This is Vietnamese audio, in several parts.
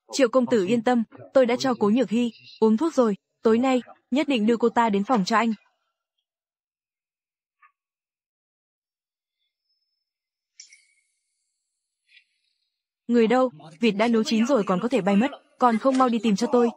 Triệu công tử yên tâm, tôi đã cho Cố Nhược Hy uống thuốc rồi, tối nay nhất định đưa cô ta đến phòng cho anh. Người đâu? Vịt đã nấu chín rồi còn có thể bay mất, còn không mau đi tìm cho tôi.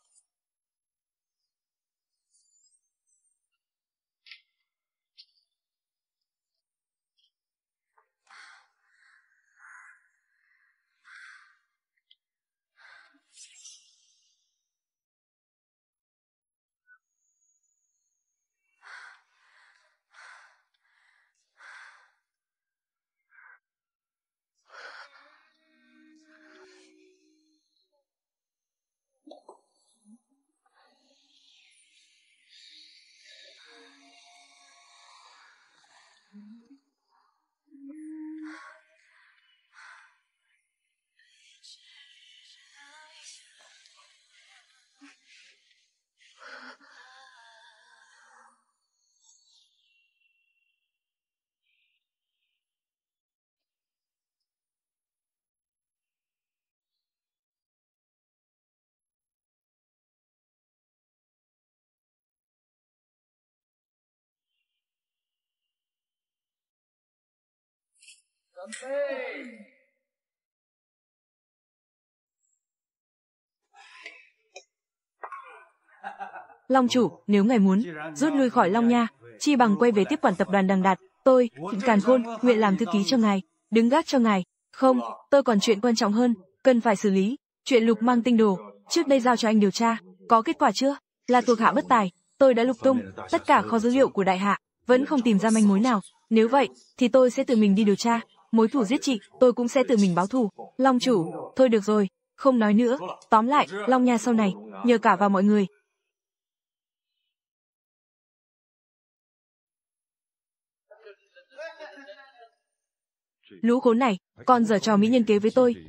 Long chủ, nếu ngài muốn rút lui khỏi Long Nha, chi bằng quay về tiếp quản tập đoàn Đằng Đạt. Tôi, Càn Khôn, nguyện làm thư ký cho ngài, đứng gác cho ngài. Không, tôi còn chuyện quan trọng hơn, cần phải xử lý. Chuyện Lục Mang tinh đồ, trước đây giao cho anh điều tra, có kết quả chưa? Là thuộc hạ bất tài, tôi đã lục tung tất cả kho dữ liệu của đại hạ, vẫn không tìm ra manh mối nào. Nếu vậy, thì tôi sẽ tự mình đi điều tra. Mối thù giết chị, tôi cũng sẽ tự mình báo thù. Long chủ, thôi được rồi, không nói nữa. Tóm lại, Long Nha sau này, nhờ cả vào mọi người. Lũ khốn này, còn giở trò mỹ nhân kế với tôi.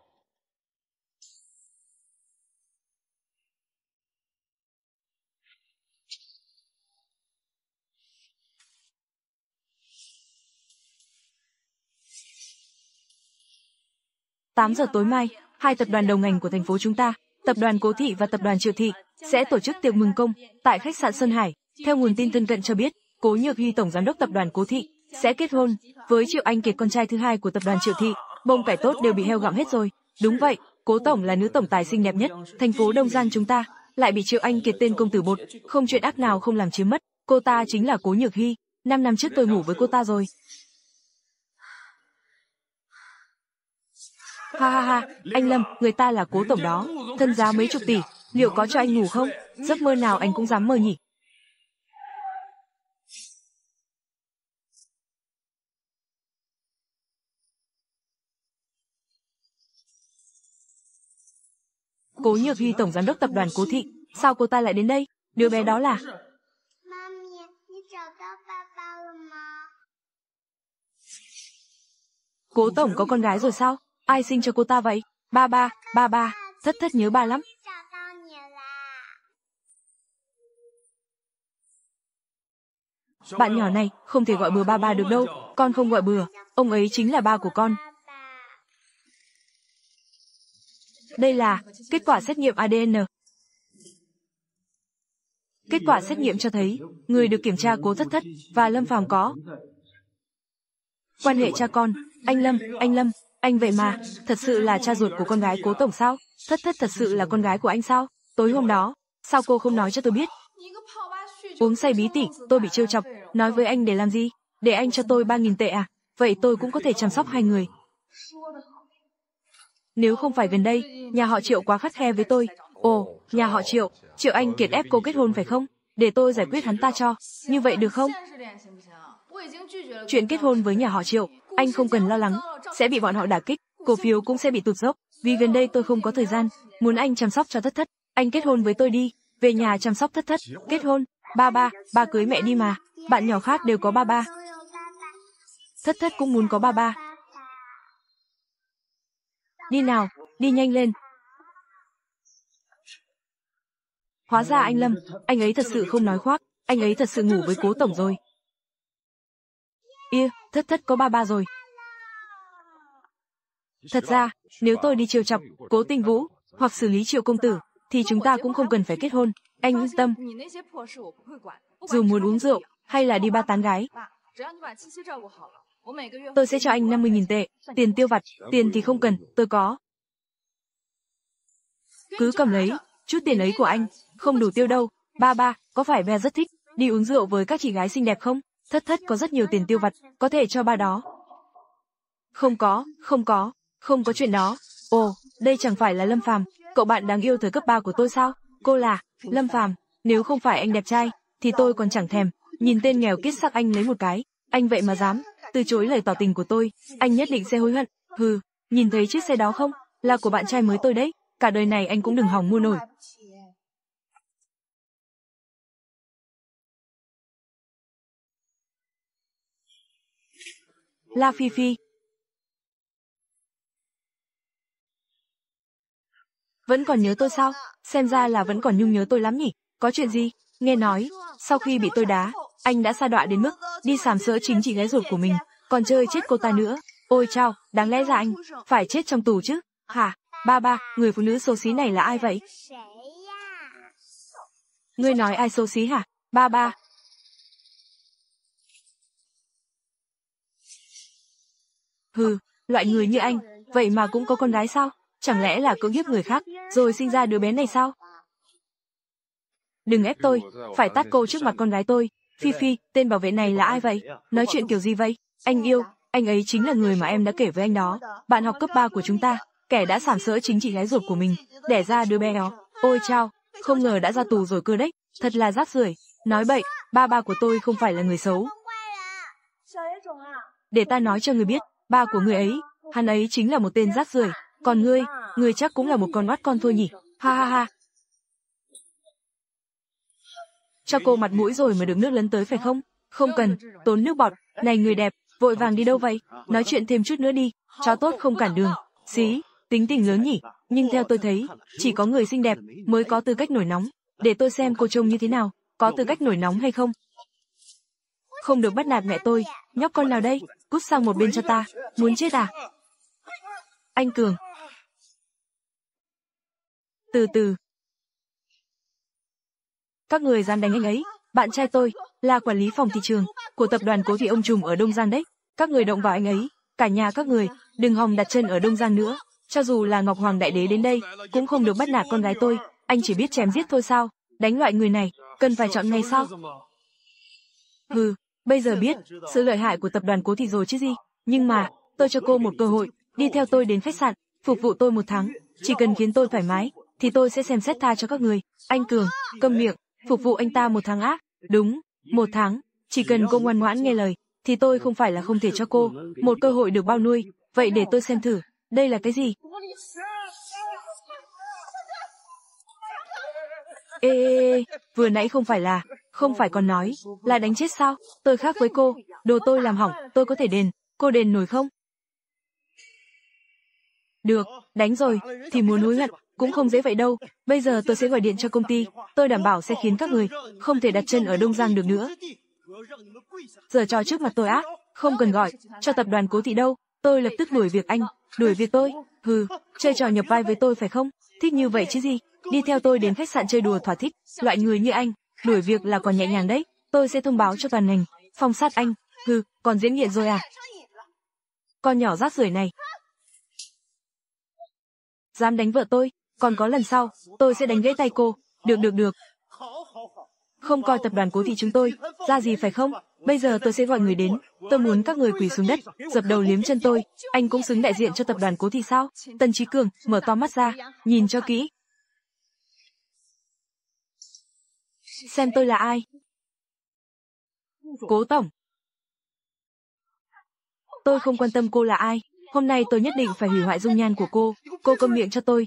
Tám giờ tối mai, hai tập đoàn đầu ngành của thành phố chúng ta, tập đoàn Cố Thị và tập đoàn Triệu Thị, sẽ tổ chức tiệc mừng công tại khách sạn Sơn Hải. Theo nguồn tin thân cận cho biết, Cố Nhược Hy tổng giám đốc tập đoàn Cố Thị sẽ kết hôn với Triệu Anh Kiệt, con trai thứ hai của tập đoàn Triệu Thị. Bông cải tốt đều bị heo gặm hết rồi. Đúng vậy, Cố tổng là nữ tổng tài xinh đẹp nhất thành phố Đông Giang chúng ta, lại bị Triệu Anh Kiệt tên công tử bột không chuyện ác nào không làm chiếm mất. Cô ta chính là Cố Nhược Hy. 5 năm trước tôi ngủ với cô ta rồi. Ha ha ha, anh Lâm, người ta là Cố tổng đó, thân giá mấy chục tỷ, liệu có cho anh ngủ không? Giấc mơ nào anh cũng dám mơ nhỉ? Cố Nhược Hy tổng giám đốc tập đoàn Cố Thị, sao cô ta lại đến đây? Đứa bé đó là... Cố tổng có con gái rồi sao? Ai sinh cho cô ta vậy? Ba ba, thất thất nhớ ba lắm. Bạn nhỏ này không thể gọi bừa ba được đâu, con không gọi bừa, ông ấy chính là ba của con. Đây là kết quả xét nghiệm ADN. Kết quả xét nghiệm cho thấy, người được kiểm tra Cố Thất Thất và Lâm Phàm có quan hệ cha con. Anh Lâm, anh vậy mà, thật sự là cha ruột của con gái Cố tổng sao? Thất Thất thật sự là con gái của anh sao? Tối hôm đó, sao cô không nói cho tôi biết? Uống say bí tỉ, tôi bị trêu chọc, nói với anh để làm gì? Để anh cho tôi 3.000 tệ à? Vậy tôi cũng có thể chăm sóc hai người. Nếu không phải gần đây, nhà họ Triệu quá khắt khe với tôi. Ồ, nhà họ Triệu, Triệu Anh Kiệt ép cô kết hôn phải không? Để tôi giải quyết hắn ta cho. Như vậy được không? Chuyện kết hôn với nhà họ Triệu, anh không cần lo lắng, sẽ bị bọn họ đả kích, cổ phiếu cũng sẽ bị tụt dốc. Vì gần đây tôi không có thời gian, muốn anh chăm sóc cho Thất Thất. Anh kết hôn với tôi đi, về nhà chăm sóc Thất Thất. Kết hôn, ba cưới mẹ đi mà, bạn nhỏ khác đều có ba. Thất Thất cũng muốn có ba. Đi nào, đi nhanh lên. Hóa ra anh Lâm, anh ấy thật sự không nói khoác, anh ấy thật sự ngủ với Cố tổng rồi. Thất Thất có ba rồi. Thật ra, nếu tôi đi trêu chọc Cố Tinh Vũ, hoặc xử lý Triệu công tử, thì chúng ta cũng không cần phải kết hôn. Anh yên tâm. Dù muốn uống rượu, hay là đi ba tán gái, tôi sẽ cho anh 50.000 tệ, tiền tiêu vặt, tiền thì không cần, tôi có. Cứ cầm lấy, chút tiền ấy của anh, không đủ tiêu đâu. Ba, có phải ba rất thích đi uống rượu với các chị gái xinh đẹp không? Thất có rất nhiều tiền tiêu vặt, có thể cho ba đó. Không có chuyện đó. Ồ, đây chẳng phải là Lâm Phàm, cậu bạn đáng yêu thời cấp 3 của tôi sao? Cô là Lâm Phàm, nếu không phải anh đẹp trai, thì tôi còn chẳng thèm. Nhìn tên nghèo kiết xác anh lấy một cái, anh vậy mà dám từ chối lời tỏ tình của tôi, anh nhất định sẽ hối hận. Hừ, nhìn thấy chiếc xe đó không? Là của bạn trai mới tôi đấy, cả đời này anh cũng đừng hòng mua nổi. La Phi Phi. Vẫn còn nhớ tôi sao? Xem ra là vẫn còn nhung nhớ tôi lắm nhỉ? Có chuyện gì? Nghe nói, sau khi bị tôi đá, anh đã sa đọa đến mức đi sàm sỡ chính chị gái ruột của mình, còn chơi chết cô ta nữa. Ôi chao, đáng lẽ ra anh phải chết trong tù chứ. Hả? Ba, người phụ nữ xấu xí này là ai vậy? Ngươi nói ai xấu xí hả? Ba. Hừ, loại người như anh, vậy mà cũng có con gái sao? Chẳng lẽ là cưỡng hiếp người khác, rồi sinh ra đứa bé này sao? Đừng ép tôi, phải tát cô trước mặt con gái tôi. Phi Phi, tên bảo vệ này là ai vậy? Nói chuyện kiểu gì vậy? Anh yêu, anh ấy chính là người mà em đã kể với anh đó. Bạn học cấp 3 của chúng ta, kẻ đã sàm sỡ chính chị gái ruột của mình, đẻ ra đứa bé đó. Ôi chao, không ngờ đã ra tù rồi cơ đấy. Thật là rác rưởi. Nói bậy, ba của tôi không phải là người xấu. Để ta nói cho người biết, ba của người ấy, hắn ấy chính là một tên rác rưởi. Còn ngươi chắc cũng là một con oát con thôi nhỉ? Ha. Cho cô mặt mũi rồi mà được nước lấn tới phải không? Không cần, tốn nước bọt. Này người đẹp, vội vàng đi đâu vậy? Nói chuyện thêm chút nữa đi, chó tốt không cản đường. Xí, tính tình lớn nhỉ? Nhưng theo tôi thấy, chỉ có người xinh đẹp mới có tư cách nổi nóng. Để tôi xem cô trông như thế nào, có tư cách nổi nóng hay không? Không được bắt nạt mẹ tôi, nhóc con nào đây? Cút sang một bên cho ta, muốn chết à? Anh Cường. Từ từ. Các người dám đánh anh ấy? Bạn trai tôi là quản lý phòng thị trường của tập đoàn Cố Thị ông trùm ở Đông Giang đấy. Các người động vào anh ấy, cả nhà các người đừng hòng đặt chân ở Đông Giang nữa. Cho dù là Ngọc Hoàng Đại Đế đến đây, cũng không được bắt nạt con gái tôi. Anh chỉ biết chém giết thôi sao? Đánh loại người này, cần phải chọn ngày sao? Hừ, bây giờ biết sự lợi hại của tập đoàn Cố Thị rồi chứ gì. Nhưng mà, tôi cho cô một cơ hội, đi theo tôi đến khách sạn, phục vụ tôi 1 tháng. Chỉ cần khiến tôi thoải mái, thì tôi sẽ xem xét tha cho các người. Anh Cường, câm miệng, phục vụ anh ta 1 tháng á? Đúng, 1 tháng. Chỉ cần cô ngoan ngoãn nghe lời, thì tôi không phải là không thể cho cô một cơ hội được bao nuôi. Vậy để tôi xem thử, đây là cái gì? Ê, vừa nãy không phải còn nói là đánh chết sao? Tôi khác với cô, đồ tôi làm hỏng, tôi có thể đền, cô đền nổi không? Được, đánh rồi, thì muốn hối hận, cũng không dễ vậy đâu. Bây giờ tôi sẽ gọi điện cho công ty, tôi đảm bảo sẽ khiến các người không thể đặt chân ở Đông Giang được nữa. Giờ trò trước mặt tôi á, không cần gọi cho tập đoàn Cố Thị đâu, tôi lập tức đuổi việc anh, đuổi việc tôi. Hừ, chơi trò nhập vai với tôi phải không? Thích như vậy chứ gì? Đi theo tôi đến khách sạn chơi đùa thỏa thích, loại người như anh, đuổi việc là còn nhẹ nhàng đấy. Tôi sẽ thông báo cho toàn ngành, phong sát anh. Hừ, còn diễn nghiện rồi à? Con nhỏ rác rưởi này. Dám đánh vợ tôi, còn có lần sau, tôi sẽ đánh gãy tay cô. Được. Không coi tập đoàn Cố Thị chúng tôi ra gì phải không? Bây giờ tôi sẽ gọi người đến, tôi muốn các người quỳ xuống đất, dập đầu liếm chân tôi. Anh cũng xứng đại diện cho tập đoàn Cố Thị sao? Tân Chí Cường mở to mắt ra, nhìn cho kỹ. Xem tôi là ai? Cố tổng. Tôi không quan tâm cô là ai, hôm nay tôi nhất định phải hủy hoại dung nhan của cô câm miệng cho tôi.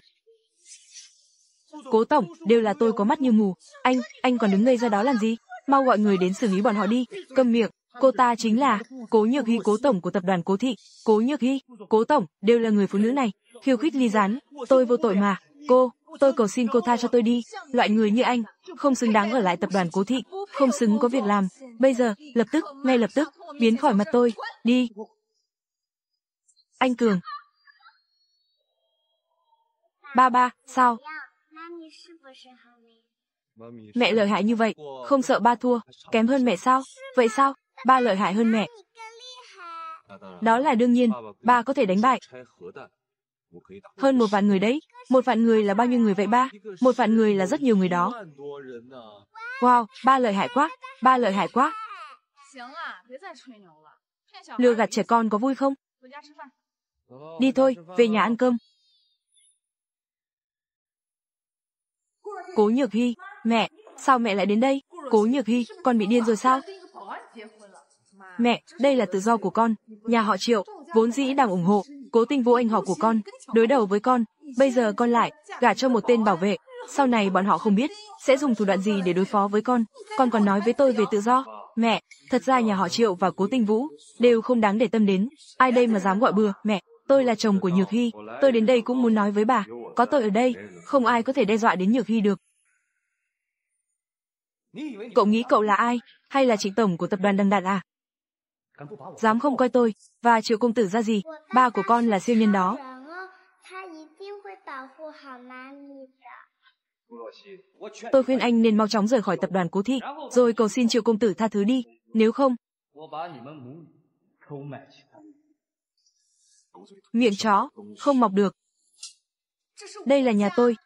Cố tổng, đều là tôi có mắt như mù, anh còn đứng ngây ra đó làm gì? Mau gọi người đến xử lý bọn họ đi, câm miệng, cô ta chính là Cố Nhược Hy, cố tổng của tập đoàn Cố Thị. Cố Nhược Hy, cố tổng, đều là người phụ nữ này, khiêu khích ly gián, tôi vô tội mà, tôi cầu xin cô tha cho tôi đi, loại người như anh, không xứng đáng ở lại tập đoàn Cố Thị, không xứng có việc làm, bây giờ, ngay lập tức, biến khỏi mặt tôi, đi. Ba, sao? Mẹ lợi hại như vậy, không sợ ba thua, kém hơn mẹ sao? Vậy sao? Ba lợi hại hơn mẹ. Đó là đương nhiên, ba có thể đánh bại. Hơn 1 vạn người đấy. 1 vạn người là bao nhiêu người vậy ba? 1 vạn người là rất nhiều người đó. Wow, ba lợi hại quá, ba lợi hại quá. Lừa gạt trẻ con có vui không? Đi thôi, về nhà ăn cơm. Cố Nhược Hy, mẹ, sao mẹ lại đến đây? Cố Nhược Hy, con bị điên rồi sao? Mẹ, đây là tự do của con. Nhà họ Triệu, vốn dĩ đang ủng hộ Cố Tinh Vũ anh họ của con, đối đầu với con. Bây giờ con lại gả cho một tên bảo vệ. Sau này bọn họ không biết sẽ dùng thủ đoạn gì để đối phó với con. Con còn nói với tôi về tự do. Mẹ, thật ra nhà họ Triệu và Cố Tinh Vũ đều không đáng để tâm đến. Ai đây mà dám gọi bừa? Mẹ, tôi là chồng của Nhược Hy. Tôi đến đây cũng muốn nói với bà. Có tôi ở đây, không ai có thể đe dọa đến Nhược Hy được. Cậu nghĩ cậu là ai? Hay là Trịnh tổng của tập đoàn Đằng Đạt à? Dám không coi tôi và Triệu công tử ra gì? Ba của con là siêu nhân đó. Tôi khuyên anh nên mau chóng rời khỏi tập đoàn Cố Thị, rồi cầu xin Triệu công tử tha thứ đi. Nếu không... Miệng chó, không mọc được. Đây là nhà tôi.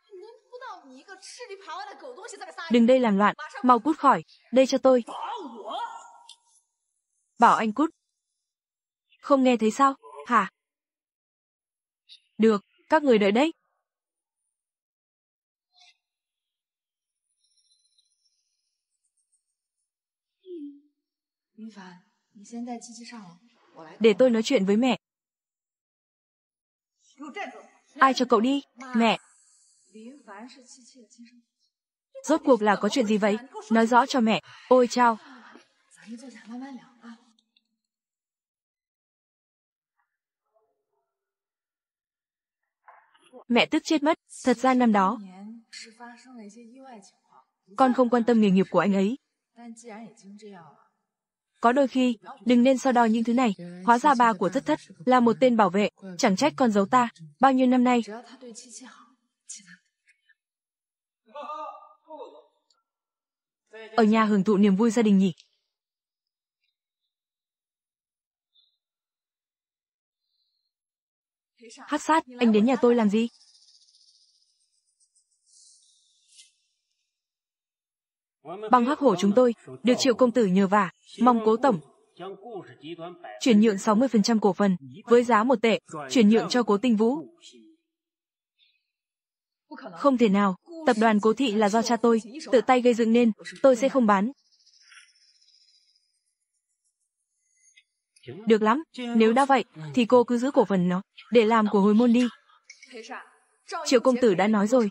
Đừng đây làm loạn, mau cút khỏi, đây cho tôi. Bảo anh cút. Không nghe thấy sao, hả? Được, các người đợi đấy. Để tôi nói chuyện với mẹ. Ai cho cậu đi? Mẹ. Rốt cuộc là có chuyện gì vậy? Nói rõ cho mẹ. Ôi chao. Mẹ tức chết mất. Thật ra năm đó, con không quan tâm nghề nghiệp của anh ấy. Có đôi khi, đừng nên so đo những thứ này. Hóa ra ba của Thất Thất là một tên bảo vệ. Chẳng trách con giấu ta. Bao nhiêu năm nay. Ở nhà hưởng thụ niềm vui gia đình nhỉ? Hắc Sát, anh đến nhà tôi làm gì? Băng Hắc Hổ chúng tôi được Triệu công tử nhờ vả, mong Cố tổng chuyển nhượng 60% cổ phần với giá 1 tệ, chuyển nhượng cho Cố Tinh Vũ. Không thể nào, tập đoàn Cố Thị là do cha tôi tự tay gây dựng nên, tôi sẽ không bán. Được lắm, nếu đã vậy, thì cô cứ giữ cổ phần nó, để làm của hồi môn đi. Triệu công tử đã nói rồi.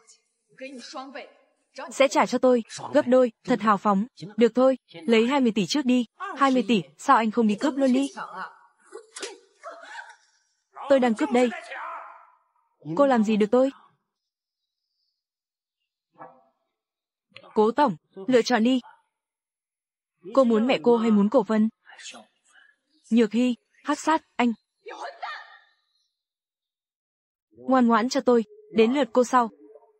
Sẽ trả cho tôi, gấp đôi, thật hào phóng. Được thôi, lấy 20 tỷ trước đi. 20 tỷ, sao anh không đi cướp luôn đi? Tôi đang cướp đây. Cô làm gì được tôi? Cố tổng, lựa chọn đi. Cô muốn mẹ cô hay muốn cổ phần? Nhược Hy, Hắc Sát, anh. Ngoan ngoãn cho tôi, đến lượt cô sau.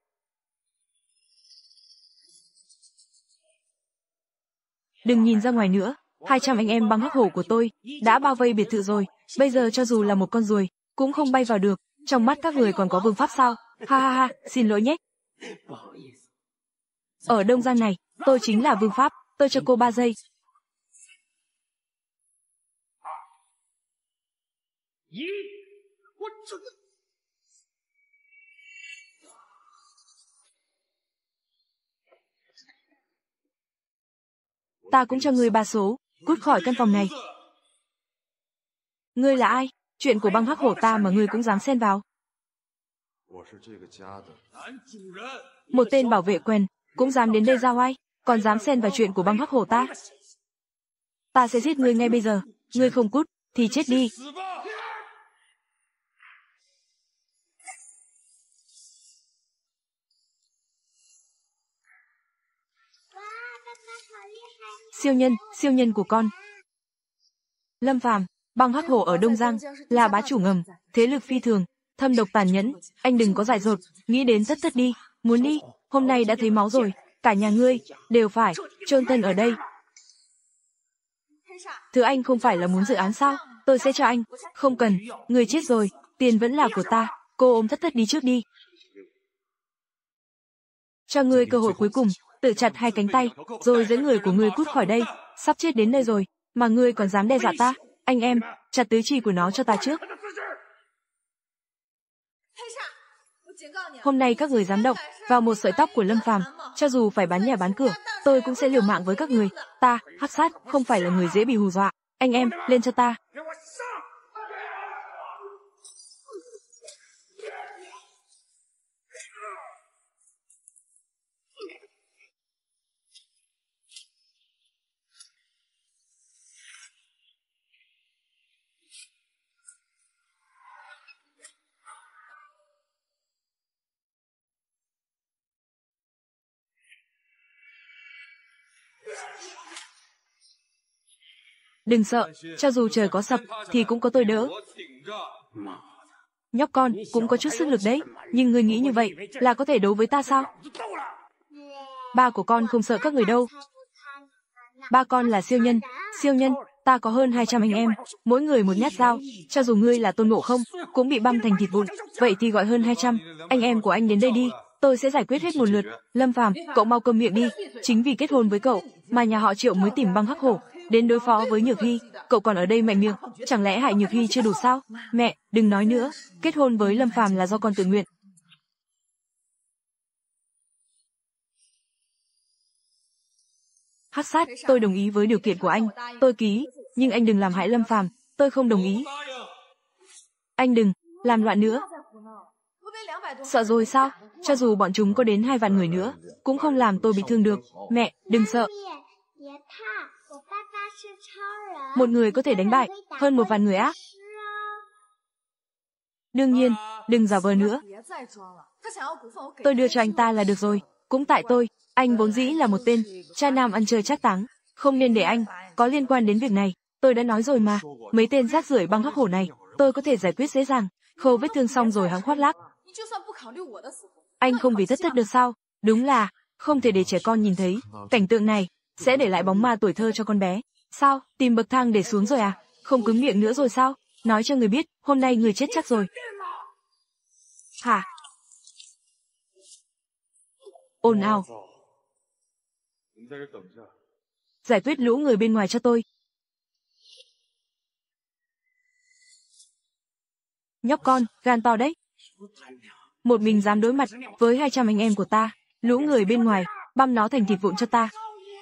Đừng nhìn ra ngoài nữa, 200 anh em Băng Hắc Hổ của tôi đã bao vây biệt thự rồi, bây giờ cho dù là một con ruồi cũng không bay vào được, trong mắt các người còn có vương pháp sao? Ha ha ha, xin lỗi nhé. Ở Đông Giang này, tôi chính là vương pháp, tôi cho cô 3 giây. Ta cũng cho ngươi 3 số, cút khỏi căn phòng này. Ngươi là ai? Chuyện của Băng Hắc Hổ ta mà ngươi cũng dám xen vào. Một tên bảo vệ quen, cũng dám đến đây giao oai, còn dám xen vào chuyện của Băng Hắc Hổ ta. Ta sẽ giết ngươi ngay bây giờ, ngươi không cút, thì chết đi. Siêu nhân của con. Lâm Phàm, Băng Hắc Hổ ở Đông Giang, là bá chủ ngầm, thế lực phi thường. thâm độc tàn nhẫn, anh đừng có dại dột, nghĩ đến tất tất đi, muốn đi, hôm nay đã thấy máu rồi, cả nhà ngươi đều phải chôn thân ở đây. Thứ anh không phải là muốn dự án sao? Tôi sẽ cho anh. Không cần, người chết rồi, tiền vẫn là của ta. Cô ôm tất tất đi trước đi. Cho ngươi cơ hội cuối cùng, tự chặt hai cánh tay, rồi dẫn người của ngươi cút khỏi đây. Sắp chết đến nơi rồi, mà ngươi còn dám đe dọa ta? Anh em, chặt tứ chi của nó cho ta trước. Hôm nay các người dám động vào một sợi tóc của Lâm Phàm, cho dù phải bán nhà bán cửa, tôi cũng sẽ liều mạng với các người. Ta, Hắc Sát, không phải là người dễ bị hù dọa. Anh em, lên cho ta. Đừng sợ, cho dù trời có sập, thì cũng có tôi đỡ. Nhóc con, cũng có chút sức lực đấy, nhưng ngươi nghĩ như vậy, là có thể đấu với ta sao? Ba của con không sợ các người đâu. Ba con là siêu nhân, ta có hơn 200 anh em, mỗi người một nhát dao, cho dù ngươi là Tôn Ngộ Không, cũng bị băm thành thịt vụn, vậy thì gọi hơn 200, anh em của anh đến đây đi, tôi sẽ giải quyết hết một lượt. Lâm Phàm, cậu mau câm miệng đi, chính vì kết hôn với cậu, mà nhà họ Triệu mới tìm băng hắc hổ đến đối phó với Nhược Hy, cậu còn ở đây mạnh miệng, chẳng lẽ hại Nhược Hy chưa đủ sao? Mẹ, đừng nói nữa, kết hôn với Lâm Phàm là do con tự nguyện. Hắc Sát, tôi đồng ý với điều kiện của anh, tôi ký, nhưng anh đừng làm hại Lâm Phàm, tôi không đồng ý. Anh đừng làm loạn nữa. Sợ rồi sao? Cho dù bọn chúng có đến 2 vạn người nữa, cũng không làm tôi bị thương được. Mẹ, đừng sợ. Một người có thể đánh bại hơn 1 vạn người á? Đương nhiên, đừng giả vờ nữa. Tôi đưa cho anh ta là được rồi, cũng tại tôi, anh vốn dĩ là một tên cha nam ăn chơi trác táng, không nên để anh có liên quan đến việc này. Tôi đã nói rồi mà, mấy tên rác rưởi băng hắc hổ này, tôi có thể giải quyết dễ dàng. Khâu vết thương xong rồi hắn khoác lác. Anh không vì tất tất được sao? Đúng là không thể để trẻ con nhìn thấy cảnh tượng này, sẽ để lại bóng ma tuổi thơ cho con bé. Sao, tìm bậc thang để xuống rồi à? Không cứng miệng nữa rồi sao? Nói cho người biết, hôm nay người chết chắc rồi. Hả? Ồn ào. Giải quyết lũ người bên ngoài cho tôi. Nhóc con, gan to đấy. Một mình dám đối mặt với 200 anh em của ta, lũ người bên ngoài, băm nó thành thịt vụn cho ta.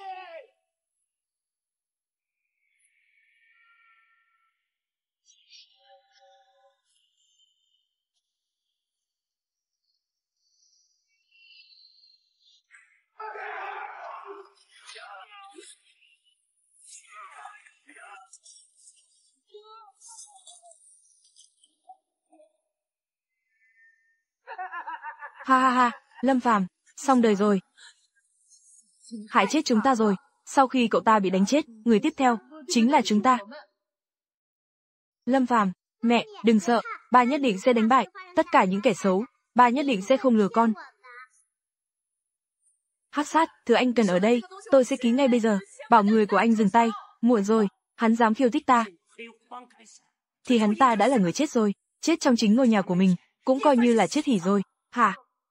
Ha ha ha, Lâm Phàm, xong đời rồi. Hại chết chúng ta rồi, sau khi cậu ta bị đánh chết, người tiếp theo chính là chúng ta. Lâm Phàm, mẹ, đừng sợ, ba nhất định sẽ đánh bại tất cả những kẻ xấu, ba nhất định sẽ không lừa con. Hắc Sát, thứ anh cần ở đây, tôi sẽ ký ngay bây giờ, bảo người của anh dừng tay, muộn rồi, hắn dám khiêu khích ta. Thì hắn ta đã là người chết rồi, chết trong chính ngôi nhà của mình, cũng coi như là chết hỉ rồi, hả?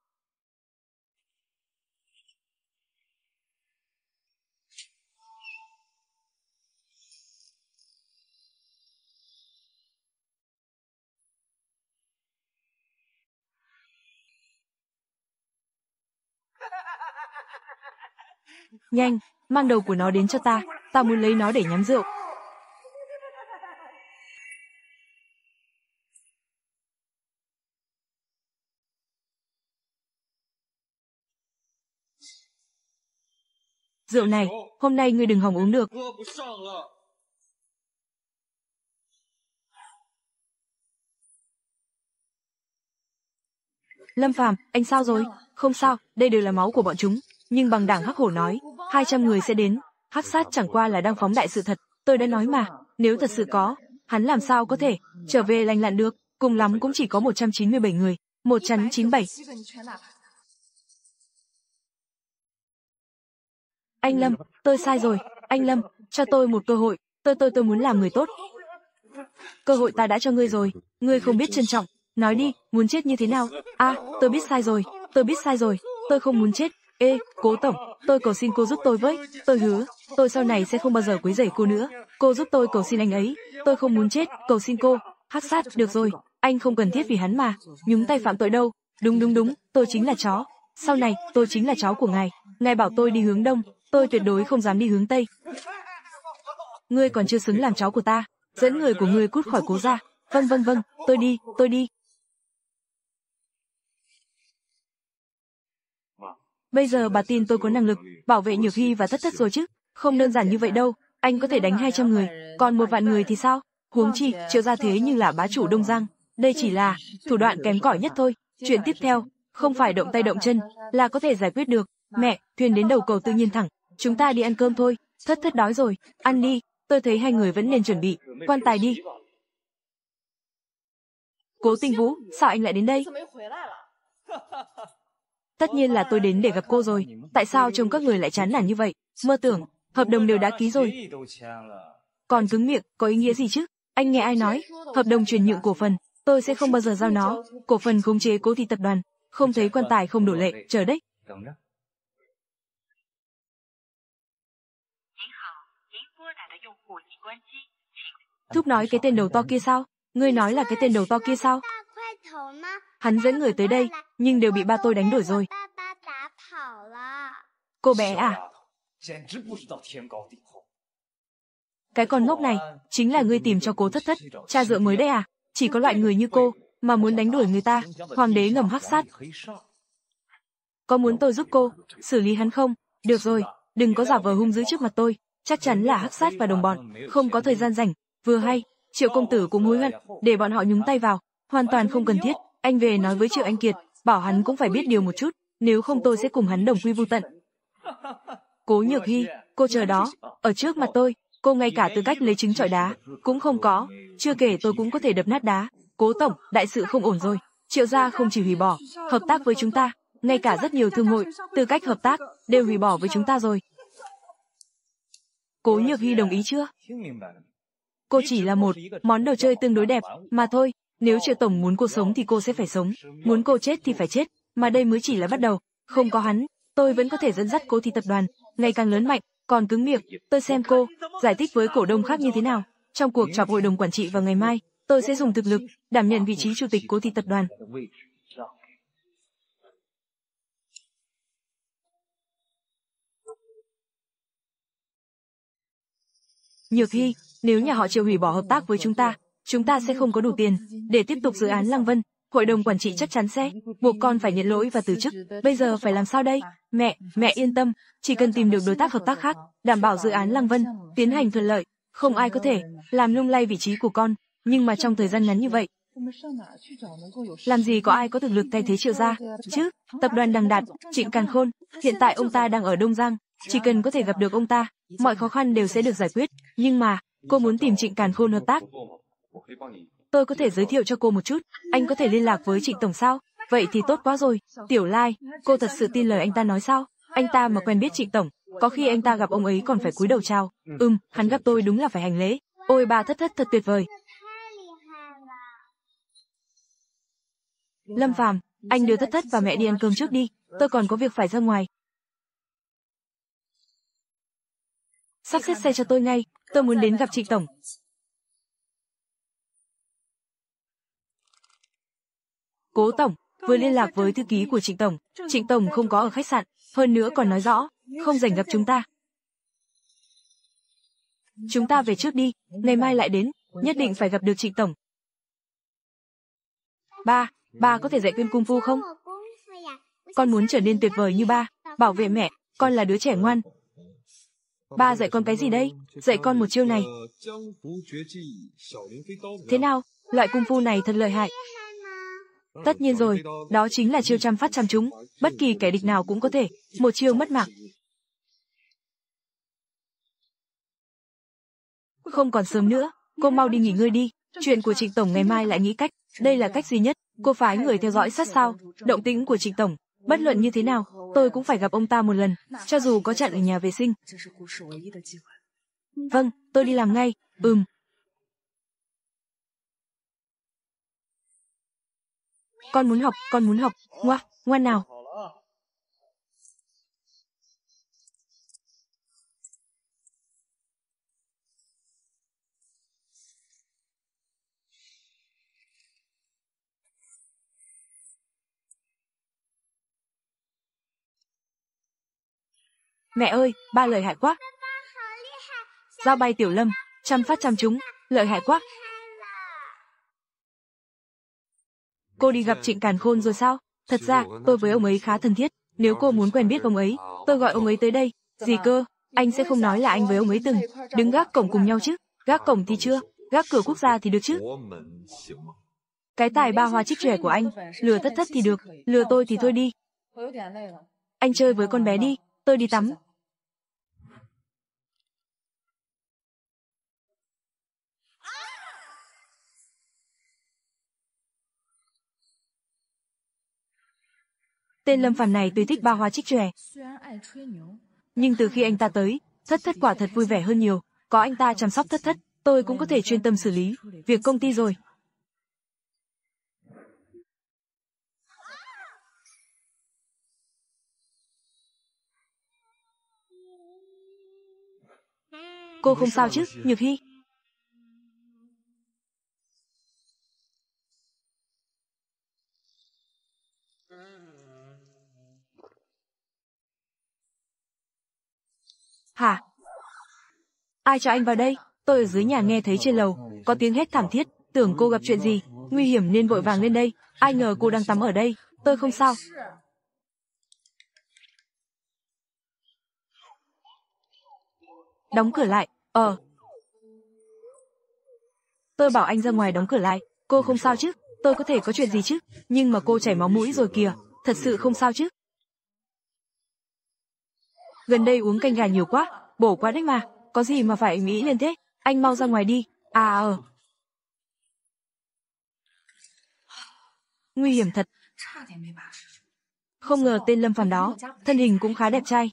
Nhanh, mang đầu của nó đến cho ta, ta muốn lấy nó để nhắm rượu. Rượu này, hôm nay ngươi đừng hòng uống được. Lâm Phàm, anh sao rồi? Không sao, đây đều là máu của bọn chúng. Nhưng bằng đảng Hắc Hổ nói, 200 người sẽ đến. Hắc Sát chẳng qua là đang phóng đại sự thật. Tôi đã nói mà, nếu thật sự có, hắn làm sao có thể trở về lành lặn được. cùng lắm cũng chỉ có 197 người, 197. Anh Lâm, tôi sai rồi, anh Lâm, cho tôi một cơ hội, tôi muốn làm người tốt. Cơ hội ta đã cho ngươi rồi, ngươi không biết trân trọng, nói đi, muốn chết như thế nào? Tôi biết sai rồi, tôi không muốn chết. Ê, Cố tổng, tôi cầu xin cô giúp tôi với, tôi hứa, tôi sau này sẽ không bao giờ quấy rầy cô nữa. Cô giúp tôi cầu xin anh ấy, tôi không muốn chết, cầu xin cô. Hắc Sát, được rồi, anh không cần thiết vì hắn mà nhúng tay phạm tội đâu. Đúng, tôi chính là chó. Sau này, tôi chính là chó của ngài. Ngài bảo tôi đi hướng đông, tôi tuyệt đối không dám đi hướng tây. Ngươi còn chưa xứng làm chó của ta, dẫn người của ngươi cút khỏi Cố gia. Vâng, tôi đi. Bây giờ bà tin tôi có năng lực bảo vệ Nhược Hy và Thất Thất rồi chứ? Không đơn giản như vậy đâu, anh có thể đánh 200 người, còn 1 vạn người thì sao? Huống chi, Triệu gia thế nhưng là bá chủ Đông Giang, đây chỉ là thủ đoạn kém cỏi nhất thôi. Chuyện tiếp theo, không phải động tay động chân là có thể giải quyết được. Mẹ, thuyền đến đầu cầu tự nhiên thẳng, chúng ta đi ăn cơm thôi. Thất Thất đói rồi, ăn đi, tôi thấy hai người vẫn nên chuẩn bị quan tài đi. Cố Tinh Vũ, sao anh lại đến đây? Tất nhiên là tôi đến để gặp cô rồi, tại sao trông các người lại chán nản như vậy? Mơ tưởng, hợp đồng đều đã ký rồi. Còn cứng miệng, có ý nghĩa gì chứ? Anh nghe ai nói, hợp đồng chuyển nhượng cổ phần, tôi sẽ không bao giờ giao nó, cổ phần khống chế Cố Thị tập đoàn, không thấy quan tài không đổ lệ, chờ đấy. Thúc nói cái tên đầu to kia sao? Ngươi nói là cái tên đầu to kia sao? Hắn dẫn người tới đây, nhưng đều bị ba tôi đánh đuổi rồi. Cô bé à? Cái con ngốc này, chính là ngươi tìm cho Cố Thất Thất, cha dựa mới đấy à? Chỉ có loại người như cô, mà muốn đánh đuổi người ta, hoàng đế ngầm Hắc Sát. Có muốn tôi giúp cô, xử lý hắn không? Được rồi, đừng có giả vờ hung dữ trước mặt tôi, chắc chắn là Hắc Sát và đồng bọn, không có thời gian rảnh, vừa hay, Triệu công tử cũng hối hận, để bọn họ nhúng tay vào, hoàn toàn không cần thiết. Anh về nói với Triệu Anh Kiệt, bảo hắn cũng phải biết điều một chút, nếu không tôi sẽ cùng hắn đồng quy vu tận. Cố Nhược Hy, cô chờ đó, ở trước mặt tôi, cô ngay cả tư cách lấy trứng chọi đá cũng không có, chưa kể tôi cũng có thể đập nát đá. Cố tổng, đại sự không ổn rồi, Triệu gia không chỉ hủy bỏ hợp tác với chúng ta, ngay cả rất nhiều thương hội, tư cách hợp tác đều hủy bỏ với chúng ta rồi. Cố Nhược Hy đồng ý chưa? Cô chỉ là một món đồ chơi tương đối đẹp mà thôi, nếu Triệu tổng muốn cô sống thì cô sẽ phải sống, muốn cô chết thì phải chết, mà đây mới chỉ là bắt đầu, không có hắn, tôi vẫn có thể dẫn dắt Cố Thị tập đoàn ngày càng lớn mạnh. Còn cứng miệng, tôi xem cô giải thích với cổ đông khác như thế nào. Trong cuộc họp hội đồng quản trị vào ngày mai, tôi sẽ dùng thực lực đảm nhận vị trí chủ tịch Cố Thị tập đoàn. Nhược Hy, nếu nhà họ Triệu hủy bỏ hợp tác với chúng ta sẽ không có đủ tiền để tiếp tục dự án Lăng Vân. Hội đồng quản trị chắc chắn sẽ buộc con phải nhận lỗi và từ chức. Bây giờ phải làm sao đây? Mẹ yên tâm, chỉ cần tìm được đối tác hợp tác khác, đảm bảo dự án Lăng Vân tiến hành thuận lợi, không ai có thể làm lung lay vị trí của con. Nhưng mà trong thời gian ngắn như vậy, làm gì có ai có thực lực thay thế Triệu gia chứ? Tập đoàn Đằng Đạt, Trịnh Càn Khôn, hiện tại ông ta đang ở Đông Giang, chỉ cần có thể gặp được ông ta, mọi khó khăn đều sẽ được giải quyết. Nhưng mà cô muốn tìm Trịnh Càn Khôn hợp tác, tôi có thể giới thiệu cho cô một chút, anh có thể liên lạc với Trịnh tổng sao? Vậy thì tốt quá rồi. Tiểu Lai, cô thật sự tin lời anh ta nói sao? Anh ta mà quen biết Trịnh tổng, có khi anh ta gặp ông ấy còn phải cúi đầu chào. Hắn gặp tôi đúng là phải hành lễ. Ôi bà Thất Thất thật tuyệt vời. Lâm Phàm, anh đưa Thất Thất và mẹ đi ăn cơm trước đi, tôi còn có việc phải ra ngoài. Sắp xếp xe cho tôi ngay, tôi muốn đến gặp Trịnh tổng. Cố tổng, vừa liên lạc với thư ký của Trịnh tổng không có ở khách sạn, hơn nữa còn nói rõ, không rảnh gặp chúng ta. Chúng ta về trước đi, ngày mai lại đến, nhất định phải gặp được Trịnh tổng. Ba có thể dạy thêm cung phu không? Con muốn trở nên tuyệt vời như ba, bảo vệ mẹ, con là đứa trẻ ngoan. Ba dạy con cái gì đây? Dạy con một chiêu này. Thế nào, loại cung phu này thật lợi hại. Tất nhiên rồi, đó chính là chiêu trăm phát trăm trúng, bất kỳ kẻ địch nào cũng có thể, một chiêu mất mạng. Không còn sớm nữa, cô mau đi nghỉ ngơi đi, chuyện của Trịnh tổng ngày mai lại nghĩ cách Đây là cách duy nhất. Cô phái người theo dõi sát sao động tĩnh của Trịnh tổng. Bất luận như thế nào, tôi cũng phải gặp ông ta một lần, cho dù có chặn ở nhà vệ sinh. Vâng, tôi đi làm ngay. Con muốn học. Ngoan nào. Mẹ ơi, ba lợi hại quá. Dao bay Tiểu Lâm, trăm phát trăm trúng, lợi hại quá. Cô đi gặp Trịnh Càn Khôn rồi sao? Thật ra, tôi với ông ấy khá thân thiết. Nếu cô muốn quen biết ông ấy, tôi gọi ông ấy tới đây. Gì cơ? Anh sẽ không nói là anh với ông ấy từng đứng gác cổng cùng nhau chứ? Gác cổng thì chưa, gác cửa quốc gia thì được chứ? Cái tài ba hoa trích trẻ của anh, lừa Thất Thất thì được, lừa tôi thì thôi đi. Anh chơi với con bé đi, tôi đi tắm. Tên Lâm Phàm này tuy thích ba hoa trích chòe, nhưng từ khi anh ta tới, Thất Thất quả thật vui vẻ hơn nhiều. Có anh ta chăm sóc Thất Thất, tôi cũng có thể chuyên tâm xử lý việc công ty rồi. Cô không sao chứ, Nhược Hy? Hả? Ai cho anh vào đây? Tôi ở dưới nhà nghe thấy trên lầu có tiếng hét thảm thiết, tưởng cô gặp chuyện gì, nguy hiểm nên vội vàng lên đây. Ai ngờ cô đang tắm ở đây. Tôi không sao. Đóng cửa lại. Tôi bảo anh ra ngoài đóng cửa lại. Cô không sao chứ? Tôi có thể có chuyện gì chứ? Nhưng mà cô chảy máu mũi rồi kìa. Thật sự không sao chứ? Gần đây uống canh gà nhiều quá, bổ quá đấy mà. Có gì mà phải nghĩ lên thế? Anh mau ra ngoài đi. Nguy hiểm thật. Không ngờ tên Lâm Phàm đó, thân hình cũng khá đẹp trai.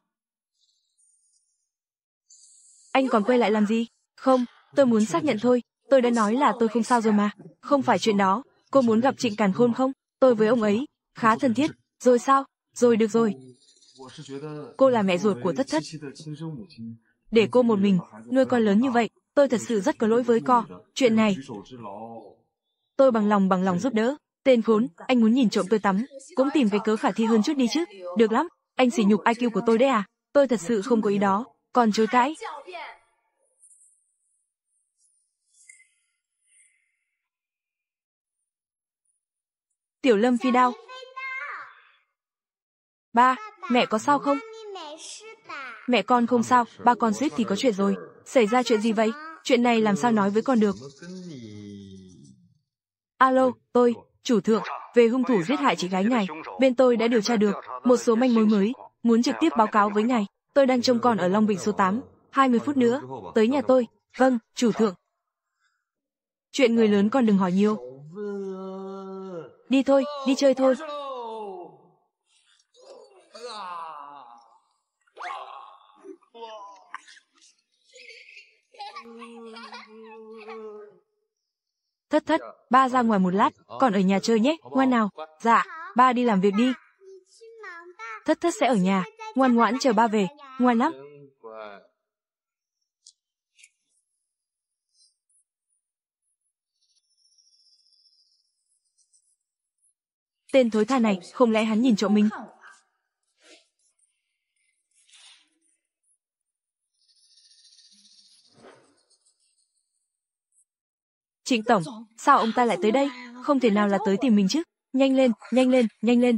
Anh còn quay lại làm gì? Không, tôi muốn xác nhận thôi. Tôi đã nói là tôi không sao rồi mà. Không phải chuyện đó. Cô muốn gặp Trịnh Càn Khôn không? Tôi với ông ấy khá thân thiết. Rồi sao? Rồi được rồi. Cô là mẹ ruột của Thất Thất. Để cô một mình nuôi con lớn như vậy, tôi thật sự rất có lỗi với cô. Chuyện này tôi bằng lòng giúp đỡ. Tên khốn, anh muốn nhìn trộm tôi tắm, cũng tìm cái cớ khả thi hơn chút đi chứ. Được lắm, anh sỉ nhục IQ của tôi đấy à? Tôi thật sự không có ý đó. Còn chối cãi. Tiểu Lâm phi đao. Ba, mẹ có sao không? Mẹ con không sao, ba con suýt thì có chuyện rồi. Xảy ra chuyện gì vậy? Chuyện này làm sao nói với con được? Alo, tôi, chủ thượng, về hung thủ giết hại chị gái ngài. Bên tôi đã điều tra được một số manh mối mới, muốn trực tiếp báo cáo với ngài. Tôi đang trông con ở Long Vịnh số 8, 20 phút nữa, tới nhà tôi. Vâng, chủ thượng. Chuyện người lớn con đừng hỏi nhiều. Đi thôi, đi chơi thôi. Thất Thất, ba ra ngoài một lát, còn ở nhà chơi nhé, ngoan nào. Dạ, ba đi làm việc đi. Thất Thất sẽ ở nhà, ngoan ngoãn chờ ba về, ngoan lắm. Tên thối tha này, không lẽ hắn nhìn trộm mình? Trịnh tổng, sao ông ta lại tới đây? Không thể nào là tới tìm mình chứ? Nhanh lên, nhanh lên, nhanh lên.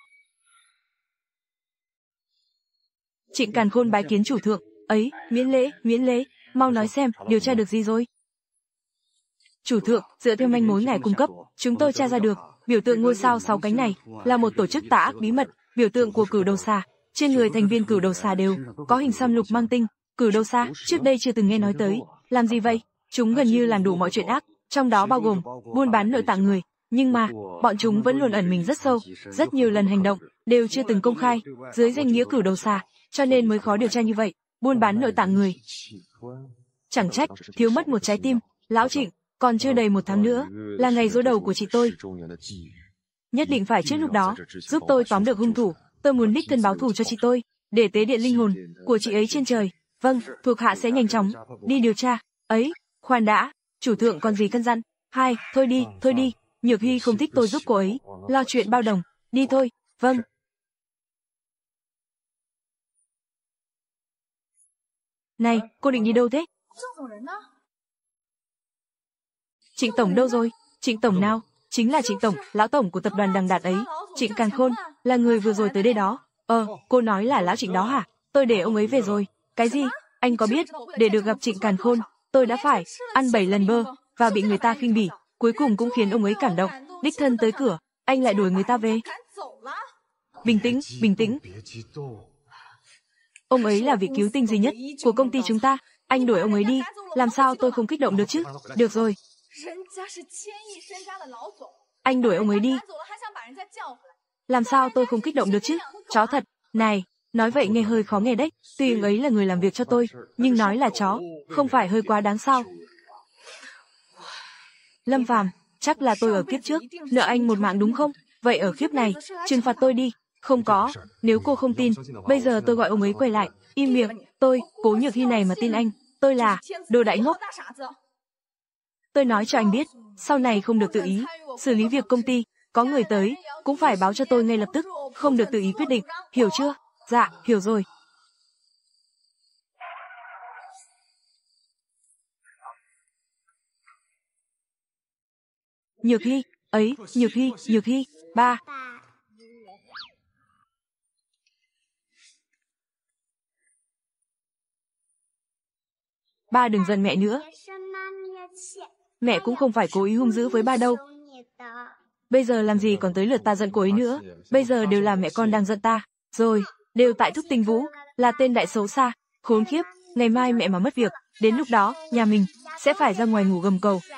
Trịnh Càn Khôn bái kiến chủ thượng. Ấy, miễn lễ, mau nói xem, điều tra được gì rồi? Chủ thượng, dựa theo manh mối ngài cung cấp, chúng tôi tra ra được, biểu tượng ngôi sao 6 cánh này là một tổ chức tà ác bí mật, biểu tượng của Cửu Đầu Xà. Trên người thành viên Cửu Đầu Xà đều có hình xăm lục mang tinh. Cửu Đầu Xà, trước đây chưa từng nghe nói tới. Làm gì vậy? Chúng gần như làm đủ mọi chuyện ác, trong đó bao gồm buôn bán nội tạng người. Nhưng mà, bọn chúng vẫn luôn ẩn mình rất sâu, rất nhiều lần hành động, đều chưa từng công khai, dưới danh nghĩa cửu đầu xà, cho nên mới khó điều tra như vậy, buôn bán nội tạng người. Chẳng trách, thiếu mất một trái tim, lão Trịnh, còn chưa đầy 1 tháng nữa, là ngày giỗ đầu của chị tôi. Nhất định phải trước lúc đó, giúp tôi tóm được hung thủ, tôi muốn đích thân báo thù cho chị tôi, để tế điện linh hồn của chị ấy trên trời. Vâng, thuộc hạ sẽ nhanh chóng đi điều tra. Ấy, khoan đã, chủ thượng còn gì căn dặn? Hai, thôi đi, Nhược Hy không thích tôi giúp cô ấy, lo chuyện bao đồng, đi thôi. Vâng. Này, cô định đi đâu thế? Trịnh tổng đâu rồi? Trịnh tổng nào? Chính là Trịnh tổng, lão tổng của tập đoàn Đằng Đạt ấy. Trịnh Càn Khôn, là người vừa rồi tới đây đó. Cô nói là lão Trịnh đó hả? Tôi để ông ấy về rồi. Cái gì? Anh có biết, để được gặp Trịnh Càn Khôn, tôi đã phải ăn 7 lần bơ, và bị người ta khinh bỉ, cuối cùng cũng khiến ông ấy cảm động, đích thân tới cửa, anh lại đuổi người ta về. Bình tĩnh. Ông ấy là vị cứu tinh duy nhất của công ty chúng ta, anh đuổi ông ấy đi, làm sao tôi không kích động được chứ? Được rồi. Anh đuổi ông ấy đi. Làm sao tôi không kích động được chứ? Chó thật. Này, nói vậy nghe hơi khó nghe đấy, tuy ông ấy là người làm việc cho tôi, nhưng nói là chó, không phải hơi quá đáng sao? Lâm Phàm, chắc là tôi ở kiếp trước, nợ anh một mạng đúng không? Vậy ở kiếp này, trừng phạt tôi đi. Không có, nếu cô không tin, bây giờ tôi gọi ông ấy quay lại, im miệng, tôi, Cố Nhược Hy này mà tin anh, tôi là, đồ đại ngốc. Tôi nói cho anh biết, sau này không được tự ý, xử lý việc công ty, có người tới, cũng phải báo cho tôi ngay lập tức, không được tự ý quyết định, hiểu chưa? Dạ, hiểu rồi. Nhược Hy, ấy, Nhược Hy, ba. Ba đừng giận mẹ nữa. Mẹ cũng không phải cố ý hung dữ với ba đâu. Bây giờ làm gì còn tới lượt ta giận cô ấy nữa. Bây giờ đều là mẹ con đang giận ta. Rồi, đều tại Thúc Tinh Vũ, là tên đại xấu xa, khốn khiếp. Ngày mai mẹ mà mất việc, đến lúc đó, nhà mình sẽ phải ra ngoài ngủ gầm cầu.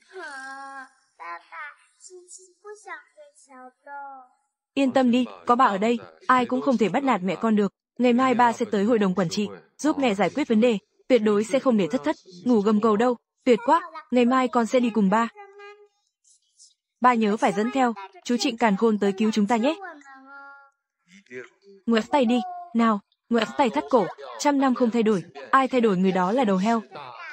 Yên tâm đi, có bà ở đây, ai cũng không thể bắt nạt mẹ con được. Ngày mai ba sẽ tới hội đồng quản trị, giúp mẹ giải quyết vấn đề, tuyệt đối sẽ không để thất, ngủ gầm cầu đâu. Tuyệt quá, ngày mai con sẽ đi cùng ba. Ba nhớ phải dẫn theo, chú Trịnh Càn Khôn tới cứu chúng ta nhé. Ngoẹt tay đi, nào, ngoẹt tay thắt cổ, 100 năm không thay đổi, ai thay đổi người đó là đầu heo.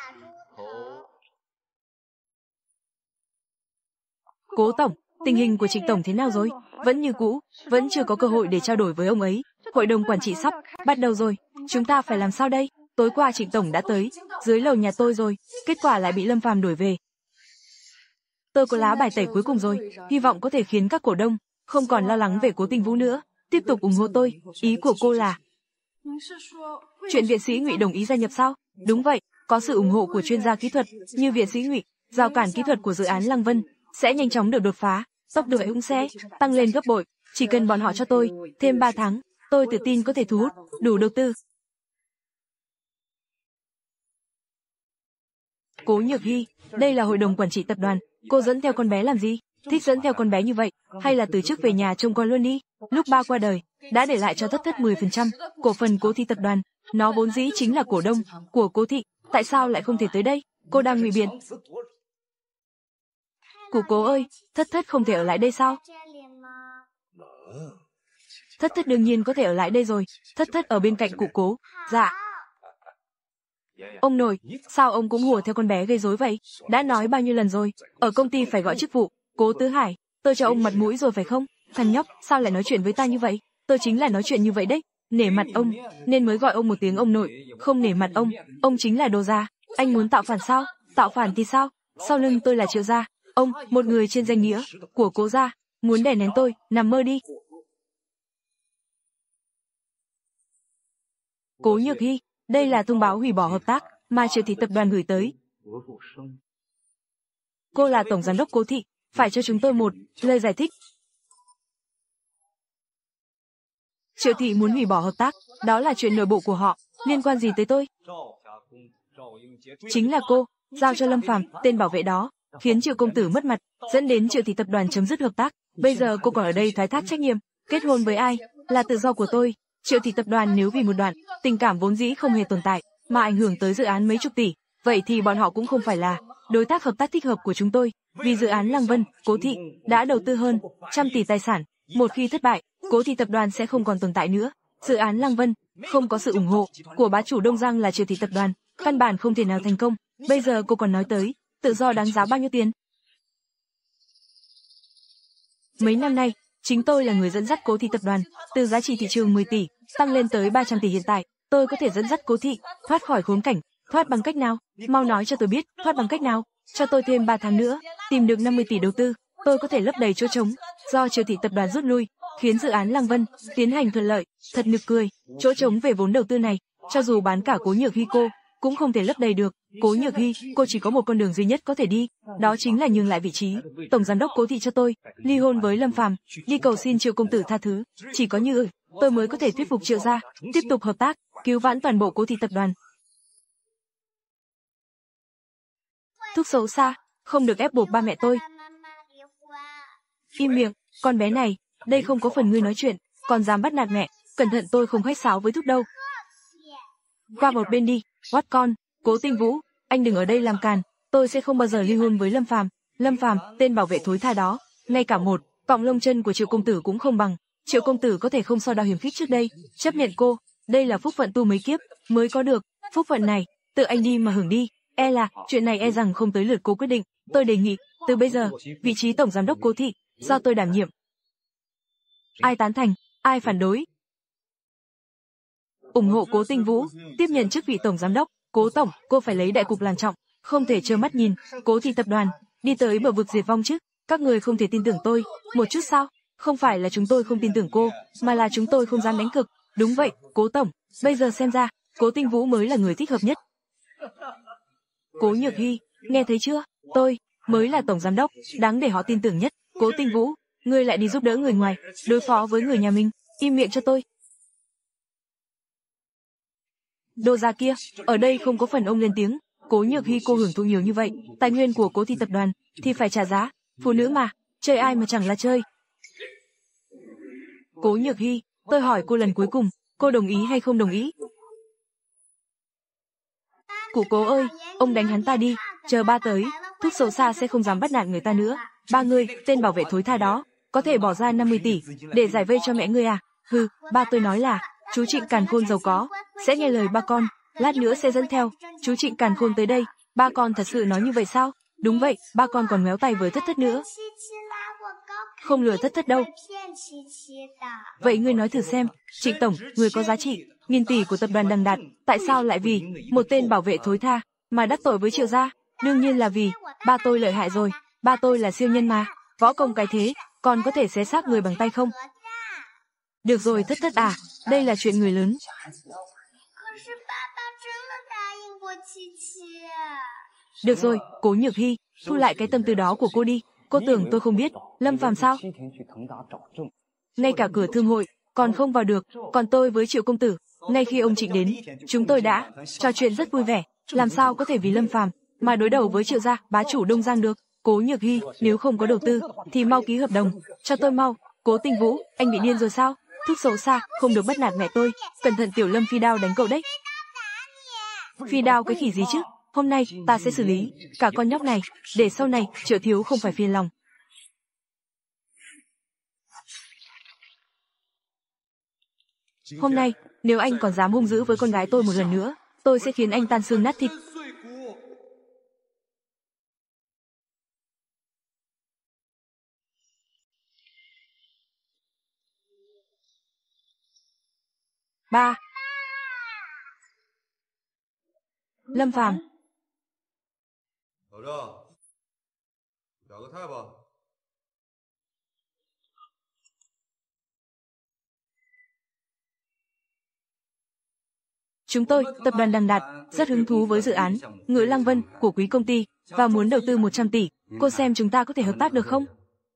Cố tổng, tình hình của Trịnh tổng thế nào rồi? Vẫn như cũ, vẫn chưa có cơ hội để trao đổi với ông ấy. Hội đồng quản trị sắp bắt đầu rồi, chúng ta phải làm sao đây? Tối qua Trịnh tổng đã tới dưới lầu nhà tôi rồi, kết quả lại bị Lâm Phàm đuổi về. Tôi có lá bài tẩy cuối cùng rồi, hy vọng có thể khiến các cổ đông không còn lo lắng về Cố Tinh Vũ nữa, tiếp tục ủng hộ tôi. Ý của cô là chuyện viện sĩ Ngụy đồng ý gia nhập sao? Đúng vậy, có sự ủng hộ của chuyên gia kỹ thuật như viện sĩ Ngụy, rào cản kỹ thuật của dự án Lăng Vân sẽ nhanh chóng được đột phá, tốc độ cũng sẽ tăng lên gấp bội. Chỉ cần bọn họ cho tôi thêm 3 tháng, tôi tự tin có thể thu hút đủ đầu tư. Cố Nhược Hy, đây là hội đồng quản trị tập đoàn, cô dẫn theo con bé làm gì? Thích dẫn theo con bé như vậy, hay là từ chức về nhà trông con luôn đi? Lúc ba qua đời, đã để lại cho thất 10% cổ phần Cố Thị tập đoàn, nó vốn dĩ chính là cổ đông của Cố Thị, tại sao lại không thể tới đây? Cô đang ngụy biện. Cụ Cố ơi, thất không thể ở lại đây sao? Thất đương nhiên có thể ở lại đây rồi, thất ở bên cạnh cụ Cố. Dạ. Ông nội, sao ông cũng hùa theo con bé gây rối vậy? Đã nói bao nhiêu lần rồi, ở công ty phải gọi chức vụ. Cố Tứ Hải, tôi cho ông mặt mũi rồi phải không? Thằng nhóc, sao lại nói chuyện với ta như vậy? Tôi chính là nói chuyện như vậy đấy, nể mặt ông, nên mới gọi ông một tiếng ông nội, không nể mặt ông chính là đồ già. Anh muốn tạo phản sao? Tạo phản thì sao? Sau lưng tôi là Triệu gia, ông, một người trên danh nghĩa của Cố gia, muốn đè nén tôi, nằm mơ đi. Cố Nhược Hy, đây là thông báo hủy bỏ hợp tác mà Triệu Thị tập đoàn gửi tới. Cô là tổng giám đốc Cố Thị, phải cho chúng tôi một lời giải thích. Triệu Thị muốn hủy bỏ hợp tác, đó là chuyện nội bộ của họ, liên quan gì tới tôi? Chính là cô, giao cho Lâm Phàm, tên bảo vệ đó, khiến Triệu công tử mất mặt, dẫn đến Triệu thị tập đoàn chấm dứt hợp tác. Bây giờ cô còn ở đây thoái thác trách nhiệm, kết hôn với ai là tự do của tôi. Triệu thị tập đoàn nếu vì một đoạn tình cảm vốn dĩ không hề tồn tại mà ảnh hưởng tới dự án mấy chục tỷ, vậy thì bọn họ cũng không phải là đối tác hợp tác thích hợp của chúng tôi. Vì dự án Lăng Vân, Cố thị đã đầu tư hơn 100 tỷ tài sản, một khi thất bại, Cố thị tập đoàn sẽ không còn tồn tại nữa. Dự án Lăng Vân không có sự ủng hộ của bá chủ Đông Giang là Triệu thị tập đoàn, căn bản không thể nào thành công. Bây giờ cô còn nói tới tự do đáng giá bao nhiêu tiền? Mấy năm nay, chính tôi là người dẫn dắt Cố thị tập đoàn từ giá trị thị trường 10 tỷ tăng lên tới 300 tỷ hiện tại. Tôi có thể dẫn dắt Cố thị thoát khỏi khốn cảnh. Thoát bằng cách nào? Mau nói cho tôi biết, thoát bằng cách nào? Cho tôi thêm 3 tháng nữa, tìm được 50 tỷ đầu tư, tôi có thể lấp đầy chỗ trống do Triệu thị tập đoàn rút lui, khiến dự án Lăng Vân tiến hành thuận lợi. Thật nực cười, chỗ trống về vốn đầu tư này, cho dù bán cả Cố Nhược Hy cô cũng không thể lấp đầy được. Cố Nhược Hy, cô chỉ có một con đường duy nhất có thể đi, đó chính là nhường lại vị trí tổng giám đốc Cố thị cho tôi, ly hôn với Lâm Phàm, đi cầu xin Triệu công tử tha thứ. Chỉ có như tôi mới có thể thuyết phục Triệu gia tiếp tục hợp tác, cứu vãn toàn bộ Cố thị tập đoàn. Thúc xấu xa, không được ép buộc ba mẹ tôi. Im miệng, con bé này, đây không có phần ngươi nói chuyện, còn dám bắt nạt mẹ, cẩn thận tôi không khách sáo với Thúc đâu. Qua một bên đi, quát con. Cố Tinh Vũ, anh đừng ở đây làm càn, tôi sẽ không bao giờ ly hôn với Lâm Phàm. Lâm Phàm, tên bảo vệ thối tha đó, ngay cả một cọng lông chân của Triệu công tử cũng không bằng. Triệu công tử có thể không so đo hiểm khích trước đây, chấp nhận cô, đây là phúc phận tu mấy kiếp mới có được, phúc phận này, tự anh đi mà hưởng đi. E là chuyện này e rằng không tới lượt cô quyết định. Tôi đề nghị từ bây giờ vị trí tổng giám đốc Cố thị do tôi đảm nhiệm. Ai tán thành, ai phản đối? Ủng hộ Cố Tinh Vũ tiếp nhận chức vị tổng giám đốc. Cố tổng, cô phải lấy đại cục làm trọng, không thể trơ mắt nhìn Cố thị tập đoàn đi tới bờ vực diệt vong chứ. Các người không thể tin tưởng tôi một chút sao? Không phải là chúng tôi không tin tưởng cô, mà là chúng tôi không dám đánh cược. Đúng vậy, Cố tổng, bây giờ xem ra Cố Tinh Vũ mới là người thích hợp nhất. Cố Nhược Hy, nghe thấy chưa? Tôi mới là tổng giám đốc, đáng để họ tin tưởng nhất. Cố Tinh Vũ, ngươi lại đi giúp đỡ người ngoài, đối phó với người nhà mình, im miệng cho tôi. Đồ già kia, ở đây không có phần ông lên tiếng. Cố Nhược Hy cô hưởng thụ nhiều như vậy, tài nguyên của Cố thị tập đoàn thì phải trả giá. Phụ nữ mà, chơi ai mà chẳng là chơi. Cố Nhược Hy, tôi hỏi cô lần cuối cùng, cô đồng ý hay không đồng ý? Cụ Cố ơi, ông đánh hắn ta đi, chờ ba tới, Thúc xấu xa sẽ không dám bắt nạt người ta nữa. Ba ngươi, tên bảo vệ thối tha đó, có thể bỏ ra 50 tỷ để giải vây cho mẹ ngươi à? Hừ, ba tôi nói là chú Trịnh Càn Khôn giàu có, sẽ nghe lời ba con, lát nữa sẽ dẫn theo chú Trịnh Càn Khôn tới đây. Ba con thật sự nói như vậy sao? Đúng vậy, ba con còn méo tay với Thất Thất nữa. Không lừa Thất Thất đâu. Vậy ngươi nói thử xem, Trịnh tổng, người có giá trị nghìn tỷ của tập đoàn Đằng Đạt, tại sao lại vì một tên bảo vệ thối tha mà đắc tội với Triệu gia? Đương nhiên là vì ba tôi lợi hại rồi, ba tôi là siêu nhân mà, võ công cái thế, còn có thể xé xác người bằng tay không? Được rồi Thất Thất à, đây là chuyện người lớn. Được rồi, Cố Nhược Hy, thu lại cái tâm tư đó của cô đi. Cô tưởng tôi không biết, Lâm Phàm sao? Ngay cả cửa thương hội còn không vào được, còn tôi với Triệu công tử, ngay khi ông Trịnh đến, chúng tôi đã trò chuyện rất vui vẻ, làm sao có thể vì Lâm Phàm mà đối đầu với Triệu gia, bá chủ Đông Giang được? Cố Nhược Hy, nếu không có đầu tư thì mau ký hợp đồng, cho tôi mau. Cố Tinh Vũ, anh bị điên rồi sao? Thúc xấu xa, không được bắt nạt mẹ tôi, cẩn thận tiểu Lâm phi đao đánh cậu đấy. Phi đao cái khỉ gì chứ? Hôm nay ta sẽ xử lý cả con nhóc này, để sau này Triệu thiếu không phải phiền lòng. Hôm nay, nếu anh còn dám hung dữ với con gái tôi một lần nữa, tôi sẽ khiến anh tan xương nát thịt. Ba. Lâm Phàm. Chúng tôi, tập đoàn Đằng Đạt, rất hứng thú với dự án Ngự Lăng Vân của quý công ty và muốn đầu tư 100 tỷ. Cô xem chúng ta có thể hợp tác được không?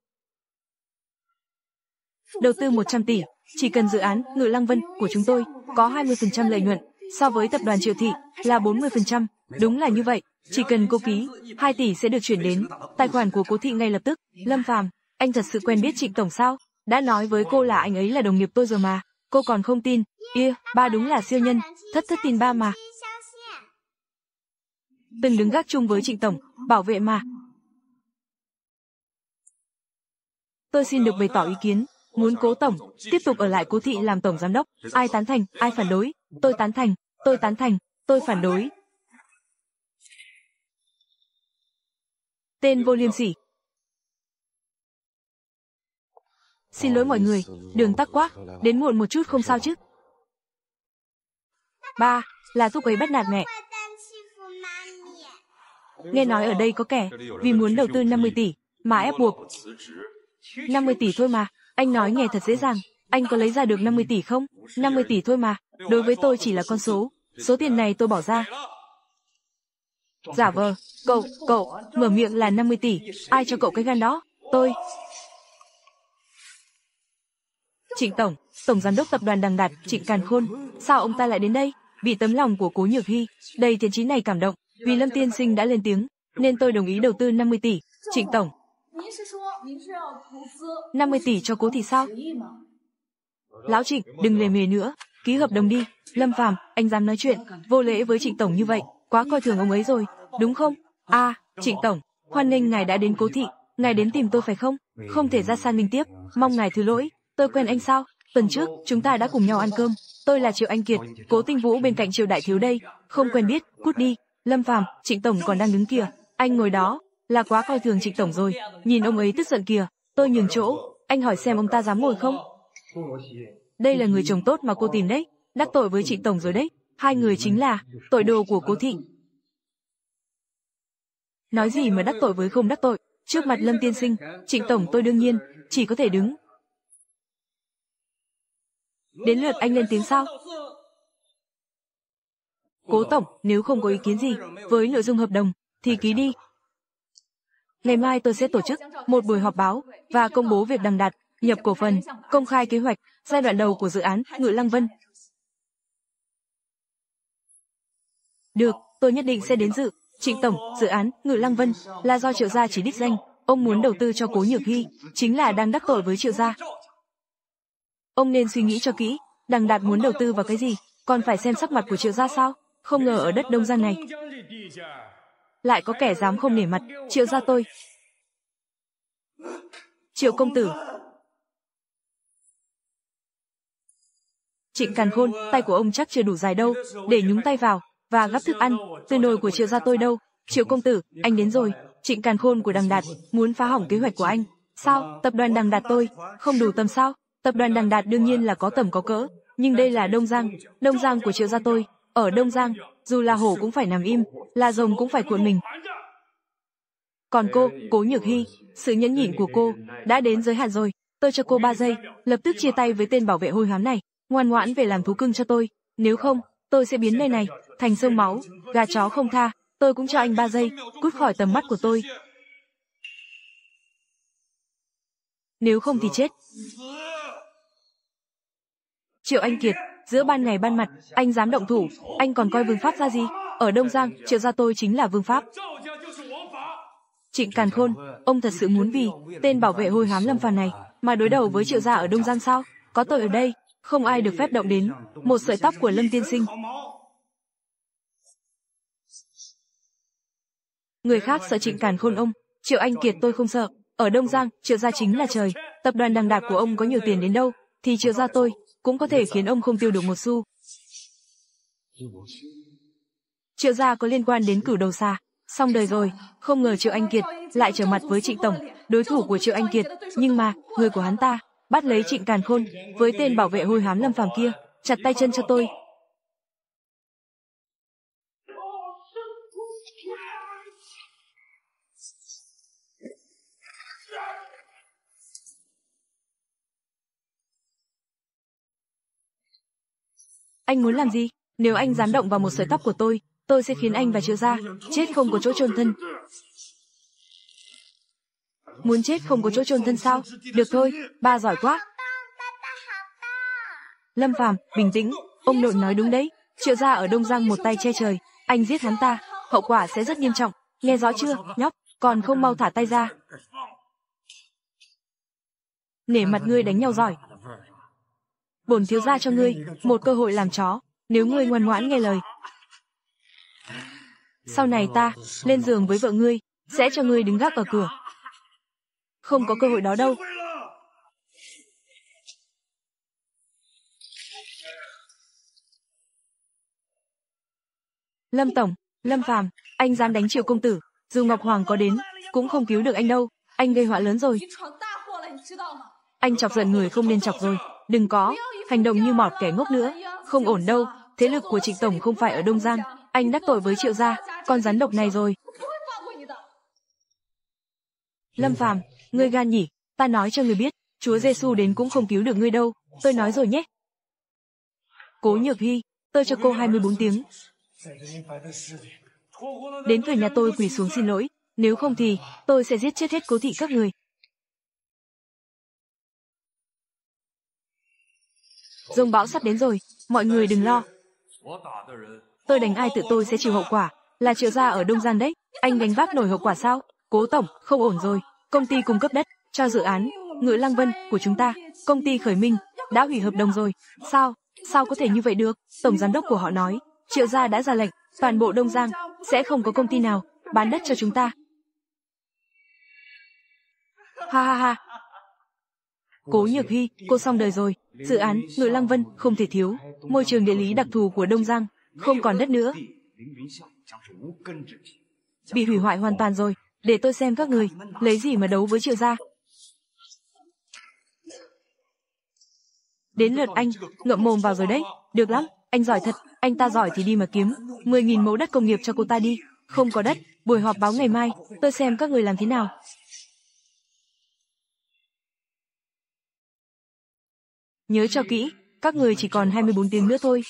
Đầu tư 100 tỷ, chỉ cần dự án Ngự Lăng Vân của chúng tôi có 20% lợi nhuận, so với tập đoàn Triệu thị là 40%. Đúng là như vậy, chỉ cần cô ký, 2 tỷ sẽ được chuyển đến tài khoản của Cố Thị ngay lập tức. Lâm Phàm, anh thật sự quen biết Trịnh tổng sao? Đã nói với cô là anh ấy là đồng nghiệp tôi rồi mà, cô còn không tin. Ba đúng là siêu nhân, thất tin ba mà. Từng đứng gác chung với Trịnh tổng, bảo vệ mà. Tôi xin được bày tỏ ý kiến, muốn Cố tổng tiếp tục ở lại Cố Thị làm tổng giám đốc. Ai tán thành, ai phản đối? Tôi tán thành, tôi tán thành, tôi phản đối. Tên vô liêm sỉ. Xin lỗi mọi người, đường tắc quá, đến muộn một chút không sao chứ. Ba, là thúc ấy bắt nạt mẹ. Nghe nói ở đây có kẻ vì muốn đầu tư 50 tỷ mà ép buộc. 50 tỷ thôi mà, anh nói nghe thật dễ dàng. Anh có lấy ra được 50 tỷ không? 50 tỷ thôi mà, đối với tôi chỉ là con số. Số tiền này tôi bỏ ra. Giả vờ, cậu, mở miệng là 50 tỷ, ai cho cậu cái gan đó? Tôi. Trịnh tổng, tổng giám đốc tập đoàn Đằng Đạt, Trịnh Càn Khôn, sao ông ta lại đến đây? Bị tấm lòng của Cố Nhược Hy, đầy thiện chí này cảm động, vì Lâm tiên sinh đã lên tiếng, nên tôi đồng ý đầu tư 50 tỷ. Trịnh tổng, 50 tỷ cho Cố thì sao? Lão Trịnh, đừng lề mề nữa, ký hợp đồng đi. Lâm Phàm, anh dám nói chuyện vô lễ với Trịnh tổng như vậy, quá coi thường ông ấy rồi, đúng không? Trịnh tổng, hoan nghênh ngài đã đến Cố Thị, ngài đến tìm tôi phải không? Không thể ra san minh tiếp, mong ngài thứ lỗi. Tôi quen anh sao? Tuần trước, chúng ta đã cùng nhau ăn cơm. Tôi là Triệu Anh Kiệt, Cố Tinh Vũ bên cạnh Triệu đại thiếu đây. Không quen biết, cút đi. Lâm Phàm, Trịnh tổng còn đang đứng kìa. Anh ngồi đó, là quá coi thường Trịnh tổng rồi. Nhìn ông ấy tức giận kìa. Tôi nhường chỗ, anh hỏi xem ông ta dám ngồi không? Đây là người chồng tốt mà cô tìm đấy. Đắc tội với Trịnh tổng rồi đấy. Hai người chính là tội đồ của Cố Thị. Nói gì mà đắc tội với không đắc tội. Trước mặt Lâm tiên sinh, Trịnh tổng tôi đương nhiên chỉ có thể đứng. Đến lượt anh lên tiếng sao? Cố tổng, nếu không có ý kiến gì với nội dung hợp đồng thì ký đi. Ngày mai tôi sẽ tổ chức một buổi họp báo và công bố việc Đằng Đạt nhập cổ phần, công khai kế hoạch giai đoạn đầu của dự án Ngự Lăng Vân. Được, tôi nhất định sẽ đến dự. Trịnh tổng, dự án Ngự Lăng Vân là do Triệu gia chỉ đích danh, ông muốn đầu tư cho Cố Nhược Hy, chính là đang đắc tội với Triệu gia. Ông nên suy nghĩ cho kỹ, Đằng Đạt muốn đầu tư vào cái gì, còn phải xem sắc mặt của Triệu gia sao? Không ngờ ở đất Đông Giang này lại có kẻ dám không nể mặt Triệu gia tôi. Triệu công tử. Trịnh Càn Khôn, tay của ông chắc chưa đủ dài đâu để nhúng tay vào và gắp thức ăn từ nồi của Triệu gia tôi đâu. Triệu công tử, anh đến rồi. Trịnh Càn Khôn của Đằng Đạt muốn phá hỏng kế hoạch của anh. Sao? Tập đoàn Đằng Đạt tôi không đủ tầm sao? Tập đoàn Đằng Đạt đương nhiên là có tầm có cỡ, nhưng đây là Đông Giang của Triệu gia tôi. Ở Đông Giang, dù là hổ cũng phải nằm im, là rồng cũng phải cuộn mình. Còn cô, Cố Nhược Hy, sự nhẫn nhịn của cô đã đến giới hạn rồi. Tôi cho cô 3 giây, lập tức chia tay với tên bảo vệ hôi hám này, ngoan ngoãn về làm thú cưng cho tôi. Nếu không, tôi sẽ biến nơi này thành sông máu, gà chó không tha. Tôi cũng cho anh 3 giây, cút khỏi tầm mắt của tôi. Nếu không thì chết. Triệu Anh Kiệt, giữa ban ngày ban mặt, anh dám động thủ, anh còn coi Vương Pháp ra gì? Ở Đông Giang, Triệu gia tôi chính là Vương Pháp. Trịnh Càn Khôn, ông thật sự muốn vì tên bảo vệ hôi hám Lâm Phàm này mà đối đầu với Triệu gia ở Đông Giang sao? Có tôi ở đây, không ai được phép động đến một sợi tóc của Lâm tiên sinh. Người khác sợ Trịnh Càn Khôn ông, Triệu Anh Kiệt tôi không sợ. Ở Đông Giang, Triệu gia chính là trời. Tập đoàn Đằng Đạt của ông có nhiều tiền đến đâu, thì Triệu gia tôi cũng có thể khiến ông không tiêu được một xu. Triệu gia có liên quan đến cửu đầu xà, xong đời rồi. Không ngờ Triệu Anh Kiệt lại trở mặt với Trịnh tổng, đối thủ của Triệu Anh Kiệt. Nhưng mà người của hắn ta bắt lấy Trịnh Càn Khôn với tên bảo vệ hôi hám Lâm Phàm kia, chặt tay chân cho tôi. Anh muốn làm gì? Nếu anh dám động vào một sợi tóc của tôi sẽ khiến anh và Triệu gia chết không có chỗ chôn thân. Muốn chết không có chỗ chôn thân sao? Được thôi, ba giỏi quá. Lâm Phàm, bình tĩnh, ông nội nói đúng đấy. Triệu gia ở Đông Giang một tay che trời, anh giết hắn ta, hậu quả sẽ rất nghiêm trọng. Nghe rõ chưa, nhóc, còn không mau thả tay ra. Nể mặt ngươi đánh nhau giỏi. Bổn thiếu gia cho ngươi một cơ hội làm chó, nếu ngươi ngoan ngoãn nghe lời. Sau này ta lên giường với vợ ngươi, sẽ cho ngươi đứng gác ở cửa. Không có cơ hội đó đâu. Lâm tổng, Lâm Phàm, anh dám đánh Triệu công tử, dù Ngọc Hoàng có đến, cũng không cứu được anh đâu. Anh gây họa lớn rồi. Anh chọc giận người không nên chọc rồi. Đừng có hành động như mọt kẻ ngốc nữa. Không ổn đâu. Thế lực của Trịnh tổng không phải ở Đông Giang. Anh đắc tội với Triệu gia, con rắn độc này rồi. Lâm Phàm, ngươi gan nhỉ? Ta nói cho ngươi biết, Chúa Giêsu đến cũng không cứu được ngươi đâu. Tôi nói rồi nhé. Cố Nhược Hy, tôi cho cô 24 tiếng. Đến cửa nhà tôi quỳ xuống xin lỗi, nếu không thì tôi sẽ giết chết hết Cố thị các người. Dông bão sắp đến rồi, mọi người đừng lo. Tôi đánh ai tự tôi sẽ chịu hậu quả, là Triệu gia ở Đông Giang đấy. Anh gánh vác nổi hậu quả sao? Cố tổng, không ổn rồi. Công ty cung cấp đất cho dự án Ngự Lăng Vân của chúng ta, công ty Khởi Minh đã hủy hợp đồng rồi. Sao có thể như vậy được? Tổng giám đốc của họ nói, Triệu gia đã ra lệnh, toàn bộ Đông Giang sẽ không có công ty nào bán đất cho chúng ta. Ha ha ha. Cố Nhược Hy, cô xong đời rồi. Dự án Ngự Lăng Vân không thể thiếu. Môi trường địa lý đặc thù của Đông Giang, không còn đất nữa. Bị hủy hoại hoàn toàn rồi. Để tôi xem các người lấy gì mà đấu với Triệu gia. Đến lượt anh, ngậm mồm vào rồi đấy. Được lắm, anh giỏi thật. Anh ta giỏi thì đi mà kiếm 10.000 mẫu đất công nghiệp cho cô ta đi. Không có đất, buổi họp báo ngày mai, tôi xem các người làm thế nào. Nhớ cho kỹ, các người chỉ còn 24 tiếng nữa thôi.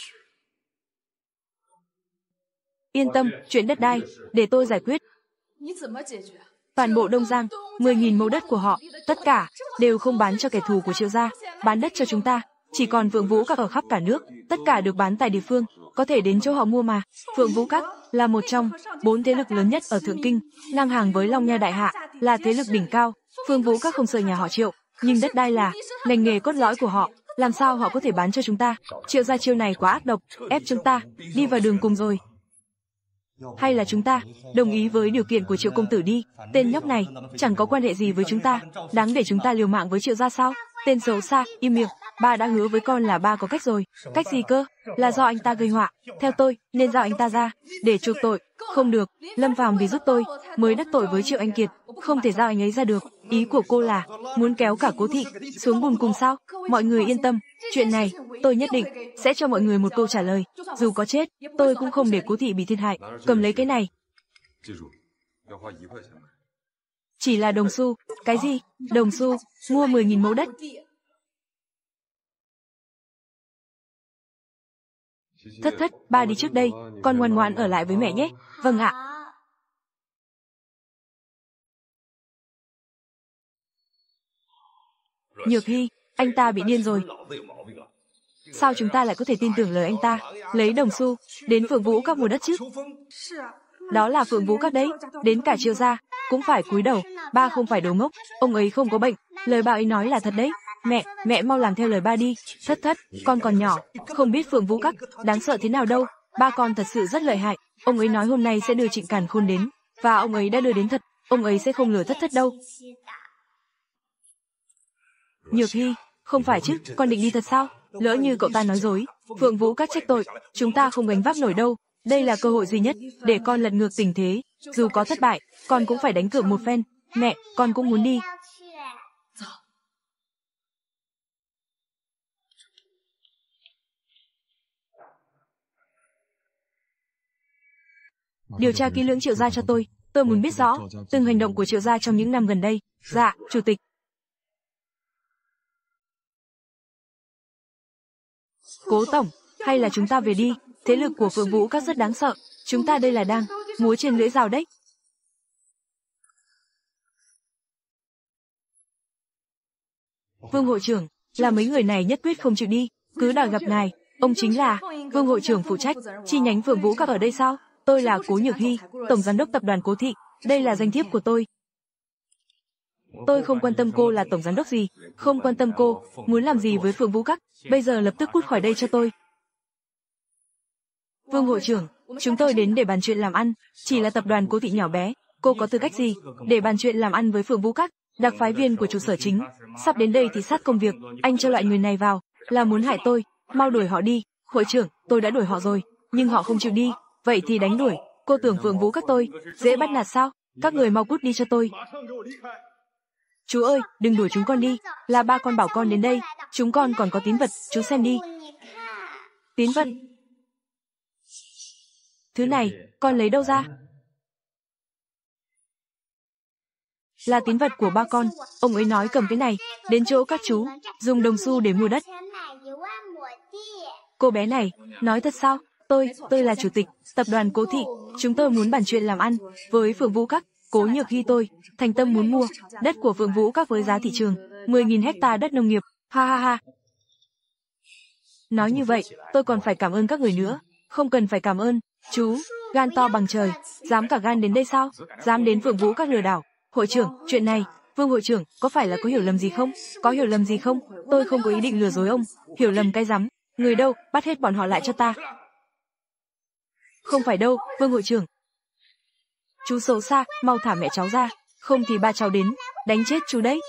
Yên tâm, chuyện đất đai, để tôi giải quyết. Toàn bộ Đông Giang, 10.000 mẫu đất của họ, tất cả đều không bán cho kẻ thù của Triệu gia, bán đất cho chúng ta. Chỉ còn Phượng Vũ Các ở khắp cả nước, tất cả được bán tại địa phương, có thể đến chỗ họ mua mà. Phượng Vũ Các là một trong 4 thế lực lớn nhất ở Thượng Kinh, ngang hàng với Long Nha Đại Hạ, là thế lực đỉnh cao. Phương Vũ Các không sợ nhà họ Triệu, nhưng đất đai là ngành nghề cốt lõi của họ, làm sao họ có thể bán cho chúng ta? Triệu gia chiêu này quá ác độc, ép chúng ta đi vào đường cùng rồi. Hay là chúng ta đồng ý với điều kiện của Triệu công tử đi? Tên nhóc này chẳng có quan hệ gì với chúng ta, đáng để chúng ta liều mạng với Triệu gia sao? Tên xấu xa, im miệng. Ba đã hứa với con là ba có cách rồi. Cách gì cơ? Là do anh ta gây họa. Theo tôi, nên giao anh ta ra để chuộc tội. Không được, Lâm Phàm vì giúp tôi mới đắc tội với Triệu Anh Kiệt, không thể giao anh ấy ra được. Ý của cô là muốn kéo cả Cố thị xuống bùn cùng sao? Mọi người yên tâm, chuyện này tôi nhất định sẽ cho mọi người một câu trả lời. Dù có chết, tôi cũng không để Cố thị bị thiệt hại. Cầm lấy cái này. Chỉ là đồng xu. Cái gì? Đồng xu? Mua 10.000 mẫu đất. Thất, ba đi trước đây, con ngoan ngoãn ở lại với mẹ nhé. Vâng ạ. Nhược Hy, anh ta bị điên rồi. Sao chúng ta lại có thể tin tưởng lời anh ta? Lấy đồng xu đến Phượng Vũ Các mua đất chứ? Đó là Phượng Vũ Các đấy, đến cả Triệu gia cũng phải cúi đầu. Ba không phải đồ ngốc, ông ấy không có bệnh, lời ba ấy nói là thật đấy. Mẹ mau làm theo lời ba đi. Thất, con còn nhỏ, không biết Phượng Vũ Các đáng sợ thế nào đâu. Ba con thật sự rất lợi hại. Ông ấy nói hôm nay sẽ đưa Trịnh Càn Khôn đến, và ông ấy đã đưa đến thật. Ông ấy sẽ không lừa thất đâu. Nhược Hy, không phải chứ, con định đi thật sao? Lỡ như cậu ta nói dối, Phượng Vũ Các trách tội, chúng ta không gánh vác nổi đâu. Đây là cơ hội duy nhất để con lật ngược tình thế. Dù có thất bại, con cũng phải đánh cược một phen. Mẹ, con cũng muốn đi. Điều tra kỹ lưỡng Triệu gia cho tôi muốn biết rõ từng hành động của Triệu gia trong những năm gần đây. Dạ, chủ tịch. Cố tổng, hay là chúng ta về đi, thế lực của Phượng Vũ Các rất đáng sợ, chúng ta đây là đang múa trên lưỡi dao đấy. Vương hội trưởng, là mấy người này nhất quyết không chịu đi, cứ đòi gặp ngài. Ông chính là Vương hội trưởng phụ trách chi nhánh Phượng Vũ Các ở đây sao? Tôi là Cố Nhược Hy, tổng giám đốc tập đoàn Cố Thị. Đây là danh thiếp của tôi. Tôi không quan tâm cô là tổng giám đốc gì, không quan tâm cô muốn làm gì với Phượng Vũ Các. Bây giờ lập tức cút khỏi đây cho tôi. Vương hội trưởng, chúng tôi đến để bàn chuyện làm ăn, chỉ là tập đoàn Cố Thị nhỏ bé, cô có tư cách gì để bàn chuyện làm ăn với Phượng Vũ Các? Đặc phái viên của trụ sở chính sắp đến đây thì sát công việc, anh cho loại người này vào là muốn hại tôi, mau đuổi họ đi. Hội trưởng, tôi đã đuổi họ rồi, nhưng họ không chịu đi, vậy thì đánh đuổi. Cô tưởng Phượng Vũ Các tôi dễ bắt nạt sao? Các người mau cút đi cho tôi. Chú ơi, đừng đuổi chúng con đi, là ba con bảo con đến đây, chúng con còn có tín vật, chú xem đi. Tín vật? Thứ này, con lấy đâu ra? Là tín vật của ba con, ông ấy nói cầm cái này, đến chỗ các chú, dùng đồng xu để mua đất. Cô bé này, nói thật sao? Tôi là chủ tịch, tập đoàn Cố Thị, chúng tôi muốn bàn chuyện làm ăn với Phượng Vũ Các. Cố Nhược Hy tôi, thành tâm muốn mua đất của Phượng Vũ Các với giá thị trường, 10.000 hecta đất nông nghiệp, ha ha ha. Nói như vậy, tôi còn phải cảm ơn các người nữa, không cần phải cảm ơn, chú, gan to bằng trời, dám cả gan đến đây sao, dám đến Phượng Vũ Các lừa đảo. Hội trưởng, chuyện này, Vương hội trưởng, có phải là có hiểu lầm gì không? Có hiểu lầm gì không? Tôi không có ý định lừa dối ông, hiểu lầm cái rắm, người đâu, bắt hết bọn họ lại cho ta. Không phải đâu, Vương hội trưởng. Chú xấu xa, mau thả mẹ cháu ra, không thì ba cháu đến, đánh chết chú đấy.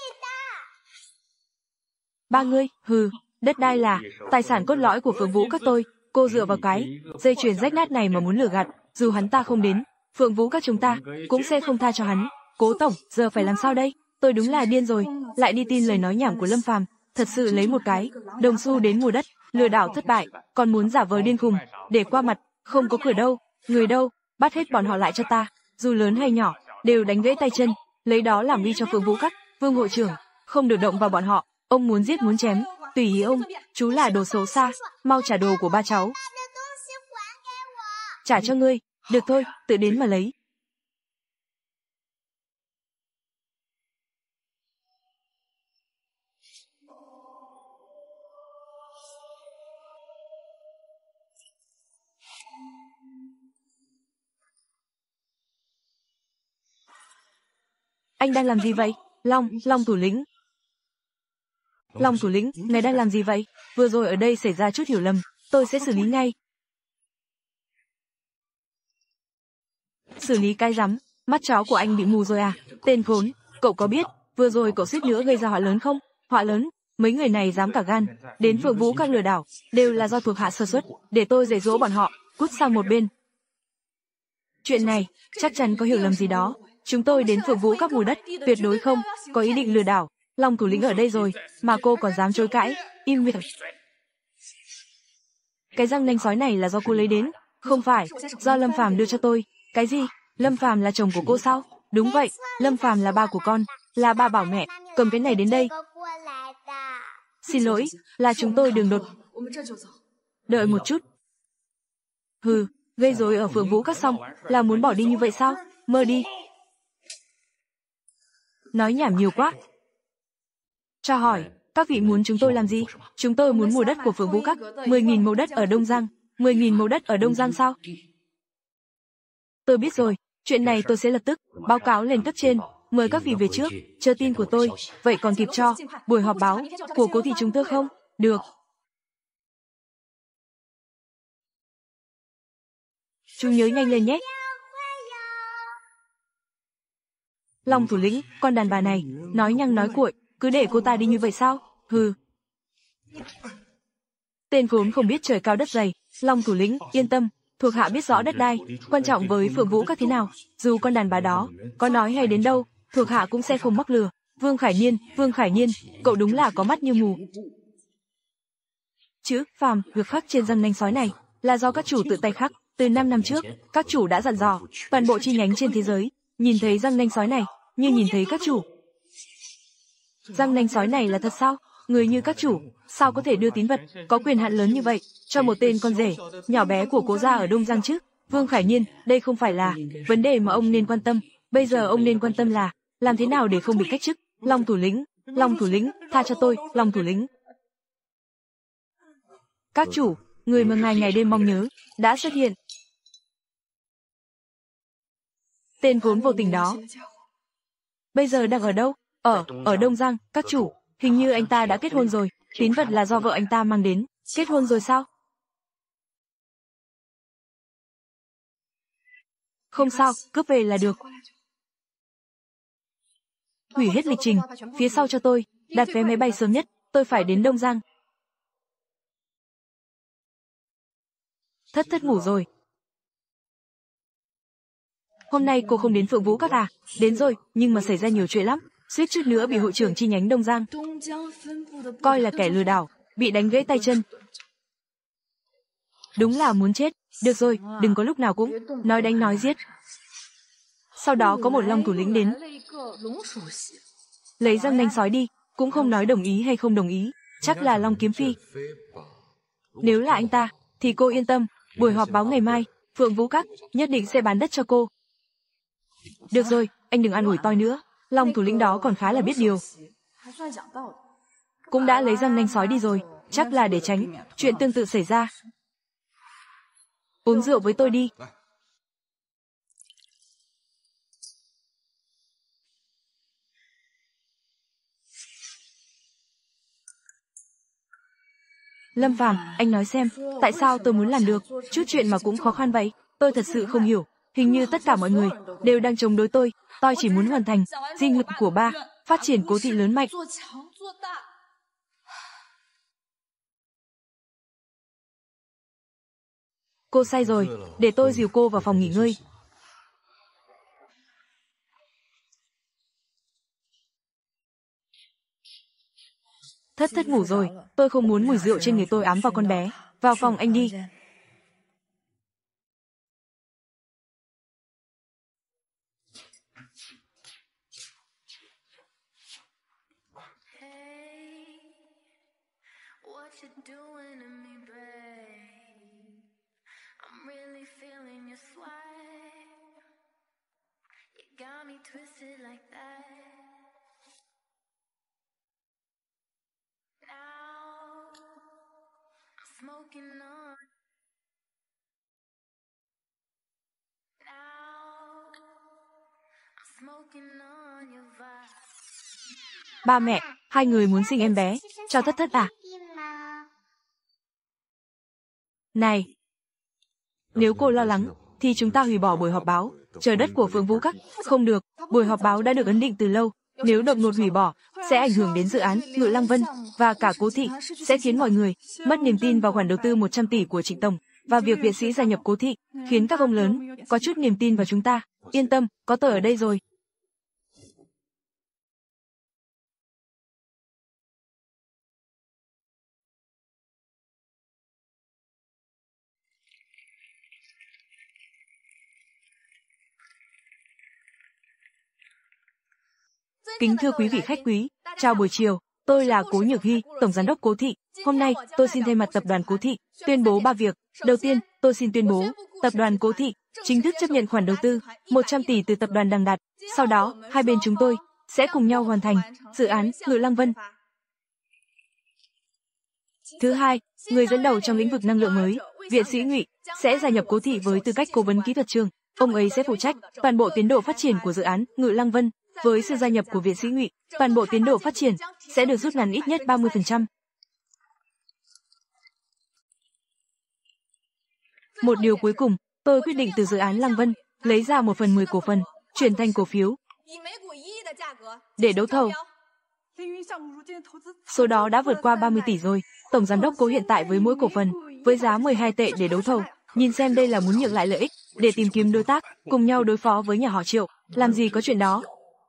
Ba ngươi, hừ, đất đai là tài sản cốt lõi của Phượng Vũ Các tôi, cô dựa vào cái dây chuyền rách nát này mà muốn lừa gạt, dù hắn ta không đến, Phượng Vũ Các chúng ta cũng sẽ không tha cho hắn. Cố tổng, giờ phải làm sao đây? Tôi đúng là điên rồi, lại đi tin lời nói nhảm của Lâm Phàm, thật sự lấy một cái đồng xu đến mua đất, lừa đảo thất bại, còn muốn giả vờ điên khùng để qua mặt, không có cửa đâu, người đâu, bắt hết bọn họ lại cho ta, dù lớn hay nhỏ, đều đánh gãy tay chân, lấy đó làm uy cho Phượng Vũ Các. Vương hội trưởng, không được động vào bọn họ, ông muốn giết muốn chém, tùy ý ông, chú là đồ xấu xa, mau trả đồ của ba cháu. Trả cho ngươi, được thôi, tự đến mà lấy. Anh đang làm gì vậy? Long thủ lĩnh. Long thủ lĩnh, ngài đang làm gì vậy? Vừa rồi ở đây xảy ra chút hiểu lầm, tôi sẽ xử lý ngay. Xử lý cái rắm, mắt chó của anh bị mù rồi à? Tên khốn, cậu có biết, vừa rồi cậu suýt nữa gây ra họa lớn không? Họa lớn, mấy người này dám cả gan, đến Phượng Vũ Các lừa đảo, đều là do thuộc hạ sơ suất, để tôi dạy dỗ bọn họ, cút sang một bên. Chuyện này, chắc chắn có hiểu lầm gì đó. Chúng tôi đến Phượng Vũ Các mua đất, tuyệt đối không có ý định lừa đảo. Long thủ lĩnh ở đây rồi, mà cô còn dám chối cãi, im miệng. Cái răng nanh sói này là do cô lấy đến, không phải, do Lâm Phàm đưa cho tôi. Cái gì? Lâm Phàm là chồng của cô sao? Đúng vậy, Lâm Phàm là ba của con, là ba bảo mẹ, cầm cái này đến đây. Xin lỗi, là chúng tôi đường đột. Đợi một chút. Hừ, gây rối ở Phượng Vũ Các xong, là muốn bỏ đi như vậy sao? Mơ đi. Nói nhảm nhiều quá. Cho hỏi, các vị muốn chúng tôi làm gì? Chúng tôi muốn mua đất của Phượng Vũ Các, 10.000 mẫu đất ở Đông Giang. 10.000 mẫu đất ở Đông Giang sao? Tôi biết rồi, chuyện này tôi sẽ lập tức báo cáo lên cấp trên, mời các vị về trước, chờ tin của tôi. Vậy còn kịp cho buổi họp báo của Cố Thị chúng tôi không? Được. Chú nhớ nhanh lên nhé. Long thủ lĩnh, con đàn bà này, nói nhăng nói cuội, cứ để cô ta đi như vậy sao? Hừ. Tên khốn không biết trời cao đất dày. Long thủ lĩnh, yên tâm, thuộc hạ biết rõ đất đai quan trọng với Phượng Vũ Các thế nào, dù con đàn bà đó có nói hay đến đâu, thuộc hạ cũng sẽ không mắc lừa. Vương Khải Nhiên, cậu đúng là có mắt như mù. Chữ phàm được khắc trên răng nanh sói này là do các chủ tự tay khắc. Từ 5 năm trước, các chủ đã dặn dò toàn bộ chi nhánh trên thế giới, nhìn thấy răng nanh sói này như nhìn thấy các chủ. Răng nanh sói này là thật sao? Người như các chủ, sao có thể đưa tín vật có quyền hạn lớn như vậy cho một tên con rể nhỏ bé của Cố gia ở Đông Giang chứ? Vương Khải Nhiên, đây không phải là vấn đề mà ông nên quan tâm. Bây giờ ông nên quan tâm là làm thế nào để không bị cách chức. Long thủ lĩnh, tha cho tôi, Long thủ lĩnh. Các chủ, người mà ngài ngày đêm mong nhớ đã xuất hiện. tên vốn vô tình đó. Bây giờ đang ở đâu? Ở Đông Giang, các chủ. Hình như anh ta đã kết hôn rồi. Tín vật là do vợ anh ta mang đến. Kết hôn rồi sao? Không sao, cướp về là được. Hủy hết lịch trình, phía sau cho tôi, đặt vé máy bay sớm nhất, tôi phải đến Đông Giang. Thất ngủ rồi. Hôm nay cô không đến Phượng Vũ Các à? Đến rồi, nhưng mà xảy ra nhiều chuyện lắm, suýt chút nữa bị hội trưởng chi nhánh Đông Giang coi là kẻ lừa đảo, bị đánh gãy tay chân. Đúng là muốn chết. Được rồi, đừng có lúc nào cũng nói đánh nói giết. Sau đó có một long thủ lĩnh đến, lấy răng nanh sói đi, cũng không nói đồng ý hay không đồng ý, chắc là Long Kiếm Phi. Nếu là anh ta, thì cô yên tâm, buổi họp báo ngày mai, Phượng Vũ Các nhất định sẽ bán đất cho cô. Được rồi, anh đừng an ủi tôi nữa, Long thủ lĩnh đó còn khá là biết điều. Cũng đã lấy răng nanh sói đi rồi, chắc là để tránh chuyện tương tự xảy ra. Uống rượu với tôi đi. Lâm Phàm, anh nói xem, tại sao tôi muốn làm được, chút chuyện mà cũng khó khăn vậy? Tôi thật sự không hiểu, hình như tất cả mọi người đều đang chống đối tôi chỉ muốn hoàn thành dinh lực của ba, phát triển Cố Thị lớn mạnh. Cô sai rồi, để tôi dìu cô vào phòng nghỉ ngơi. Thất ngủ rồi, tôi không muốn mùi rượu trên người tôi ám vào con bé. Vào phòng anh đi. Ba mẹ, hai người muốn sinh em bé, cho Thất à? Này, nếu cô lo lắng, thì chúng ta hủy bỏ buổi họp báo, chờ đất của Phượng Vũ Các. Không được, buổi họp báo đã được ấn định từ lâu, nếu đột ngột hủy bỏ, sẽ ảnh hưởng đến dự án Ngự Lăng Vân và cả Cố Thị, sẽ khiến mọi người mất niềm tin vào khoản đầu tư 100 tỷ của Trịnh Tổng và việc Viện Sĩ gia nhập Cố Thị, khiến các ông lớn có chút niềm tin vào chúng ta. Yên tâm, có tôi ở đây rồi. Kính thưa quý vị khách quý, chào buổi chiều, tôi là Cố Nhược Hy, Tổng Giám đốc Cố Thị. Hôm nay, tôi xin thay mặt Tập đoàn Cố Thị, tuyên bố 3 việc. Đầu tiên, tôi xin tuyên bố, Tập đoàn Cố Thị chính thức chấp nhận khoản đầu tư 100 tỷ từ Tập đoàn Đằng Đạt. Sau đó, hai bên chúng tôi sẽ cùng nhau hoàn thành dự án Ngự Lăng Vân. Thứ hai, người dẫn đầu trong lĩnh vực năng lượng mới, Viện Sĩ Ngụy, sẽ gia nhập Cố Thị với tư cách cố vấn kỹ thuật trường. Ông ấy sẽ phụ trách toàn bộ tiến độ phát triển của dự án Ngự Lăng Vân. Với sự gia nhập của Viện Sĩ Ngụy, toàn bộ tiến độ phát triển sẽ được rút ngắn ít nhất 30%. Một điều cuối cùng, tôi quyết định từ dự án Lăng Vân lấy ra 1/10 cổ phần, chuyển thành cổ phiếu để đấu thầu. Số đó đã vượt qua 30 tỷ rồi. Tổng giám đốc Cố hiện tại với mỗi cổ phần với giá 12 tệ để đấu thầu. Nhìn xem đây là muốn nhượng lại lợi ích để tìm kiếm đối tác, cùng nhau đối phó với nhà họ Triệu. Làm gì có chuyện đó.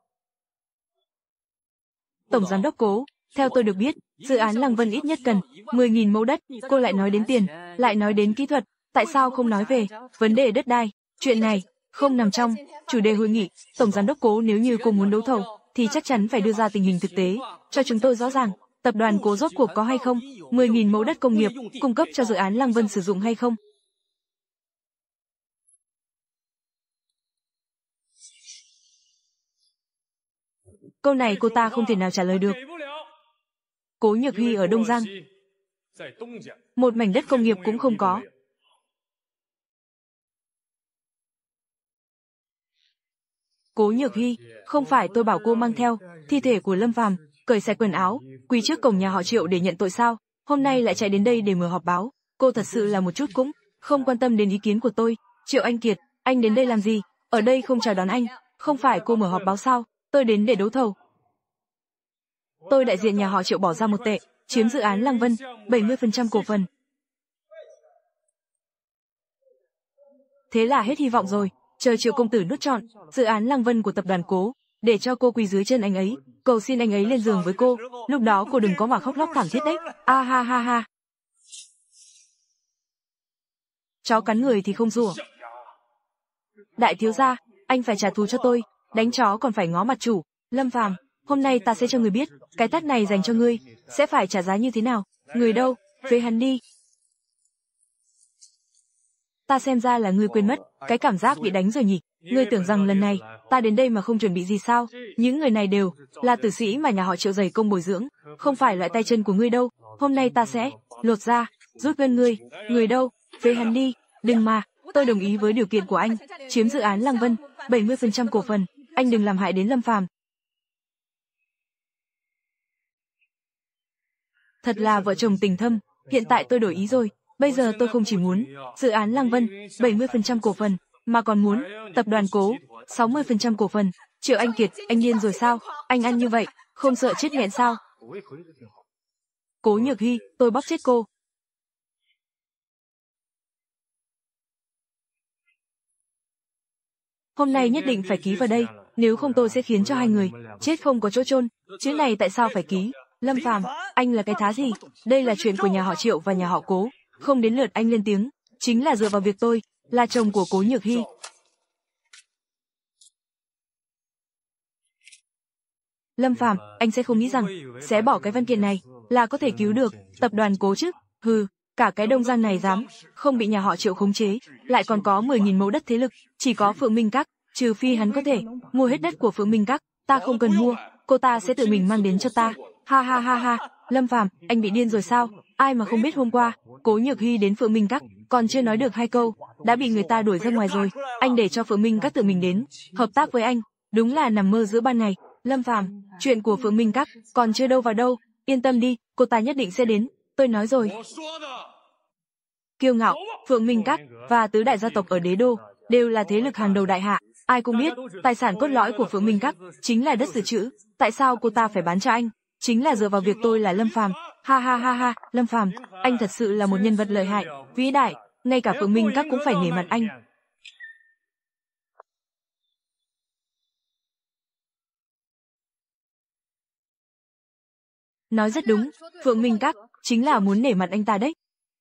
Tổng giám đốc Cố, theo tôi được biết, dự án Lăng Vân ít nhất cần 10.000 mẫu đất. Cô lại nói đến tiền, lại nói đến kỹ thuật, tại sao không nói về vấn đề đất đai? Chuyện này không nằm trong chủ đề hội nghị. Tổng giám đốc Cố, nếu như cô muốn đấu thầu thì chắc chắn phải đưa ra tình hình thực tế cho chúng tôi rõ ràng. Tập đoàn Cố rốt cuộc có hay không 10.000 mẫu đất công nghiệp cung cấp cho dự án Lăng Vân sử dụng hay không? Câu này cô ta không thể nào trả lời được. Cố Nhược Hy ở Đông Giang, một mảnh đất công nghiệp cũng không có. Cố Nhược Hy, không phải tôi bảo cô mang theo thi thể của Lâm Phàm, cởi sạch quần áo, quỳ trước cổng nhà họ Triệu để nhận tội sao? Hôm nay lại chạy đến đây để mở họp báo, cô thật sự là một chút cũng không quan tâm đến ý kiến của tôi. Triệu Anh Kiệt, anh đến đây làm gì? Ở đây không chào đón anh, không phải cô mở họp báo sao? Tôi đến để đấu thầu. Tôi đại diện nhà họ Triệu bỏ ra 1 tệ, chiếm dự án Lăng Vân, 70% cổ phần. Thế là hết hy vọng rồi, chờ Triệu công tử nuốt trọn dự án Lăng Vân của tập đoàn Cố, để cho cô quỳ dưới chân anh ấy, cầu xin anh ấy lên giường với cô, lúc đó cô đừng có mà khóc lóc thảm thiết đấy. A ha ha ha. Chó cắn người thì không rủa. Đại thiếu gia, anh phải trả thù cho tôi, đánh chó còn phải ngó mặt chủ. Lâm Phàm, hôm nay ta sẽ cho người biết, cái tát này dành cho ngươi, sẽ phải trả giá như thế nào. Người đâu, phế hắn đi. Ta xem ra là ngươi quên mất cái cảm giác bị đánh rồi nhỉ. Ngươi tưởng rằng lần này ta đến đây mà không chuẩn bị gì sao? Những người này đều là tử sĩ mà nhà họ Triệu dày công bồi dưỡng, không phải loại tay chân của ngươi đâu. Hôm nay ta sẽ lột ra, rút gân ngươi. Người đâu, phế hắn đi. Đừng mà, tôi đồng ý với điều kiện của anh, chiếm dự án Lăng Vân, 70% cổ phần. Anh đừng làm hại đến Lâm Phàm. Thật là vợ chồng tình thâm. Hiện tại tôi đổi ý rồi. Bây giờ tôi không chỉ muốn dự án Lăng Vân 70% cổ phần, mà còn muốn tập đoàn Cố 60% cổ phần. Triệu Anh Kiệt, anh điên rồi sao? Anh ăn như vậy, không sợ chết nghẹn sao? Cố Nhược Hy, tôi bóp chết cô. Hôm nay nhất định phải ký vào đây, nếu không tôi sẽ khiến cho hai người chết không có chỗ chôn. Chữ này tại sao phải ký? Lâm Phàm, anh là cái thá gì? Đây là chuyện của nhà họ Triệu và nhà họ Cố, không đến lượt anh lên tiếng, chính là dựa vào việc tôi là chồng của Cố Nhược Hy. Lâm Phàm, anh sẽ không nghĩ rằng sẽ bỏ cái văn kiện này là có thể cứu được tập đoàn Cố chứ? Hừ, cả cái Đông Giang này dám không bị nhà họ Triệu khống chế, lại còn có 10.000 mẫu đất thế lực, chỉ có Phượng Minh Các, trừ phi hắn có thể mua hết đất của Phượng Minh Các, ta không cần mua, cô ta sẽ tự mình mang đến cho ta. Ha ha ha ha, Lâm Phàm, anh bị điên rồi sao? Ai mà không biết hôm qua Cố Nhược Hy đến Phượng Minh Các, còn chưa nói được 2 câu, đã bị người ta đuổi ra ngoài rồi. Anh để cho Phượng Minh Các tự mình đến hợp tác với anh, đúng là nằm mơ giữa ban ngày. Lâm Phàm, chuyện của Phượng Minh Các còn chưa đâu vào đâu, yên tâm đi, cô ta nhất định sẽ đến, tôi nói rồi. Kiêu ngạo, Phượng Minh Các và tứ đại gia tộc ở Đế Đô đều là thế lực hàng đầu đại hạ, ai cũng biết, tài sản cốt lõi của Phượng Minh Các chính là đất dự trữ, tại sao cô ta phải bán cho anh? Chính là dựa vào việc tôi là Lâm Phàm. Ha ha ha ha, Lâm Phàm, anh thật sự là một nhân vật lợi hại, vĩ đại, ngay cả Phượng Minh Các cũng phải nể mặt anh. Nói rất đúng, Phượng Minh Các chính là muốn nể mặt anh ta đấy.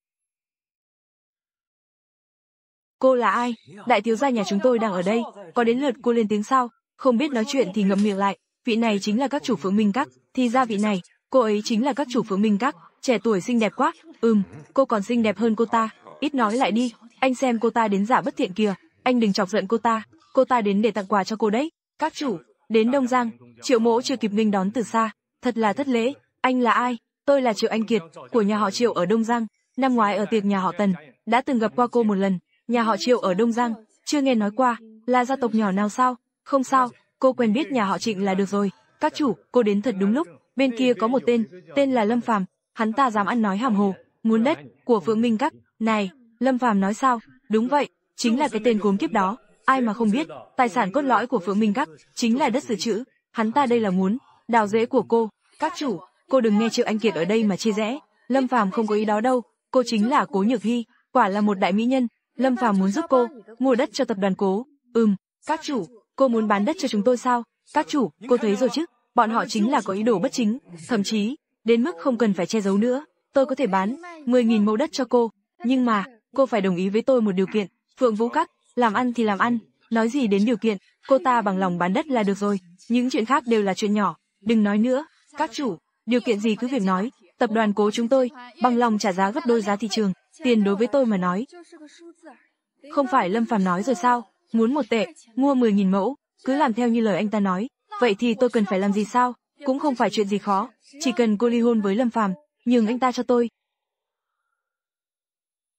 Cô là ai? Đại thiếu gia nhà chúng tôi đang ở đây, có đến lượt cô lên tiếng sao? Không biết nói chuyện thì ngậm miệng lại, vị này chính là các chủ Phượng Minh Các, thì ra vị này, cô ấy chính là các chủ Phượng Minh Các, trẻ tuổi xinh đẹp quá, cô còn xinh đẹp hơn cô ta, ít nói lại đi, anh xem cô ta đến giả bất thiện kìa, anh đừng chọc giận cô ta đến để tặng quà cho cô đấy. Các chủ, đến Đông Giang, Triệu Mỗ chưa kịp nghênh đón từ xa, thật là thất lễ. Anh là ai? Tôi là Triệu Anh Kiệt, của nhà họ Triệu ở Đông Giang, năm ngoái ở tiệc nhà họ Tần, đã từng gặp qua cô một lần. Nhà họ Triệu ở Đông Giang, chưa nghe nói qua, là gia tộc nhỏ nào sao? Không sao, cô quen biết nhà họ Trịnh là được rồi. Các chủ, cô đến thật đúng lúc, bên kia có một tên là Lâm Phàm, hắn ta dám ăn nói hàm hồ, muốn đất của Phượng Minh Các. Này, Lâm Phàm nói sao? Đúng vậy, chính là cái tên khốn kiếp đó, ai mà không biết, tài sản cốt lõi của Phượng Minh Các chính là đất dự trữ, hắn ta đây là muốn đào rễ của cô. Các chủ, cô đừng nghe Triệu Anh Kiệt ở đây mà chia rẽ, Lâm Phàm không có ý đó đâu, cô chính là Cố Nhược Hy, quả là một đại mỹ nhân. Lâm Phàm muốn giúp cô mua đất cho tập đoàn Cố. Các chủ, cô muốn bán đất cho chúng tôi sao? Các chủ, cô thấy rồi chứ, bọn họ chính là có ý đồ bất chính, thậm chí đến mức không cần phải che giấu nữa. Tôi có thể bán 10.000 mẫu đất cho cô, nhưng mà cô phải đồng ý với tôi một điều kiện. Phượng Vũ Các, làm ăn thì làm ăn, nói gì đến điều kiện, cô ta bằng lòng bán đất là được rồi, những chuyện khác đều là chuyện nhỏ, đừng nói nữa. Các chủ, điều kiện gì cứ việc nói, tập đoàn Cố chúng tôi bằng lòng trả giá gấp đôi giá thị trường, tiền đối với tôi mà nói. Không phải Lâm Phàm nói rồi sao, muốn 1 tệ, mua 10.000 mẫu, cứ làm theo như lời anh ta nói, vậy thì tôi cần phải làm gì sao, cũng không phải chuyện gì khó, chỉ cần cô ly hôn với Lâm Phàm, nhường anh ta cho tôi.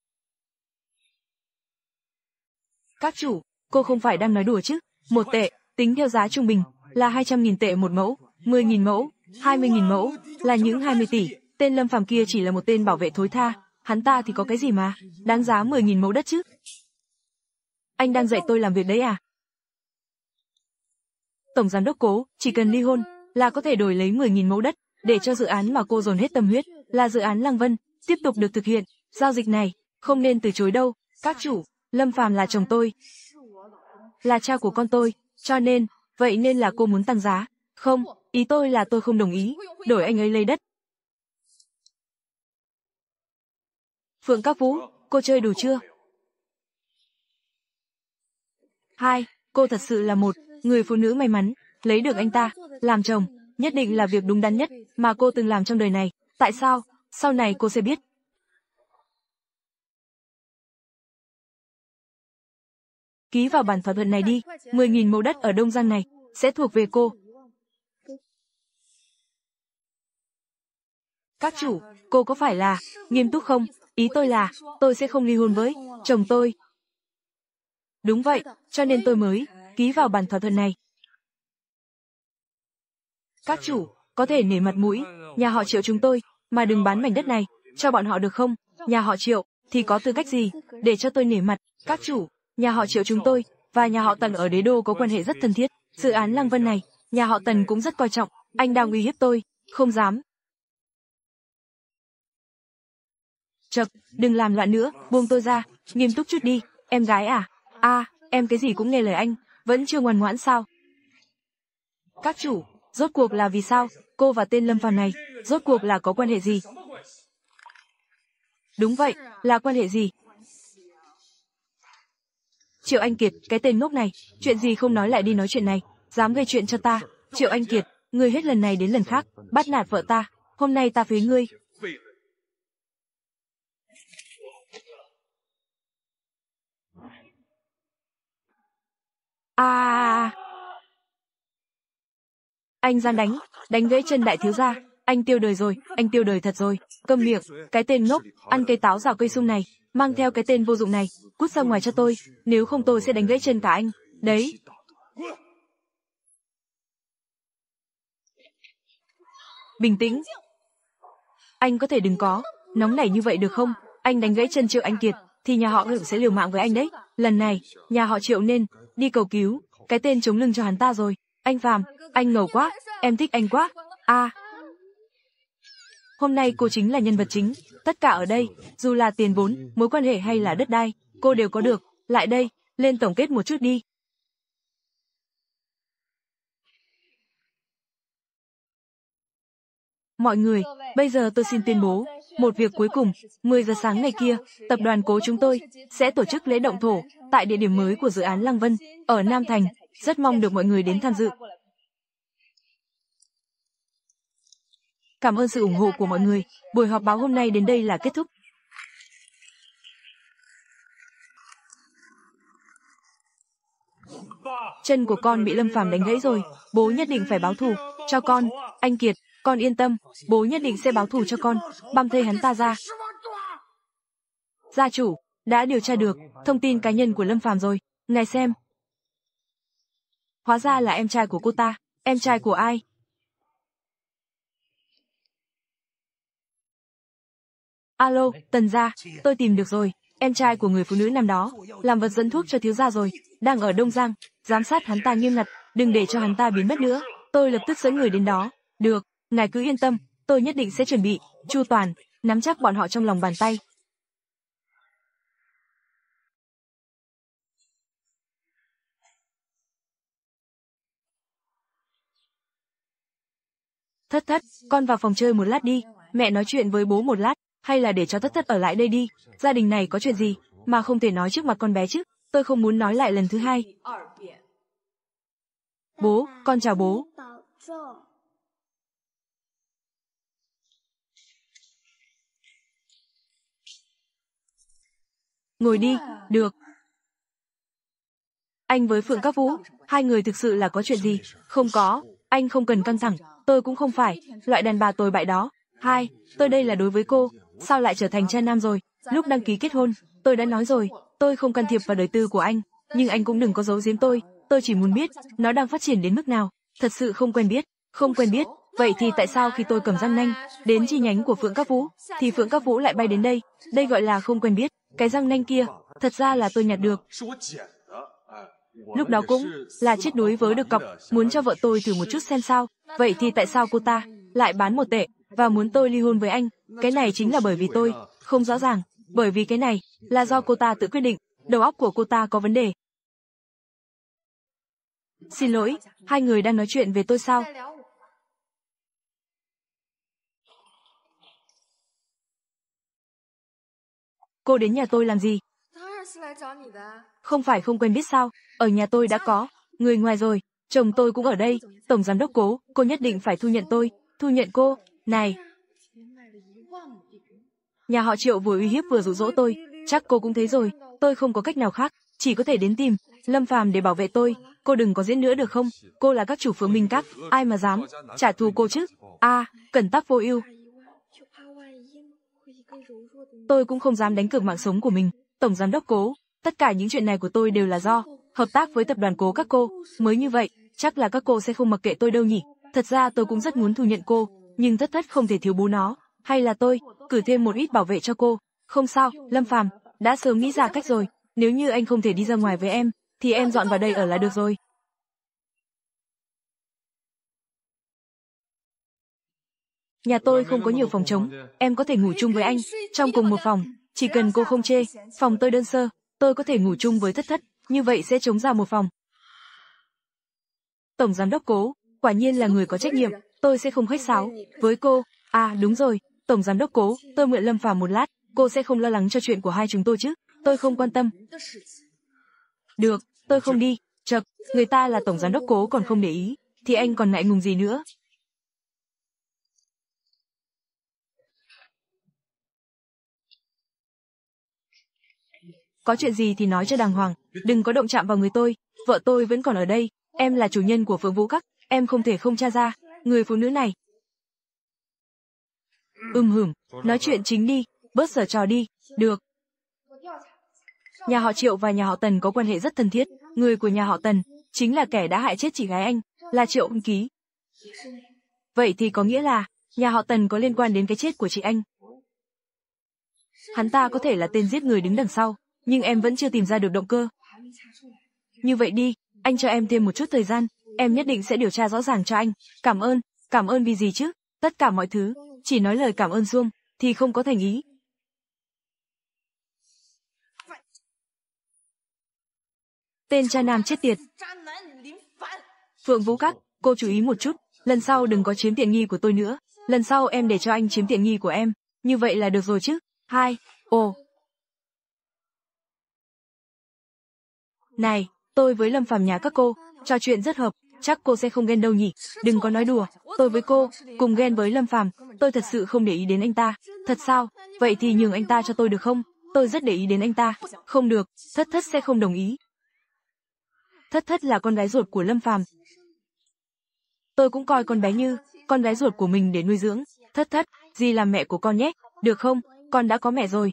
Các chủ, cô không phải đang nói đùa chứ, 1 tệ, tính theo giá trung bình là 200.000 tệ một mẫu, 10.000 mẫu, 20.000 mẫu, là những 20 tỷ. Tên Lâm Phàm kia chỉ là một tên bảo vệ thối tha, hắn ta thì có cái gì mà đáng giá 10.000 mẫu đất chứ? Anh đang dạy tôi làm việc đấy à? Tổng giám đốc Cố, chỉ cần ly hôn là có thể đổi lấy 10.000 mẫu đất, để cho dự án mà cô dồn hết tâm huyết, là dự án Lăng Vân, tiếp tục được thực hiện. Giao dịch này không nên từ chối đâu. Các chủ, Lâm Phàm là chồng tôi, là cha của con tôi, cho nên, vậy nên là cô muốn tăng giá. Không, ý tôi là tôi không đồng ý, đổi anh ấy lấy đất. Phượng Các Vũ, cô chơi đủ chưa? 2. Cô thật sự là một người phụ nữ may mắn, lấy được anh ta làm chồng, nhất định là việc đúng đắn nhất mà cô từng làm trong đời này. Tại sao? Sau này cô sẽ biết. Ký vào bản thỏa thuận này đi, 10.000 mẫu đất ở Đông Giang này sẽ thuộc về cô. Các chủ, cô có phải là nghiêm túc không? Ý tôi là, tôi sẽ không ly hôn với chồng tôi. Đúng vậy, cho nên tôi mới ký vào bản thỏa thuận này. Các chủ, có thể nể mặt mũi nhà họ Triệu chúng tôi, mà đừng bán mảnh đất này cho bọn họ được không? Nhà họ Triệu thì có tư cách gì để cho tôi nể mặt? Các chủ, nhà họ Triệu chúng tôi và nhà họ Tần ở Đế Đô có quan hệ rất thân thiết. Dự án Lăng Vân này, nhà họ Tần cũng rất coi trọng. Anh đang uy hiếp tôi, không dám. Chậc, đừng làm loạn nữa, buông tôi ra, nghiêm túc chút đi. Em gái à? Em cái gì cũng nghe lời anh, vẫn chưa ngoan ngoãn sao? Các chủ, rốt cuộc là vì sao? Cô và tên Lâm Phàm này, rốt cuộc là có quan hệ gì? Đúng vậy, là quan hệ gì? Triệu Anh Kiệt, cái tên ngốc này, chuyện gì không nói lại đi nói chuyện này, dám gây chuyện cho ta. Triệu Anh Kiệt, ngươi hết lần này đến lần khác, bắt nạt vợ ta, hôm nay ta phế ngươi. Anh gian đánh gãy chân đại thiếu gia, anh tiêu đời rồi, anh tiêu đời thật rồi. Câm miệng, cái tên ngốc, ăn cây táo rào cây sung này, mang theo cái tên vô dụng này, cút ra ngoài cho tôi, nếu không tôi sẽ đánh gãy chân cả anh. Đấy. Bình tĩnh. Anh có thể đừng có nóng nảy như vậy được không? Anh đánh gãy chân Triệu Anh Kiệt, thì nhà họ Triệu sẽ liều mạng với anh đấy. Lần này, nhà họ Triệu nên đi cầu cứu cái tên chống lưng cho hắn ta rồi. Anh Phàm, anh ngầu quá, em thích anh quá. Hôm nay cô chính là nhân vật chính, tất cả ở đây, dù là tiền vốn, mối quan hệ hay là đất đai, cô đều có được. Lại đây, lên tổng kết một chút đi. Mọi người, bây giờ tôi xin tuyên bố một việc cuối cùng. 10 giờ sáng ngày kia, tập đoàn Cố chúng tôi sẽ tổ chức lễ động thổ tại địa điểm mới của dự án Lăng Vân ở Nam Thành. Rất mong được mọi người đến tham dự. Cảm ơn sự ủng hộ của mọi người. Buổi họp báo hôm nay đến đây là kết thúc. Chân của con bị Lâm Phàm đánh gãy rồi, bố nhất định phải báo thù cho con. Anh Kiệt, con yên tâm, bố nhất định sẽ báo thù cho con, băm thây hắn ta ra. Gia chủ, đã điều tra được thông tin cá nhân của Lâm Phàm rồi, ngài xem. Hóa ra là em trai của cô ta. Em trai của ai? Alo, Tần gia, tôi tìm được rồi. Em trai của người phụ nữ năm đó, làm vật dẫn thuốc cho thiếu gia rồi, đang ở Đông Giang, giám sát hắn ta nghiêm ngặt, đừng để cho hắn ta biến mất nữa. Tôi lập tức dẫn người đến đó. Được, ngài cứ yên tâm, tôi nhất định sẽ chuẩn bị chu toàn, nắm chắc bọn họ trong lòng bàn tay. Thất Thất, con vào phòng chơi một lát đi, mẹ nói chuyện với bố một lát, hay là để cho Thất Thất ở lại đây đi. Gia đình này có chuyện gì mà không thể nói trước mặt con bé chứ? Tôi không muốn nói lại lần thứ hai. Bố, con chào bố. Ngồi đi, được. Anh với Phượng Các Vũ, hai người thực sự là có chuyện gì? Không có, anh không cần căng thẳng, tôi cũng không phải loại đàn bà tồi bại đó. Hai, tôi đây là đối với cô, sao lại trở thành cha nam rồi? Lúc đăng ký kết hôn, tôi đã nói rồi, tôi không can thiệp vào đời tư của anh, nhưng anh cũng đừng có giấu giếm tôi, tôi chỉ muốn biết, nó đang phát triển đến mức nào. Thật sự không quen biết, không quen biết. Vậy thì tại sao khi tôi cầm răng nanh đến chi nhánh của Phượng Các Vũ, thì Phượng Các Vũ lại bay đến đây? Đây gọi là không quen biết. Cái răng nanh kia, thật ra là tôi nhặt được. Lúc đó cũng là chết đuối với được cọc, muốn cho vợ tôi thử một chút xem sao. Vậy thì tại sao cô ta lại bán 1 tệ và muốn tôi ly hôn với anh? Cái này chính là bởi vì tôi không rõ ràng. Bởi vì cái này là do cô ta tự quyết định. Đầu óc của cô ta có vấn đề. Xin lỗi, hai người đang nói chuyện về tôi sao? Cô đến nhà tôi làm gì? Không phải không quen biết sao? Ở nhà tôi đã có người ngoài rồi. Chồng tôi cũng ở đây. Tổng giám đốc Cố, cô nhất định phải thu nhận tôi. Thu nhận cô. Này. Nhà họ Triệu vừa uy hiếp vừa dụ dỗ tôi. Chắc cô cũng thấy rồi. Tôi không có cách nào khác. Chỉ có thể đến tìm Lâm Phàm để bảo vệ tôi. Cô đừng có diễn nữa được không? Cô là các chủ Phượng Minh Các. Ai mà dám trả thù cô chứ? Cẩn tắc vô ưu. Tôi cũng không dám đánh cược mạng sống của mình. Tổng giám đốc Cố, tất cả những chuyện này của tôi đều là do hợp tác với tập đoàn Cố các cô. Mới như vậy, chắc là các cô sẽ không mặc kệ tôi đâu nhỉ? Thật ra tôi cũng rất muốn thu nhận cô, nhưng Thất Thất không thể thiếu bố nó. Hay là tôi cử thêm một ít bảo vệ cho cô? Không sao, Lâm Phàm đã sớm nghĩ ra cách rồi. Nếu như anh không thể đi ra ngoài với em, thì em dọn vào đây ở là được rồi. Nhà tôi không có nhiều phòng trống, em có thể ngủ chung với anh, trong cùng một phòng, chỉ cần cô không chê, phòng tôi đơn sơ, tôi có thể ngủ chung với Thất Thất, như vậy sẽ trống ra một phòng. Tổng giám đốc Cố, quả nhiên là người có trách nhiệm, tôi sẽ không khách sáo với cô. Đúng rồi, Tổng giám đốc Cố, tôi mượn Lâm Phàm một lát, cô sẽ không lo lắng cho chuyện của hai chúng tôi chứ? Tôi không quan tâm. Được, tôi không đi. Chậc, người ta là Tổng giám đốc Cố còn không để ý, thì anh còn ngại ngùng gì nữa? Có chuyện gì thì nói cho đàng hoàng, đừng có động chạm vào người tôi, vợ tôi vẫn còn ở đây, em là chủ nhân của Phượng Vũ Các, em không thể không tra ra, người phụ nữ này. Nói chuyện chính đi, bớt giở trò đi, được. Nhà họ Triệu và nhà họ Tần có quan hệ rất thân thiết, người của nhà họ Tần chính là kẻ đã hại chết chị gái anh, là Triệu Ân Ký. Vậy thì có nghĩa là nhà họ Tần có liên quan đến cái chết của chị anh. Hắn ta có thể là tên giết người đứng đằng sau, nhưng em vẫn chưa tìm ra được động cơ. Như vậy đi, anh cho em thêm một chút thời gian, em nhất định sẽ điều tra rõ ràng cho anh. Cảm ơn vì gì chứ? Tất cả mọi thứ, chỉ nói lời cảm ơn suông, thì không có thành ý. Tên cha nam chết tiệt. Phượng Vũ Các, cô chú ý một chút, lần sau đừng có chiếm tiện nghi của tôi nữa. Lần sau em để cho anh chiếm tiện nghi của em, như vậy là được rồi chứ? Này, tôi với Lâm Phàm nhà các cô, trò chuyện rất hợp, chắc cô sẽ không ghen đâu nhỉ? Đừng có nói đùa, tôi với cô, cùng ghen với Lâm Phàm, tôi thật sự không để ý đến anh ta. Thật sao? Vậy thì nhường anh ta cho tôi được không? Tôi rất để ý đến anh ta. Không được, Thất Thất sẽ không đồng ý. Thất Thất là con gái ruột của Lâm Phàm. Tôi cũng coi con bé như con gái ruột của mình để nuôi dưỡng. Thất Thất, dì làm mẹ của con nhé, được không? Con đã có mẹ rồi.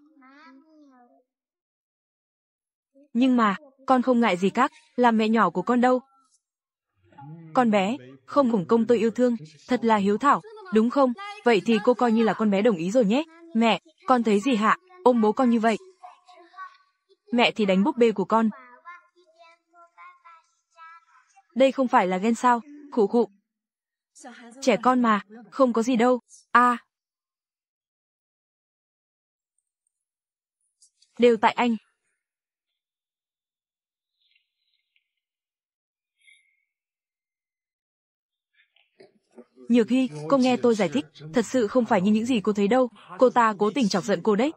Nhưng mà, con không ngại gì các, làm mẹ nhỏ của con đâu. Con bé, không hưởng công tôi yêu thương, thật là hiếu thảo, đúng không? Vậy thì cô coi như là con bé đồng ý rồi nhé. Mẹ, con thấy gì hả? Ôm bố con như vậy. Mẹ thì đánh búp bê của con. Đây không phải là ghen sao? Khụ khụ. Trẻ con mà, không có gì đâu. Đều tại anh. Nhược Hy, cô nghe tôi giải thích, thật sự không phải như những gì cô thấy đâu, cô ta cố tình chọc giận cô đấy.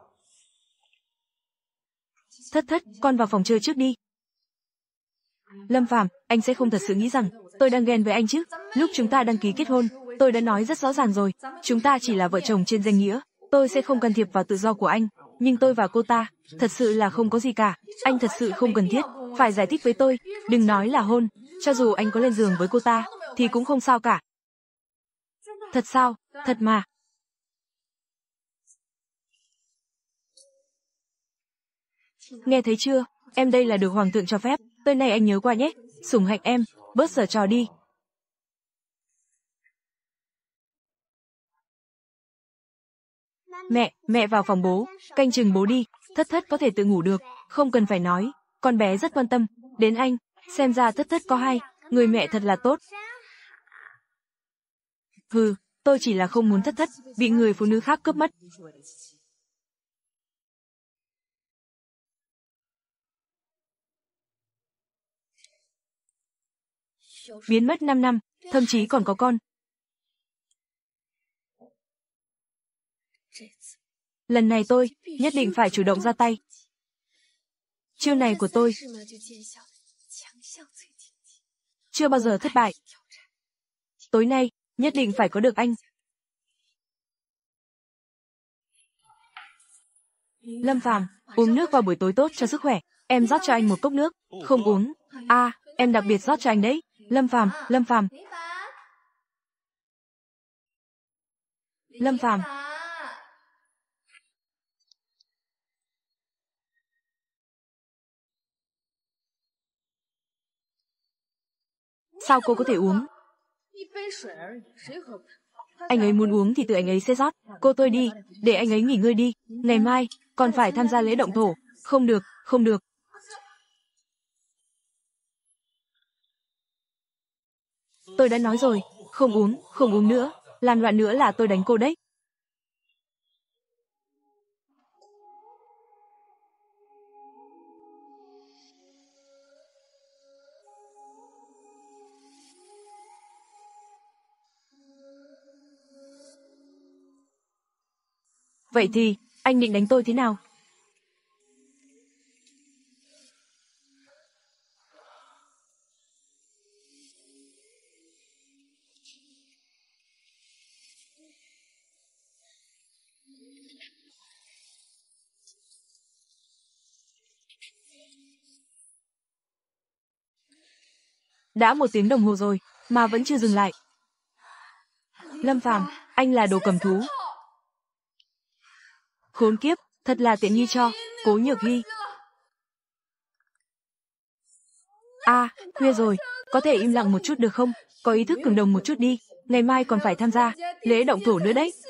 Thất Thất, con vào phòng chơi trước đi. Lâm Phàm, anh sẽ không thật sự nghĩ rằng tôi đang ghen với anh chứ? Lúc chúng ta đăng ký kết hôn, tôi đã nói rất rõ ràng rồi, chúng ta chỉ là vợ chồng trên danh nghĩa, tôi sẽ không can thiệp vào tự do của anh, nhưng tôi và cô ta, thật sự là không có gì cả, anh thật sự không cần thiết, phải giải thích với tôi, đừng nói là hôn, cho dù anh có lên giường với cô ta, thì cũng không sao cả. Thật sao? Thật mà. Nghe thấy chưa? Em đây là được hoàng thượng cho phép, tới nay anh nhớ qua nhé. sủng hạnh em, bớt giở trò đi. Mẹ vào phòng bố, canh chừng bố đi, Thất Thất có thể tự ngủ được, không cần phải nói, con bé rất quan tâm đến anh, xem ra Thất Thất có hay, người mẹ thật là tốt. Hừ, tôi chỉ là không muốn Thất Thất bị người phụ nữ khác cướp mất. Biến mất 5 năm, thậm chí còn có con. Lần này tôi nhất định phải chủ động ra tay. Chiêu này của tôi chưa bao giờ thất bại. Tối nay nhất định phải có được anh. Lâm Phàm, uống nước vào buổi tối tốt cho sức khỏe. Em rót cho anh một cốc nước. Không uống. Em đặc biệt rót cho anh đấy. Lâm Phàm. Sao cô có thể uống? Anh ấy muốn uống thì tự anh ấy sẽ rót. Cô tôi đi, để anh ấy nghỉ ngơi đi. Ngày mai, còn phải tham gia lễ động thổ. Không được. Tôi đã nói rồi, không uống nữa. Làm loạn nữa là tôi đánh cô đấy. Vậy thì, anh định đánh tôi thế nào? Đã 1 tiếng đồng hồ rồi, mà vẫn chưa dừng lại. Lâm Phàm, anh là đồ cầm thú. Khốn kiếp, thật là tiện nghi cho Cố Nhược Hy. Khuya rồi, có thể im lặng một chút được không? Có ý thức cường đồng một chút đi, ngày mai còn phải tham gia lễ động thổ nữa đấy.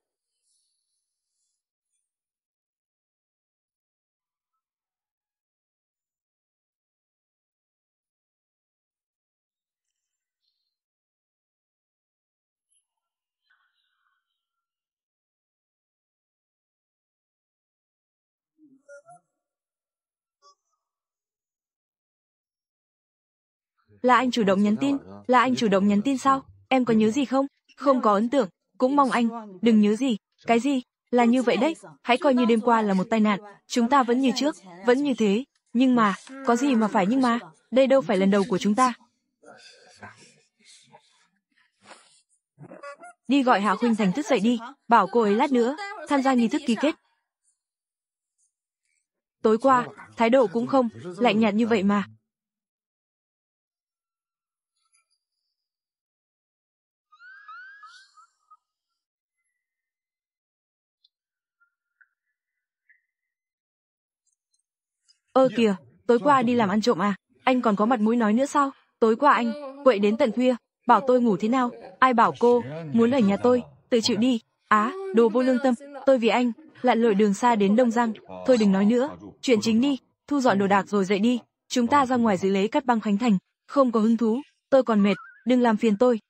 Là anh chủ động nhắn tin sao? Em có nhớ gì không? Không có ấn tượng, cũng mong anh đừng nhớ gì. Cái gì? Là như vậy đấy, hãy coi như đêm qua là một tai nạn, chúng ta vẫn như trước, vẫn như thế. Nhưng mà, có gì mà phải nhưng mà, đây đâu phải lần đầu của chúng ta. Đi gọi Hạ Khuynh Thành thức dậy đi, bảo cô ấy lát nữa tham gia nghi thức ký kết. Tối qua, thái độ cũng không lạnh nhạt như vậy mà. Kìa, tối qua đi làm ăn trộm à? Anh còn có mặt mũi nói nữa sao? Tối qua anh quậy đến tận khuya, bảo tôi ngủ thế nào? Ai bảo cô muốn ở nhà tôi, tự chịu đi. Đồ vô lương tâm, tôi vì anh lặn lội đường xa đến Đông Giang. Thôi đừng nói nữa, chuyện chính đi, thu dọn đồ đạc rồi dậy đi. Chúng ta ra ngoài dự lễ cắt băng khánh thành. Không có hứng thú, tôi còn mệt, đừng làm phiền tôi.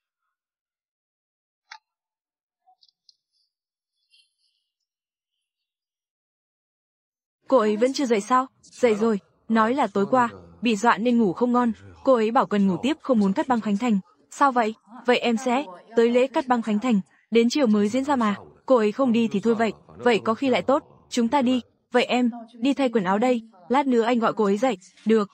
Cô ấy vẫn chưa dậy sao? Dậy rồi, nói là tối qua bị dọa nên ngủ không ngon. Cô ấy bảo cần ngủ tiếp, không muốn cắt băng khánh thành. Sao vậy? Vậy em sẽ tới lễ cắt băng khánh thành, đến chiều mới diễn ra mà. Cô ấy không đi thì thôi vậy, vậy có khi lại tốt. Chúng ta đi, vậy em đi thay quần áo đây, lát nữa anh gọi cô ấy dậy. Được.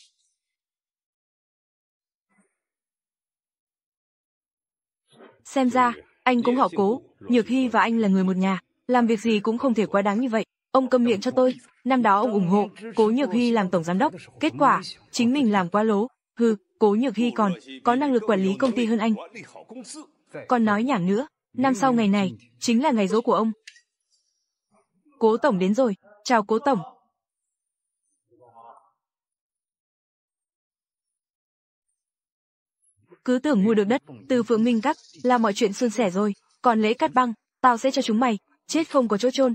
Xem ra anh cũng họ Cố, Nhược Hy và anh là người một nhà, làm việc gì cũng không thể quá đáng như vậy. Ông câm miệng cho tôi, năm đó ông ủng hộ Cố Nhược Hy làm tổng giám đốc, kết quả chính mình làm quá lố. Cố Nhược Hy còn có năng lực quản lý công ty hơn anh. Còn nói nhảm nữa, năm sau ngày này chính là ngày giỗ của ông. Cố tổng đến rồi, chào Cố tổng. cứ tưởng mua được đất từ Phượng Minh Các là mọi chuyện suôn sẻ rồi, còn lễ cắt băng, tao sẽ cho chúng mày chết không có chỗ chôn.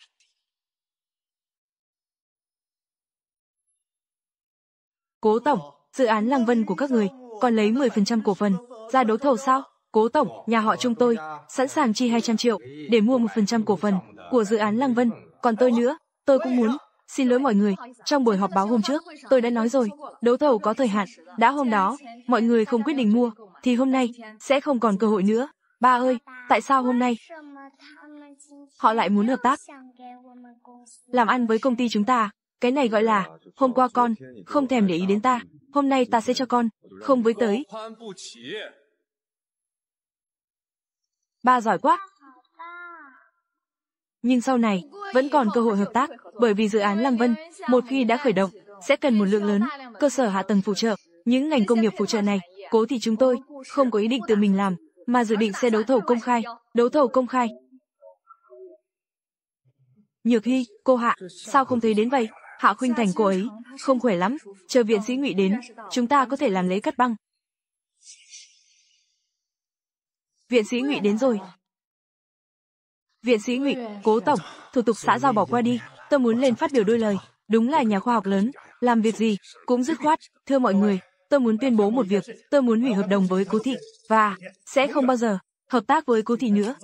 Cố tổng, dự án Lăng Vân của các người, còn lấy 10% cổ phần ra đấu thầu sao? Cố tổng, nhà họ chúng tôi sẵn sàng chi 200 triệu để mua 1% cổ phần của dự án Lăng Vân, còn tôi nữa, tôi cũng muốn. Xin lỗi mọi người, trong buổi họp báo hôm trước, tôi đã nói rồi, đấu thầu có thời hạn, đã hôm đó, mọi người không quyết định mua, thì hôm nay sẽ không còn cơ hội nữa. Ba ơi, tại sao hôm nay họ lại muốn hợp tác làm ăn với công ty chúng ta? Cái này gọi là, hôm qua con không thèm để ý đến ta, hôm nay ta sẽ cho con không với tới. Ba giỏi quá. Nhưng sau này, vẫn còn cơ hội hợp tác, bởi vì dự án Lăng Vân, một khi đã khởi động, sẽ cần một lượng lớn cơ sở hạ tầng phụ trợ. Những ngành công nghiệp phụ trợ này, Cố thị chúng tôi không có ý định tự mình làm, mà dự định sẽ đấu thầu công khai. Đấu thầu công khai. Nhược Hy, cô Hạ, sao không thấy đến vậy? Hạ khuyên thành cô ấy không khỏe lắm, chờ viện sĩ Ngụy đến, chúng ta có thể làm lễ cắt băng. Viện sĩ Ngụy đến rồi. Viện sĩ Ngụy, Cố tổng, thủ tục xã giao bỏ qua đi, tôi muốn lên phát biểu đôi lời. Đúng là nhà khoa học lớn, làm việc gì cũng dứt khoát. Thưa mọi người, tôi muốn tuyên bố một việc, tôi muốn hủy hợp đồng với Cố thị và sẽ không bao giờ hợp tác với Cố thị nữa.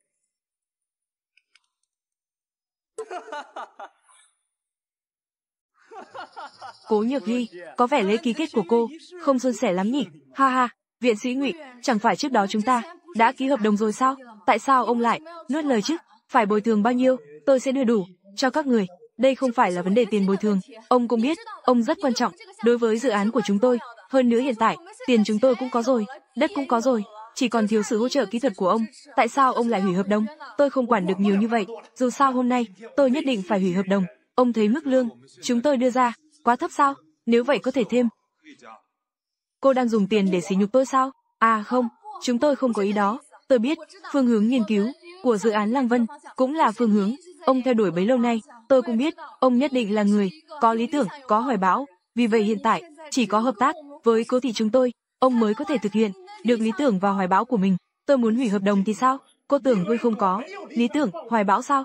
Cố Nhược Hy, có vẻ lễ ký kết của cô không suôn sẻ lắm nhỉ? Ha ha, viện sĩ Ngụy, chẳng phải trước đó chúng ta đã ký hợp đồng rồi sao? Tại sao ông lại nuốt lời chứ? Phải bồi thường bao nhiêu? Tôi sẽ đưa đủ cho các người. Đây không phải là vấn đề tiền bồi thường. Ông cũng biết, ông rất quan trọng đối với dự án của chúng tôi. Hơn nữa hiện tại, tiền chúng tôi cũng có rồi, đất cũng có rồi, chỉ còn thiếu sự hỗ trợ kỹ thuật của ông. Tại sao ông lại hủy hợp đồng? Tôi không quản được nhiều như vậy. Dù sao hôm nay, tôi nhất định phải hủy hợp đồng. Ông thấy mức lương chúng tôi đưa ra quá thấp sao? Nếu vậy có thể thêm. Cô đang dùng tiền để sỉ nhục tôi sao? À không, chúng tôi không có ý đó. Tôi biết, phương hướng nghiên cứu của dự án Lăng Vân cũng là phương hướng ông theo đuổi bấy lâu nay. Tôi cũng biết, ông nhất định là người có lý tưởng, có hoài bão. Vì vậy hiện tại, chỉ có hợp tác với Cố thị chúng tôi, ông mới có thể thực hiện được lý tưởng và hoài bão của mình. Tôi muốn hủy hợp đồng thì sao? Cô tưởng tôi không có lý tưởng, hoài bão sao?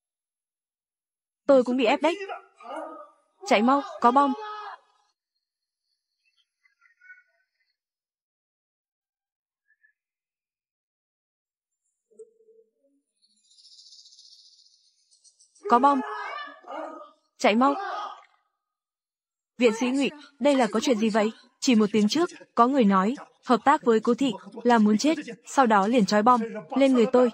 Tôi cũng bị ép đấy. Chạy mau, có bom. Có bom. Chạy mau. Viện sĩ Ngụy, đây là có chuyện gì vậy? Chỉ một tiếng trước, có người nói, hợp tác với Cố thị là muốn chết, sau đó liền trói bom lên người tôi.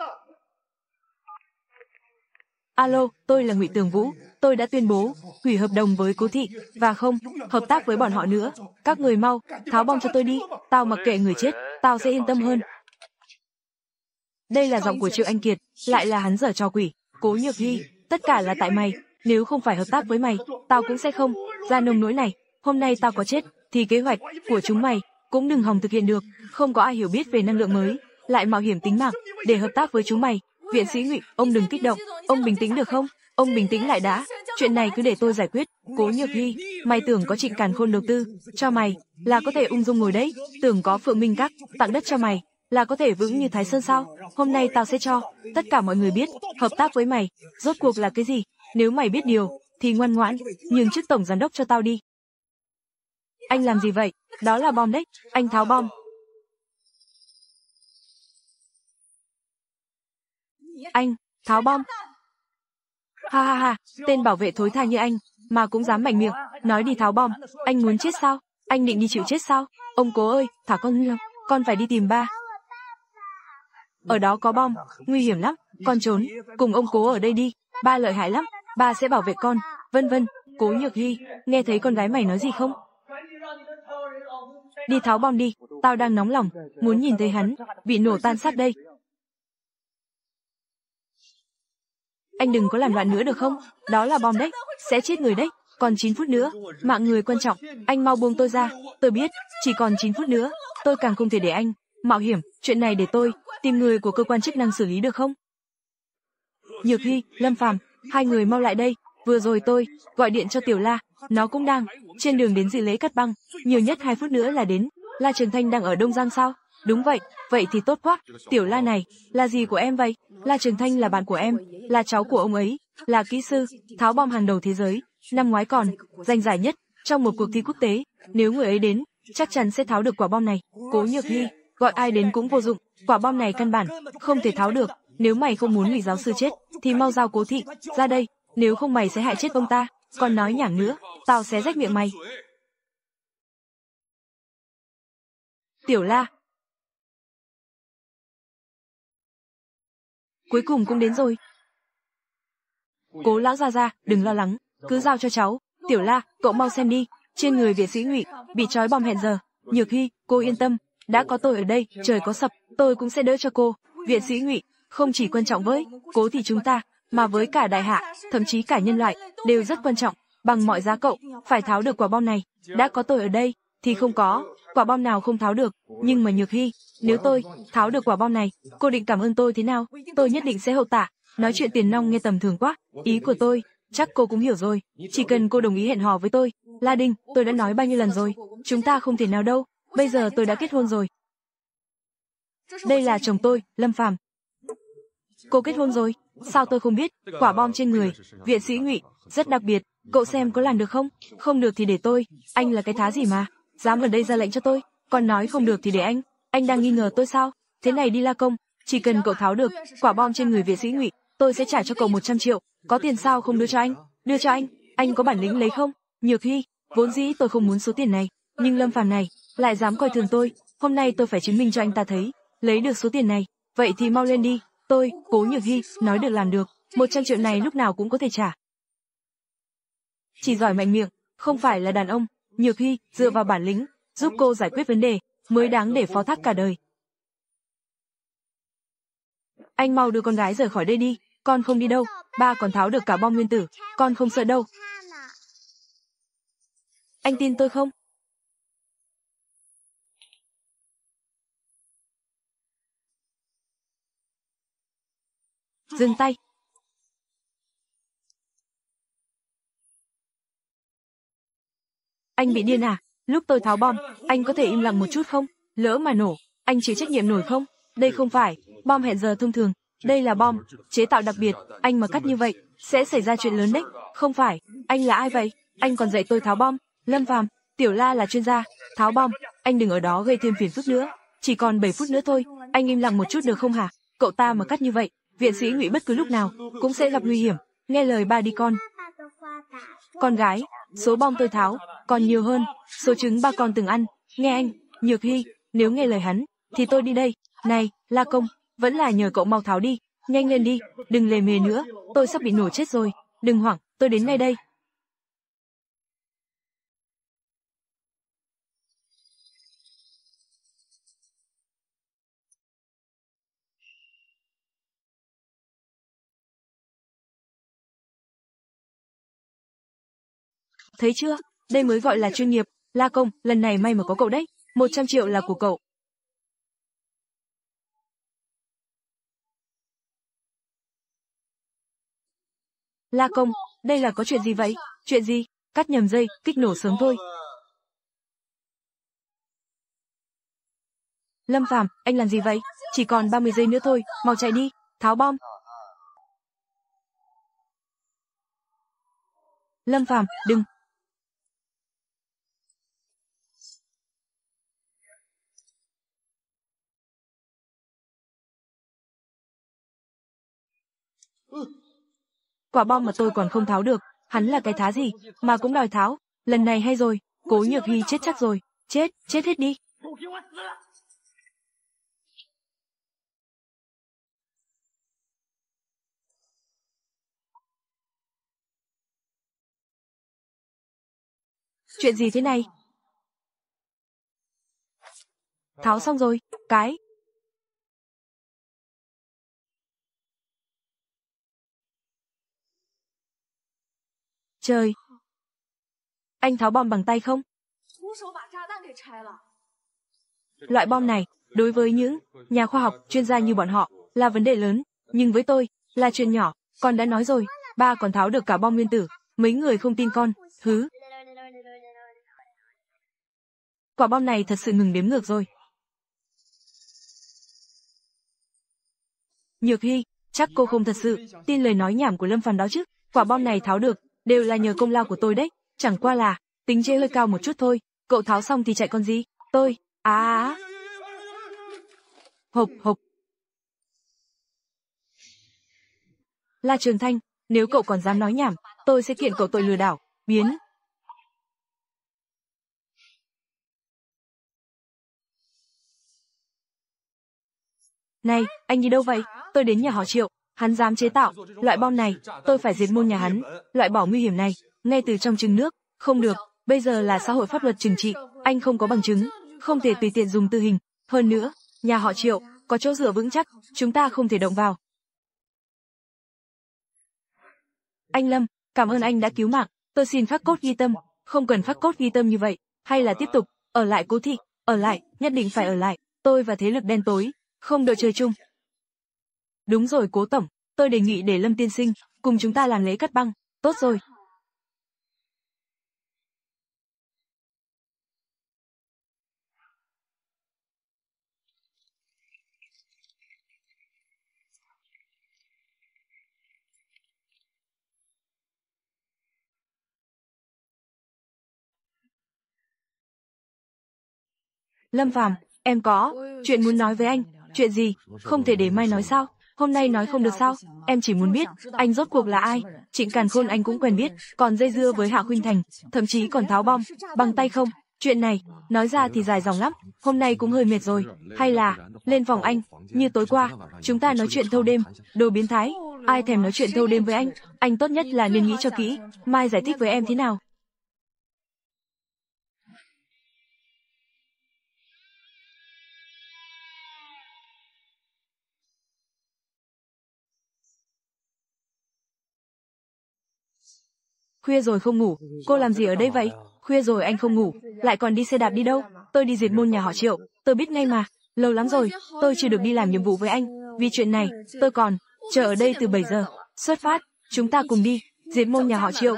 Alo, tôi là Ngụy Tường Vũ, tôi đã tuyên bố hủy hợp đồng với Cố thị và không hợp tác với bọn họ nữa. Các người mau tháo bom cho tôi đi, tao mặc kệ người chết, tao sẽ yên tâm hơn. Đây là giọng của Triệu Anh Kiệt, lại là hắn giở trò quỷ. Cố Nhược Hy, tất cả là tại mày, nếu không phải hợp tác với mày, tao cũng sẽ không ra nông nỗi này. Hôm nay tao có chết, thì kế hoạch của chúng mày cũng đừng hòng thực hiện được. Không có ai hiểu biết về năng lượng mới, lại mạo hiểm tính mạng để hợp tác với chúng mày. Viện sĩ Ngụy, ông đừng kích động, ông bình tĩnh được không? Ông bình tĩnh lại đã, chuyện này cứ để tôi giải quyết. Cố Nhược Hy, mày tưởng có Trịnh Càn Khôn đầu tư cho mày là có thể ung dung ngồi đấy? Tưởng có Phượng Minh Các tặng đất cho mày là có thể vững như Thái Sơn sao? Hôm nay tao sẽ cho tất cả mọi người biết hợp tác với mày rốt cuộc là cái gì. Nếu mày biết điều thì ngoan ngoãn nhường chức tổng giám đốc cho tao đi. Anh làm gì vậy? Đó là bom đấy, anh tháo bom. Anh tháo bom. Ha ha ha, tên bảo vệ thối tha như anh mà cũng dám mạnh miệng nói đi tháo bom. Anh muốn chết sao? Anh định đi chịu chết sao? Ông Cố ơi, thả con ra, con phải đi tìm ba. Ở đó có bom, nguy hiểm lắm, con trốn cùng ông Cố ở đây đi, ba lợi hại lắm, ba sẽ bảo vệ con, vân vân. Cố Nhược Hy, nghe thấy con gái mày nói gì không? Đi tháo bom đi, tao đang nóng lòng, muốn nhìn thấy hắn bị nổ tan xác đây. Anh đừng có làm loạn nữa được không? Đó là bom đấy, sẽ chết người đấy. Còn 9 phút nữa, mạng người quan trọng, anh mau buông tôi ra. Tôi biết, chỉ còn 9 phút nữa, tôi càng không thể để anh mạo hiểm. Chuyện này để tôi tìm người của cơ quan chức năng xử lý được không? Nhược Hy, Lâm Phàm, hai người mau lại đây. Vừa rồi tôi gọi điện cho Tiểu La, nó cũng đang trên đường đến dự lễ cắt băng, nhiều nhất 2 phút nữa là đến. La Trường Thanh đang ở Đông Giang sao? Đúng vậy, vậy thì tốt quá. Tiểu La này, là gì của em vậy? La Trường Thanh là bạn của em, là cháu của ông ấy, là kỹ sư, tháo bom hàng đầu thế giới, năm ngoái còn giành giải nhất trong một cuộc thi quốc tế. Nếu người ấy đến, chắc chắn sẽ tháo được quả bom này. Cố Nhược Hy, gọi ai đến cũng vô dụng, quả bom này căn bản không thể tháo được. Nếu mày không muốn Ngụy giáo sư chết, thì mau giao Cố Thị ra đây, nếu không mày sẽ hại chết ông ta. Còn nói nhảm nữa, tao xé rách miệng mày. Tiểu La, cuối cùng cũng đến rồi. Cố lão gia gia, đừng lo lắng, cứ giao cho cháu. Tiểu La, cậu mau xem đi, trên người vệ sĩ Ngụy bị trói bom hẹn giờ. Nhược Hy, cô yên tâm, đã có tôi ở đây, trời có sập, tôi cũng sẽ đỡ cho cô. Viện sĩ Ngụy không chỉ quan trọng với Cố Thị chúng ta, mà với cả đại hạ, thậm chí cả nhân loại đều rất quan trọng. Bằng mọi giá cậu phải tháo được quả bom này. Đã có tôi ở đây, thì không có quả bom nào không tháo được. Nhưng mà Nhược Hy, nếu tôi tháo được quả bom này, cô định cảm ơn tôi thế nào? Tôi nhất định sẽ hậu tạ. Nói chuyện tiền nong nghe tầm thường quá. Ý của tôi, chắc cô cũng hiểu rồi. Chỉ cần cô đồng ý hẹn hò với tôi. La Đinh, tôi đã nói bao nhiêu lần rồi, chúng ta không thể nào đâu. Bây giờ tôi đã kết hôn rồi. Đây là chồng tôi, Lâm Phàm. Cô kết hôn rồi? Sao tôi không biết? Quả bom trên người viện sĩ Ngụy rất đặc biệt, cậu xem có làm được không? Không được thì để tôi. Anh là cái thá gì mà dám ở đây ra lệnh cho tôi? Còn nói không được thì để anh. Anh đang nghi ngờ tôi sao? Thế này đi La Công, chỉ cần cậu tháo được quả bom trên người viện sĩ Ngụy, tôi sẽ trả cho cậu 100 triệu. Có tiền sao không đưa cho anh? Đưa cho anh có bản lĩnh lấy không? Nhược Hy, vốn dĩ tôi không muốn số tiền này, nhưng Lâm Phàm này lại dám coi thường tôi. Hôm nay tôi phải chứng minh cho anh ta thấy, lấy được số tiền này. Vậy thì mau lên đi. Tôi, Cố Nhược Hy, nói được làm được. 100 triệu này lúc nào cũng có thể trả. Chỉ giỏi mạnh miệng, không phải là đàn ông. Nhược Hy, dựa vào bản lĩnh, giúp cô giải quyết vấn đề, mới đáng để phó thác cả đời. Anh mau đưa con gái rời khỏi đây đi. Con không đi đâu. Ba còn tháo được cả bom nguyên tử. Con không sợ đâu. Anh tin tôi không? Dừng tay. Anh bị điên à? Lúc tôi tháo bom, anh có thể im lặng một chút không? Lỡ mà nổ, anh chịu trách nhiệm nổi không? Đây không phải bom hẹn giờ thông thường, đây là bom chế tạo đặc biệt. Anh mà cắt như vậy, sẽ xảy ra chuyện lớn đấy. Không phải, anh là ai vậy? Anh còn dạy tôi tháo bom? Lâm Phàm, Tiểu La là chuyên gia tháo bom, anh đừng ở đó gây thêm phiền phức nữa. Chỉ còn 7 phút nữa thôi, anh im lặng một chút được không hả? Cậu ta mà cắt như vậy, viện sĩ Ngụy bất cứ lúc nào cũng sẽ gặp nguy hiểm. Nghe lời ba đi con. Con gái, số bom tôi tháo còn nhiều hơn số trứng ba con từng ăn. Nghe anh, Nhược Hy, nếu nghe lời hắn thì tôi đi đây. Này, La Công, vẫn là nhờ cậu mau tháo đi, nhanh lên đi, đừng lề mề nữa, tôi sắp bị nổ chết rồi. Đừng hoảng, tôi đến ngay đây. Thấy chưa, đây mới gọi là chuyên nghiệp. La Công, lần này may mà có cậu đấy. 100 triệu là của cậu. La Công, đây là có chuyện gì vậy? Chuyện gì? Cắt nhầm dây, kích nổ sớm thôi. Lâm Phàm, anh làm gì vậy? Chỉ còn 30 giây nữa thôi, mau chạy đi, tháo bom. Lâm Phàm, đừng. Quả bom mà tôi còn không tháo được, hắn là cái thá gì mà cũng đòi tháo. Lần này hay rồi, Cố Nhược Hy chết chắc rồi. Chết hết đi. Chuyện gì thế này? Tháo xong rồi, cái. Trời. Anh tháo bom bằng tay không? Loại bom này, đối với những nhà khoa học, chuyên gia như bọn họ, là vấn đề lớn, nhưng với tôi, là chuyện nhỏ. Con đã nói rồi, ba còn tháo được cả bom nguyên tử. Mấy người không tin con, hứ. quả bom này thật sự ngừng đếm ngược rồi. Nhược Hy, chắc cô không thật sự tin lời nói nhảm của Lâm Phàm đó chứ? Quả bom này tháo được, đều là nhờ công lao của tôi đấy, chẳng qua là tính chế hơi cao một chút thôi. Cậu tháo xong thì chạy con gì? Tôi, hộp hộp. La Trường Thanh, nếu cậu còn dám nói nhảm, tôi sẽ kiện cậu tội lừa đảo, biến. Này, anh đi đâu vậy? Tôi đến nhà họ Triệu, hắn dám chế tạo loại bom này, tôi phải diệt môn nhà hắn, loại bỏ nguy hiểm này, ngay từ trong trứng nước, không được, bây giờ là xã hội pháp luật trừng trị, anh không có bằng chứng, không thể tùy tiện dùng tử hình, hơn nữa, nhà họ Triệu có chỗ dựa vững chắc, chúng ta không thể động vào. Anh Lâm, cảm ơn anh đã cứu mạng, tôi xin khắc cốt ghi tâm, không cần khắc cốt ghi tâm như vậy, hay là tiếp tục, ở lại Cố Thị, ở lại, nhất định phải ở lại, tôi và thế lực đen tối, không đội trời chung. Đúng rồi Cố tổng, tôi đề nghị để Lâm tiên sinh, cùng chúng ta làm lễ cắt băng, tốt rồi. Lâm Phàm, em có chuyện muốn nói với anh. Chuyện gì? Không thể để mai nói sao? Hôm nay nói không được sao? Em chỉ muốn biết, anh rốt cuộc là ai? Trịnh Càn Khôn anh cũng quen biết, còn dây dưa với Hạ Khuynh Thành, thậm chí còn tháo bom bằng tay không? Chuyện này, nói ra thì dài dòng lắm, hôm nay cũng hơi mệt rồi. Hay là, lên phòng anh, như tối qua, chúng ta nói chuyện thâu đêm, đồ biến thái. Ai thèm nói chuyện thâu đêm với anh tốt nhất là nên nghĩ cho kỹ, mai giải thích với em thế nào. Khuya rồi không ngủ, cô làm gì ở đây vậy? Khuya rồi anh không ngủ, lại còn đi xe đạp đi đâu? Tôi đi diệt môn nhà họ Triệu, tôi biết ngay mà, lâu lắm rồi, tôi chưa được đi làm nhiệm vụ với anh, vì chuyện này, tôi còn chờ ở đây từ 7 giờ, xuất phát, chúng ta cùng đi, diệt môn nhà họ Triệu.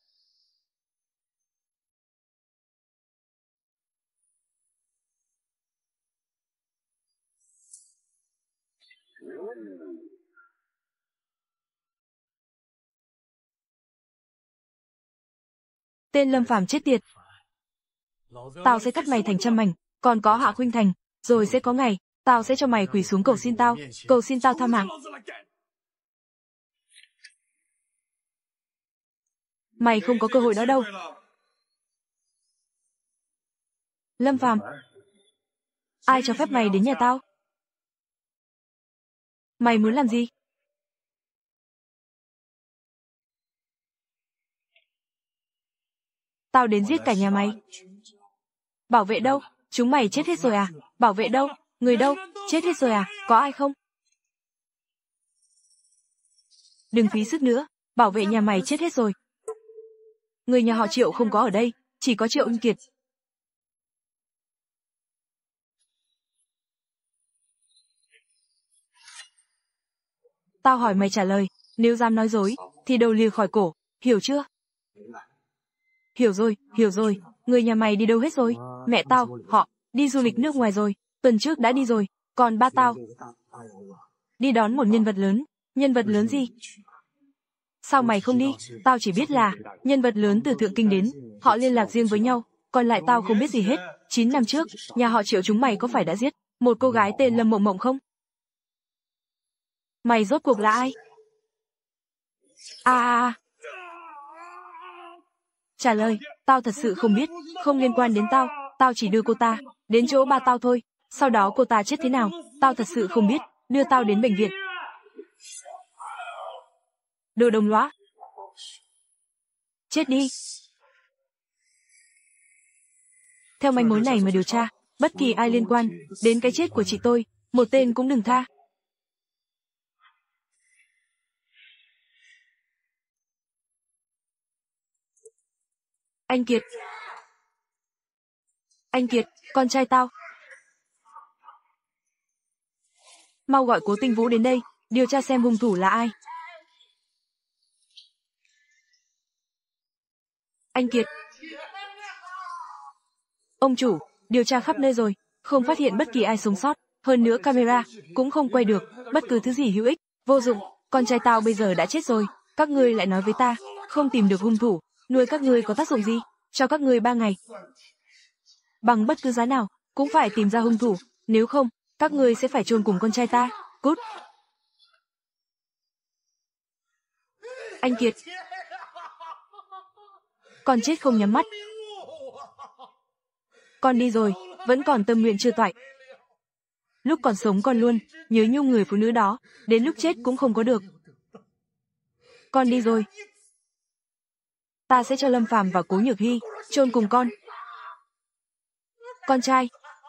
Tên Lâm Phàm chết tiệt. Tao sẽ cắt mày thành trăm mảnh, còn có Hạ Khuynh Thành, rồi sẽ có ngày, tao sẽ cho mày quỳ xuống cầu xin tao tha mạng. Mày không có cơ hội đó đâu. Lâm Phàm, ai cho phép mày đến nhà tao? Mày muốn làm gì? Tao đến giết cả nhà mày. Bảo vệ đâu? Chúng mày chết hết rồi à? Bảo vệ đâu? Người đâu? Chết hết rồi à? Có ai không? Đừng phí sức nữa, bảo vệ nhà mày chết hết rồi. Người nhà họ Triệu không có ở đây, chỉ có Triệu Ân Kiệt. Tao hỏi mày trả lời, nếu dám nói dối, thì đầu lìa khỏi cổ, hiểu chưa? Hiểu rồi, người nhà mày đi đâu hết rồi? Mẹ tao, họ, đi du lịch nước ngoài rồi, tuần trước đã đi rồi, còn ba tao, đi đón một nhân vật lớn gì? Sao mày không đi? Tao chỉ biết là, nhân vật lớn từ Thượng Kinh đến, họ liên lạc riêng với nhau, còn lại tao không biết gì hết. 9 năm trước, nhà họ Triệu chúng mày có phải đã giết một cô gái tên Lâm Mộng Mộng không? Mày rốt cuộc là ai? Trả lời, tao thật sự không biết, không liên quan đến tao, tao chỉ đưa cô ta đến chỗ ba tao thôi, sau đó cô ta chết thế nào, tao thật sự không biết, đưa tao đến bệnh viện. Đồ đồng lõa. Chết đi. Theo manh mối này mà điều tra, bất kỳ ai liên quan đến cái chết của chị tôi, một tên cũng đừng tha. Anh Kiệt. Anh Kiệt, con trai tao. Mau gọi Cố Tinh Vũ đến đây, điều tra xem hung thủ là ai. Anh Kiệt. Ông chủ, điều tra khắp nơi rồi, không phát hiện bất kỳ ai sống sót, hơn nữa camera cũng không quay được bất cứ thứ gì hữu ích, vô dụng, con trai tao bây giờ đã chết rồi, các ngươi lại nói với ta, không tìm được hung thủ, nuôi các ngươi có tác dụng gì? Cho các ngươi 3 ngày. Bằng bất cứ giá nào, cũng phải tìm ra hung thủ, nếu không, các ngươi sẽ phải chôn cùng con trai ta. Cút. Anh Kiệt. Con chết không nhắm mắt. Con đi rồi, vẫn còn tâm nguyện chưa toại. Lúc còn sống con luôn nhớ nhung người phụ nữ đó, đến lúc chết cũng không có được. Con đi rồi. Ta sẽ cho Lâm Phàm và Cố Nhược Hy chôn cùng con. Con trai.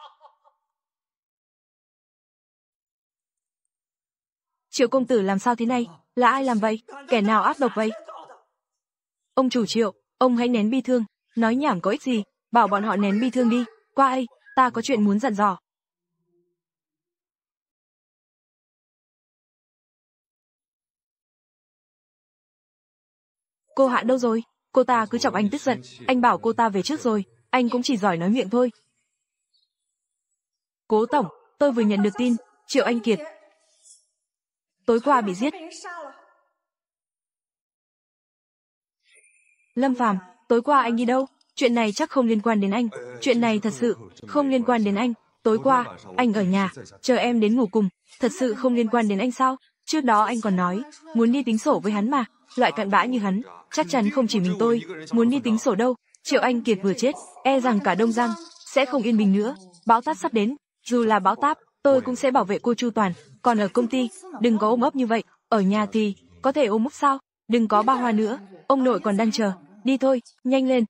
Triệu công tử làm sao thế này? Là ai làm vậy? Kẻ nào ác độc vậy? Ông chủ Triệu, ông hãy nén bi thương, nói nhảm có ích gì, bảo bọn họ nén bi thương đi. Qua đây, ta có chuyện muốn dặn dò. Cô Hạ đâu rồi? Cô ta cứ chọc anh tức giận, anh bảo cô ta về trước rồi, anh cũng chỉ giỏi nói miệng thôi. Cố tổng, tôi vừa nhận được tin, Triệu Anh Kiệt tối qua bị giết. Lâm Phàm, tối qua anh đi đâu? Chuyện này chắc không liên quan đến anh, chuyện này thật sự không liên quan đến anh. Tối qua, anh ở nhà, chờ em đến ngủ cùng, thật sự không liên quan đến anh sao? Trước đó anh còn nói, muốn đi tính sổ với hắn mà, loại cặn bã như hắn, chắc chắn không chỉ mình tôi, muốn đi tính sổ đâu. Triệu Anh Kiệt vừa chết, e rằng cả Đông Giang sẽ không yên bình nữa, bão táp sắp đến, dù là bão táp, tôi cũng sẽ bảo vệ cô chu toàn, còn ở công ty, đừng có ôm ấp như vậy, ở nhà thì, có thể ôm ấp sao, đừng có ba hoa nữa, ông nội còn đang chờ, đi thôi, nhanh lên.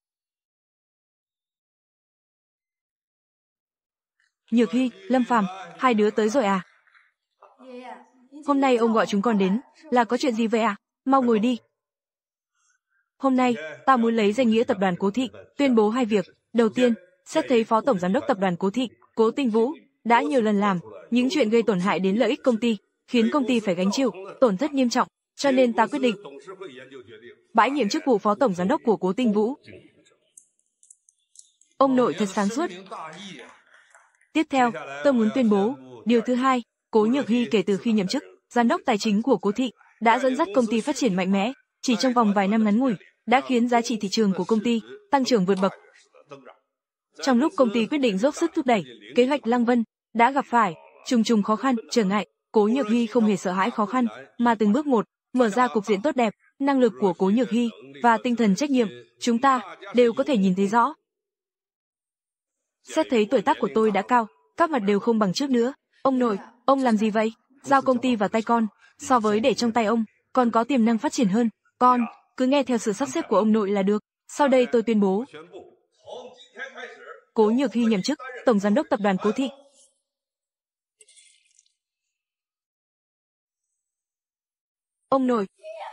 Nhược Hy, Lâm Phàm, hai đứa tới rồi à? Hôm nay ông gọi chúng con đến, là có chuyện gì vậy à? Mau ngồi đi. Hôm nay, ta muốn lấy danh nghĩa tập đoàn Cố Thị, tuyên bố hai việc. Đầu tiên, xét thấy Phó Tổng Giám đốc tập đoàn Cố Thị, Cố Tinh Vũ, đã nhiều lần làm những chuyện gây tổn hại đến lợi ích công ty, khiến công ty phải gánh chịu tổn thất nghiêm trọng, cho nên ta quyết định bãi nhiệm chức vụ Phó Tổng Giám đốc của Cố Tinh Vũ. Ông nội thật sáng suốt. Tiếp theo, tôi muốn tuyên bố, điều thứ hai, Cố Nhược Hy kể từ khi nhậm chức, Giám đốc tài chính của Cố Thị, đã dẫn dắt công ty phát triển mạnh mẽ, chỉ trong vòng vài năm ngắn ngủi, đã khiến giá trị thị trường của công ty tăng trưởng vượt bậc. Trong lúc công ty quyết định dốc sức thúc đẩy kế hoạch Lăng Vân, đã gặp phải trùng trùng khó khăn, trở ngại, Cố Nhược Hy không hề sợ hãi khó khăn, mà từng bước một mở ra cục diện tốt đẹp. Năng lực của Cố Nhược Hy và tinh thần trách nhiệm, chúng ta đều có thể nhìn thấy rõ. Xét thấy tuổi tác của tôi đã cao, các mặt đều không bằng trước nữa. Ông nội, ông làm gì vậy? Giao công ty vào tay con, so với để trong tay ông, còn có tiềm năng phát triển hơn. Con, cứ nghe theo sự sắp xếp của ông nội là được. Sau đây tôi tuyên bố, Cố Nhược Hy nhậm chức Tổng Giám đốc Tập đoàn Cố Thị. Ông nội.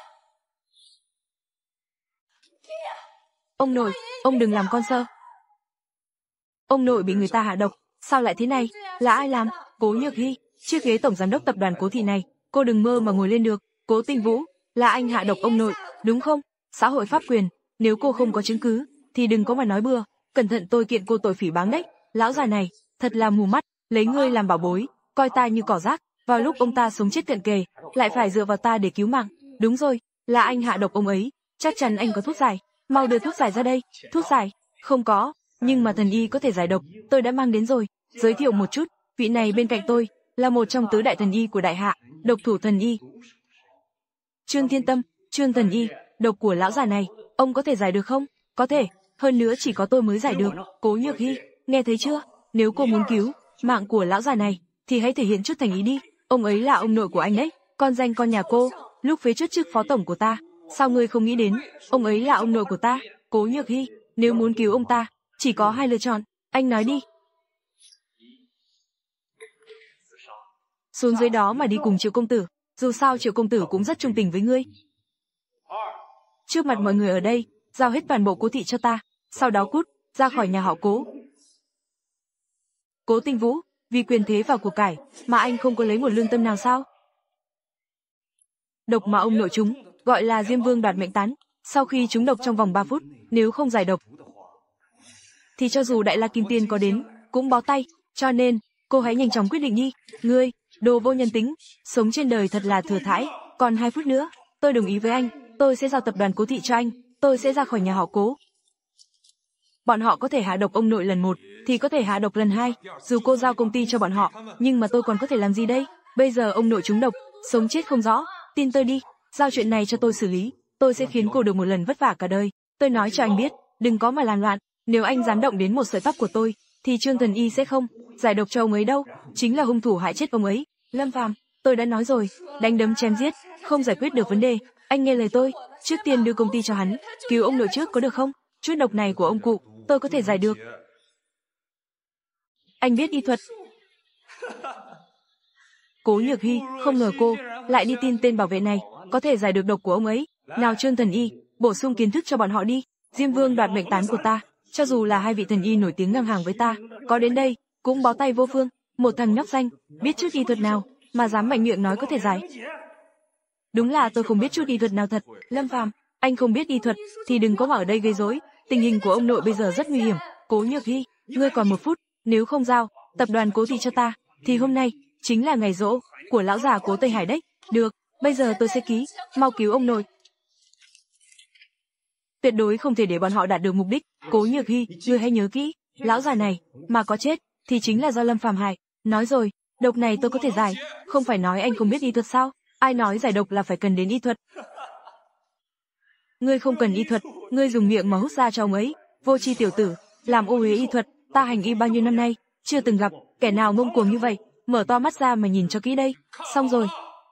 Ông nội, ông đừng làm con sợ. Ông nội bị người ta hạ độc, sao lại thế này? Là ai làm? Cố Nhược Hy, chiếc ghế Tổng Giám đốc Tập đoàn Cố Thị này, cô đừng mơ mà ngồi lên được. Cố Tinh Vũ, là anh hạ độc ông nội, đúng không? Xã hội pháp quyền, nếu cô không có chứng cứ, thì đừng có mà nói bừa. Cẩn thận tôi kiện cô tội phỉ báng đấy. Lão già này, thật là mù mắt, lấy ngươi làm bảo bối, coi ta như cỏ rác. Vào lúc ông ta sống chết cận kề, lại phải dựa vào ta để cứu mạng. Đúng rồi, là anh hạ độc ông ấy, chắc chắn anh có thuốc giải. Mau đưa thuốc giải ra đây. Thuốc giải? Không có, nhưng mà thần y có thể giải độc, tôi đã mang đến rồi. Giới thiệu một chút, vị này bên cạnh tôi là một trong tứ đại thần y của đại hạ, độc thủ thần y Trương Thiên Tâm. Trương thần y, độc của lão già này, ông có thể giải được không? Có thể, hơn nữa chỉ có tôi mới giải được. Cố Nhược Hy, nghe thấy chưa? Nếu cô muốn cứu mạng của lão già này, thì hãy thể hiện chút thành ý đi. Ông ấy là ông nội của anh đấy, con danh con nhà cô, lúc phế truất chức phó tổng của ta. Sao ngươi không nghĩ đến, ông ấy là ông nội của ta? Cố Nhược Hy, nếu muốn cứu ông ta, chỉ có hai lựa chọn, anh nói đi. Xuống dưới đó mà đi cùng Triệu công tử, dù sao Triệu công tử cũng rất trung tình với ngươi. Trước mặt mọi người ở đây, giao hết toàn bộ Cố Thị cho ta, sau đó cút ra khỏi nhà họ Cố. Cố Tinh Vũ, vì quyền thế và của cải mà anh không có lấy một lương tâm nào sao? Độc mà ông nội chúng gọi là Diêm Vương đoạt mệnh tán, sau khi chúng độc trong vòng 3 phút, nếu không giải độc thì cho dù Đại La Kim Tiên có đến cũng bó tay, cho nên, cô hãy nhanh chóng quyết định đi. Ngươi, đồ vô nhân tính, sống trên đời thật là thừa thãi, còn 2 phút nữa, tôi đồng ý với anh, tôi sẽ giao tập đoàn Cố Thị cho anh, tôi sẽ ra khỏi nhà họ Cố. Bọn họ có thể hạ độc ông nội lần 1, thì có thể hạ độc lần 2, dù cô giao công ty cho bọn họ, nhưng mà tôi còn có thể làm gì đây? Bây giờ ông nội trúng độc, sống chết không rõ, tin tôi đi, giao chuyện này cho tôi xử lý, tôi sẽ khiến cô được một lần vất vả cả đời. Tôi nói cho anh biết, đừng có mà làm loạn, nếu anh dám động đến một sợi tóc của tôi, thì Trương Thần Y sẽ không giải độc cho ông ấy đâu, chính là hung thủ hại chết ông ấy. Lâm Phàm, tôi đã nói rồi, đánh đấm chém giết, không giải quyết được vấn đề, anh nghe lời tôi, trước tiên đưa công ty cho hắn, cứu ông nội trước có được không? Chút độc này của ông cụ, tôi có thể giải được. Anh biết y thuật. Cố Nhược Hy, không ngờ cô lại đi tin tên bảo vệ này, có thể giải được độc của ông ấy. Nào Trương Thần Y, bổ sung kiến thức cho bọn họ đi. Diêm Vương đoạt mệnh tán của ta, cho dù là 2 vị thần y nổi tiếng ngang hàng với ta, có đến đây cũng bó tay vô phương. Một thằng nhóc xanh, biết chút y thuật nào mà dám mạnh miệng nói có thể giải. Đúng là tôi không biết chút y thuật nào thật. Lâm Phàm, anh không biết y thuật thì đừng có mà ở đây gây rối. Tình hình của ông nội bây giờ rất nguy hiểm. Cố Nhược Hy, ngươi còn 1 phút, nếu không giao tập đoàn Cố Thị cho ta, thì hôm nay chính là ngày giỗ của lão già Cố Tây Hải đấy. Được, bây giờ tôi sẽ ký, mau cứu ông nội. Tuyệt đối không thể để bọn họ đạt được mục đích. Cố Nhược Hy, ngươi hãy nhớ kỹ, lão già này mà có chết thì chính là do Lâm Phàm hại. Nói rồi, độc này tôi có thể giải, không phải nói anh không biết y thuật sao? Ai nói giải độc là phải cần đến y thuật? Ngươi không cần y thuật, ngươi dùng miệng mà hút ra cho ông ấy. Vô tri tiểu tử, làm ô uế y thuật, ta hành y bao nhiêu năm nay, chưa từng gặp kẻ nào ngông cuồng như vậy. Mở to mắt ra mà nhìn cho kỹ đây. Xong rồi.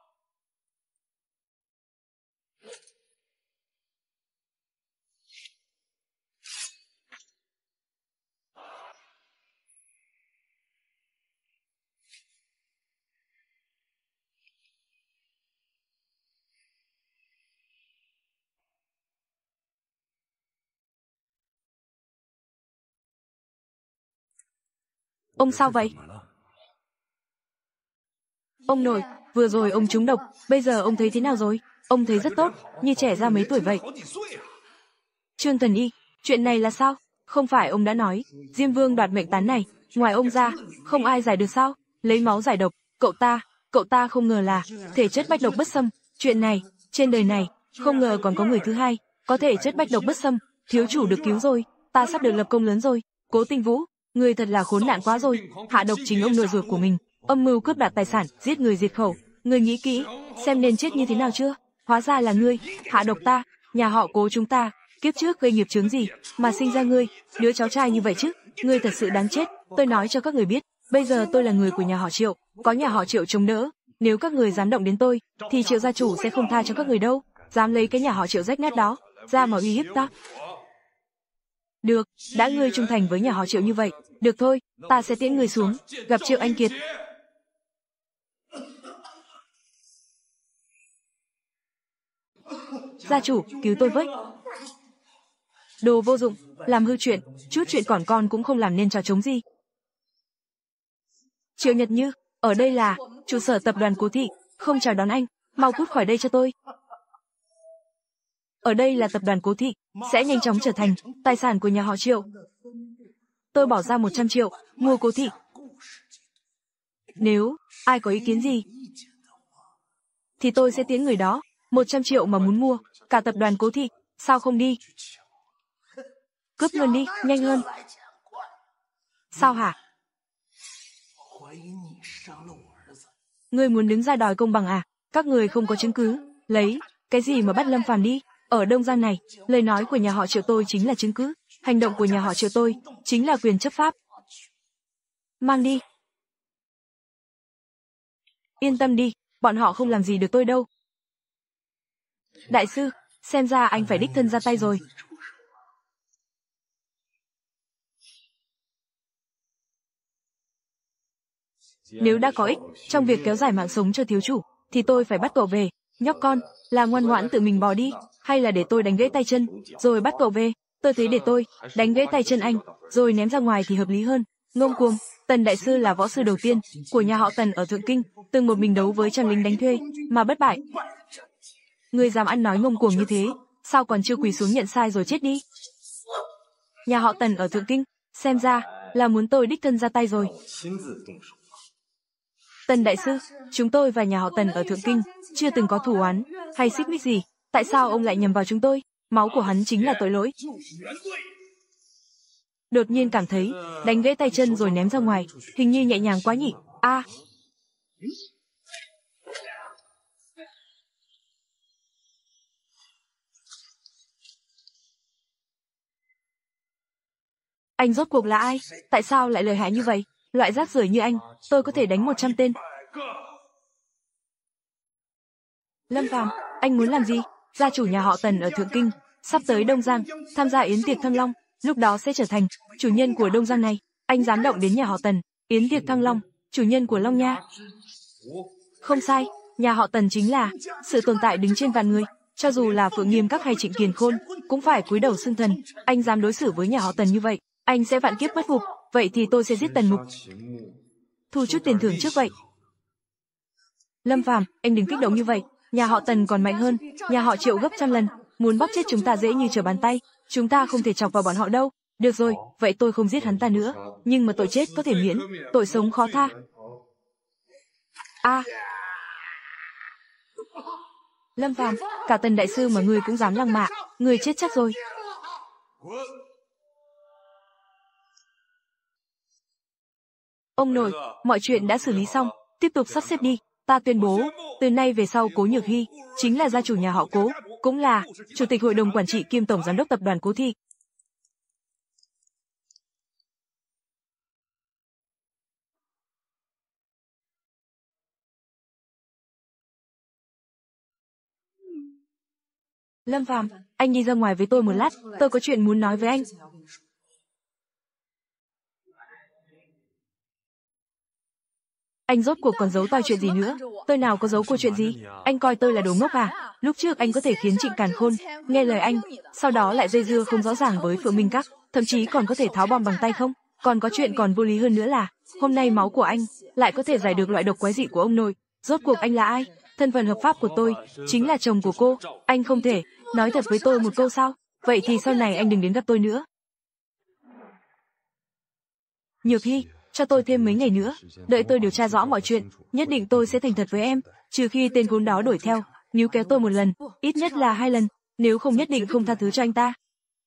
Ông sao vậy? Ông nội, vừa rồi ông trúng độc, bây giờ ông thấy thế nào rồi? Ông thấy rất tốt, như trẻ ra mấy tuổi vậy. Trương Thần Y, chuyện này là sao? Không phải ông đã nói, Diêm Vương đoạt mệnh tán này, ngoài ông ra, không ai giải được sao? Lấy máu giải độc, cậu ta không ngờ là thể chất bách độc bất xâm. Chuyện này, trên đời này, không ngờ còn có người thứ hai, có thể chất bách độc bất xâm. Thiếu chủ được cứu rồi, ta sắp được lập công lớn rồi. Cố Tinh Vũ, người thật là khốn nạn quá rồi, hạ độc chính ông nội ruột của mình, âm mưu cướp đoạt tài sản, giết người diệt khẩu. Người nghĩ kỹ, xem nên chết như thế nào chưa? Hóa ra là ngươi, hạ độc ta, nhà họ Cố chúng ta, kiếp trước gây nghiệp chướng gì mà sinh ra ngươi, đứa cháu trai như vậy chứ? Ngươi thật sự đáng chết. Tôi nói cho các người biết, bây giờ tôi là người của nhà họ Triệu, có nhà họ Triệu chống đỡ. Nếu các người dám động đến tôi, thì Triệu gia chủ sẽ không tha cho các người đâu. Dám lấy cái nhà họ Triệu rách nát đó ra mà uy hiếp ta? Được, đã ngươi trung thành với nhà họ Triệu như vậy, được thôi, ta sẽ tiễn người xuống, gặp Triệu Anh Kiệt. Gia chủ, cứu tôi với. Đồ vô dụng, làm hư chuyện, chút chuyện còn con cũng không làm nên trò trống gì. Triệu Nhật Như, ở đây là trụ sở tập đoàn Cố Thị, không chào đón anh, mau cút khỏi đây cho tôi. Ở đây là tập đoàn Cố Thị, sẽ nhanh chóng trở thành tài sản của nhà họ Triệu. Tôi bỏ ra 100 triệu, mua Cố Thị. Nếu ai có ý kiến gì, thì tôi sẽ tiễn người đó. 100 triệu mà muốn mua cả tập đoàn Cố Thị, sao không đi? Cướp luôn đi, nhanh hơn. Sao hả? Ngươi muốn đứng ra đòi công bằng à? Các người không có chứng cứ, lấy cái gì mà bắt Lâm Phàm đi? Ở Đông Giang này, lời nói của nhà họ Triệu tôi chính là chứng cứ, hành động của nhà họ Triệu tôi chính là quyền chấp pháp. Mang đi. Yên tâm đi, bọn họ không làm gì được tôi đâu. Đại sư, xem ra anh phải đích thân ra tay rồi. Nếu đã có ích trong việc kéo dài mạng sống cho thiếu chủ, thì tôi phải bắt cậu về. Nhóc con, là ngoan ngoãn tự mình bỏ đi, hay là để tôi đánh gãy tay chân, rồi bắt cậu về? Tôi thấy để tôi đánh gãy tay chân anh, rồi ném ra ngoài thì hợp lý hơn. Ngông cuồng, Tần đại sư là võ sư đầu tiên của nhà họ Tần ở Thượng Kinh, từng một mình đấu với trăm lính đánh thuê mà bất bại. Ngươi dám ăn nói ngông cuồng như thế, sao còn chưa quỳ xuống nhận sai rồi chết đi? Nhà họ Tần ở Thượng Kinh, xem ra là muốn tôi đích thân ra tay rồi. Tần đại sư, chúng tôi và nhà họ Tần ở Thượng Kinh chưa từng có thù oán hay xích mích gì, tại sao ông lại nhầm vào chúng tôi? Máu của hắn chính là tội lỗi. Đột nhiên cảm thấy đánh gãy tay chân rồi ném ra ngoài, hình như nhẹ nhàng quá nhỉ. A. Anh rốt cuộc là ai? Tại sao lại lợi hại như vậy? Loại rác rưởi như anh, tôi có thể đánh 100 tên. Lâm Phàm, anh muốn làm gì? Gia chủ nhà họ Tần ở Thượng Kinh, sắp tới Đông Giang, tham gia yến tiệc Thăng Long, lúc đó sẽ trở thành chủ nhân của Đông Giang này. Anh dám động đến nhà họ Tần, yến tiệc Thăng Long, chủ nhân của Long Nha. Không sai, nhà họ Tần chính là sự tồn tại đứng trên vạn người. Cho dù là Phượng Nghiêm Các hay Trịnh Kiền Khôn, cũng phải cúi đầu xưng thần. Anh dám đối xử với nhà họ Tần như vậy, anh sẽ vạn kiếp bất phục. Vậy thì tôi sẽ giết Tần Mục, thu chút tiền thưởng trước vậy. Lâm Phàm, anh đừng kích động như vậy. Nhà họ Tần còn mạnh hơn, nhà họ Triệu gấp trăm lần, muốn bóp chết chúng ta dễ như trở bàn tay. Chúng ta không thể chọc vào bọn họ đâu. Được rồi, vậy tôi không giết hắn ta nữa. Nhưng mà tội chết có thể miễn, tội sống khó tha. A. Lâm Phàm, cả Tần đại sư mà ngươi cũng dám lăng mạ, ngươi chết chắc rồi. Ông nội, mọi chuyện đã xử lý xong, tiếp tục sắp xếp đi. Ta tuyên bố, từ nay về sau Cố Nhược Hy chính là gia chủ nhà họ Cố, cũng là chủ tịch hội đồng quản trị kiêm tổng giám đốc tập đoàn Cố Thị. Lâm Phàm, anh đi ra ngoài với tôi một lát, tôi có chuyện muốn nói với anh. Anh rốt cuộc còn giấu tôi chuyện gì nữa? Tôi nào có giấu cô chuyện gì? Anh coi tôi là đồ ngốc à? Lúc trước anh có thể khiến Trịnh Càn Khôn nghe lời anh, sau đó lại dây dưa không rõ ràng với Phượng Minh Các, thậm chí còn có thể tháo bom bằng tay không? Còn có chuyện còn vô lý hơn nữa là, hôm nay máu của anh lại có thể giải được loại độc quái dị của ông nội. Rốt cuộc anh là ai? Thân phận hợp pháp của tôi chính là chồng của cô. Anh không thể nói thật với tôi một câu sao? Vậy thì sau này anh đừng đến gặp tôi nữa. Nhược Hy, cho tôi thêm mấy ngày nữa, đợi tôi điều tra rõ mọi chuyện, nhất định tôi sẽ thành thật với em, trừ khi tên khốn đó đuổi theo, níu kéo tôi một lần, ít nhất là 2 lần, nếu không nhất định không tha thứ cho anh ta.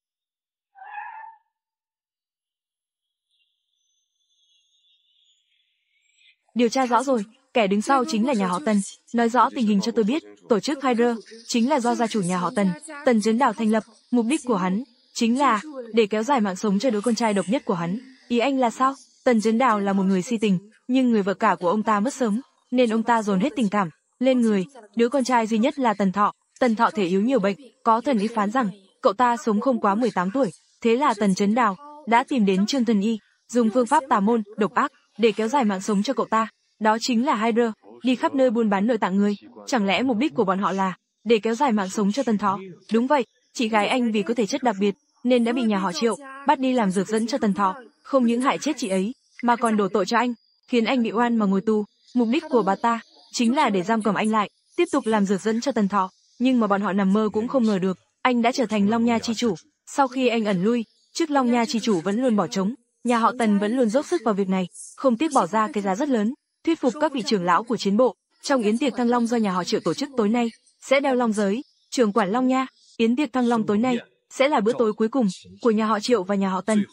Điều tra rõ rồi, kẻ đứng sau chính là nhà họ Tần, nói rõ tình hình cho tôi biết, tổ chức Hydra chính là do gia chủ nhà họ Tần, Tần Chấn Đào thành lập, mục đích của hắn chính là để kéo dài mạng sống cho đứa con trai độc nhất của hắn. Ý anh là sao? Tần Chấn Đào là một người si tình, nhưng người vợ cả của ông ta mất sớm, nên ông ta dồn hết tình cảm lên người đứa con trai duy nhất là Tần Thọ. Tần Thọ thể yếu nhiều bệnh, có thần y phán rằng cậu ta sống không quá 18 tuổi, thế là Tần Chấn Đào đã tìm đến Trương Thần Y, dùng phương pháp tà môn, độc ác để kéo dài mạng sống cho cậu ta. Đó chính là Hydra, đi khắp nơi buôn bán nội tạng người. Chẳng lẽ mục đích của bọn họ là để kéo dài mạng sống cho Tần Thọ? Đúng vậy, chị gái anh vì có thể chất đặc biệt nên đã bị nhà họ Triệu bắt đi làm dược dẫn cho Tần Thọ, không những hại chết chị ấy mà còn đổ tội cho anh, khiến anh bị oan mà ngồi tù. Mục đích của bà ta chính là để giam cầm anh lại, tiếp tục làm dược dẫn cho Tần Thọ. Nhưng mà bọn họ nằm mơ cũng không ngờ được, anh đã trở thành Long Nha chi chủ. Sau khi anh ẩn lui, trước Long Nha chi chủ vẫn luôn bỏ trống, nhà họ Tần vẫn luôn dốc sức vào việc này, không tiếc bỏ ra cái giá rất lớn, thuyết phục các vị trưởng lão của chiến bộ. Trong yến tiệc Thăng Long do nhà họ Triệu tổ chức tối nay, sẽ đeo long giới, trưởng quản Long Nha. Yến tiệc Thăng Long tối nay sẽ là bữa tối cuối cùng của nhà họ Triệu và nhà họ Tần.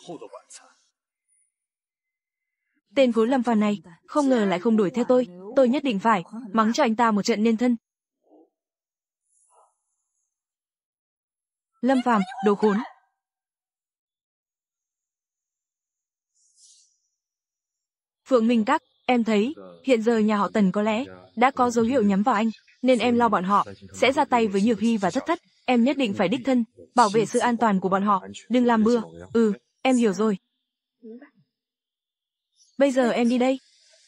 Tên khốn Lâm Phàm này, không ngờ lại không đuổi theo tôi nhất định phải mắng cho anh ta một trận nên thân. Lâm Phàm, đồ khốn. Phượng Minh Các, em thấy, hiện giờ nhà họ Tần có lẽ đã có dấu hiệu nhắm vào anh, nên em lo bọn họ sẽ ra tay với Nhược Hy và Thất Thất. Em nhất định phải đích thân bảo vệ sự an toàn của bọn họ, đừng làm bừa. Em hiểu rồi. Bây giờ em đi đây.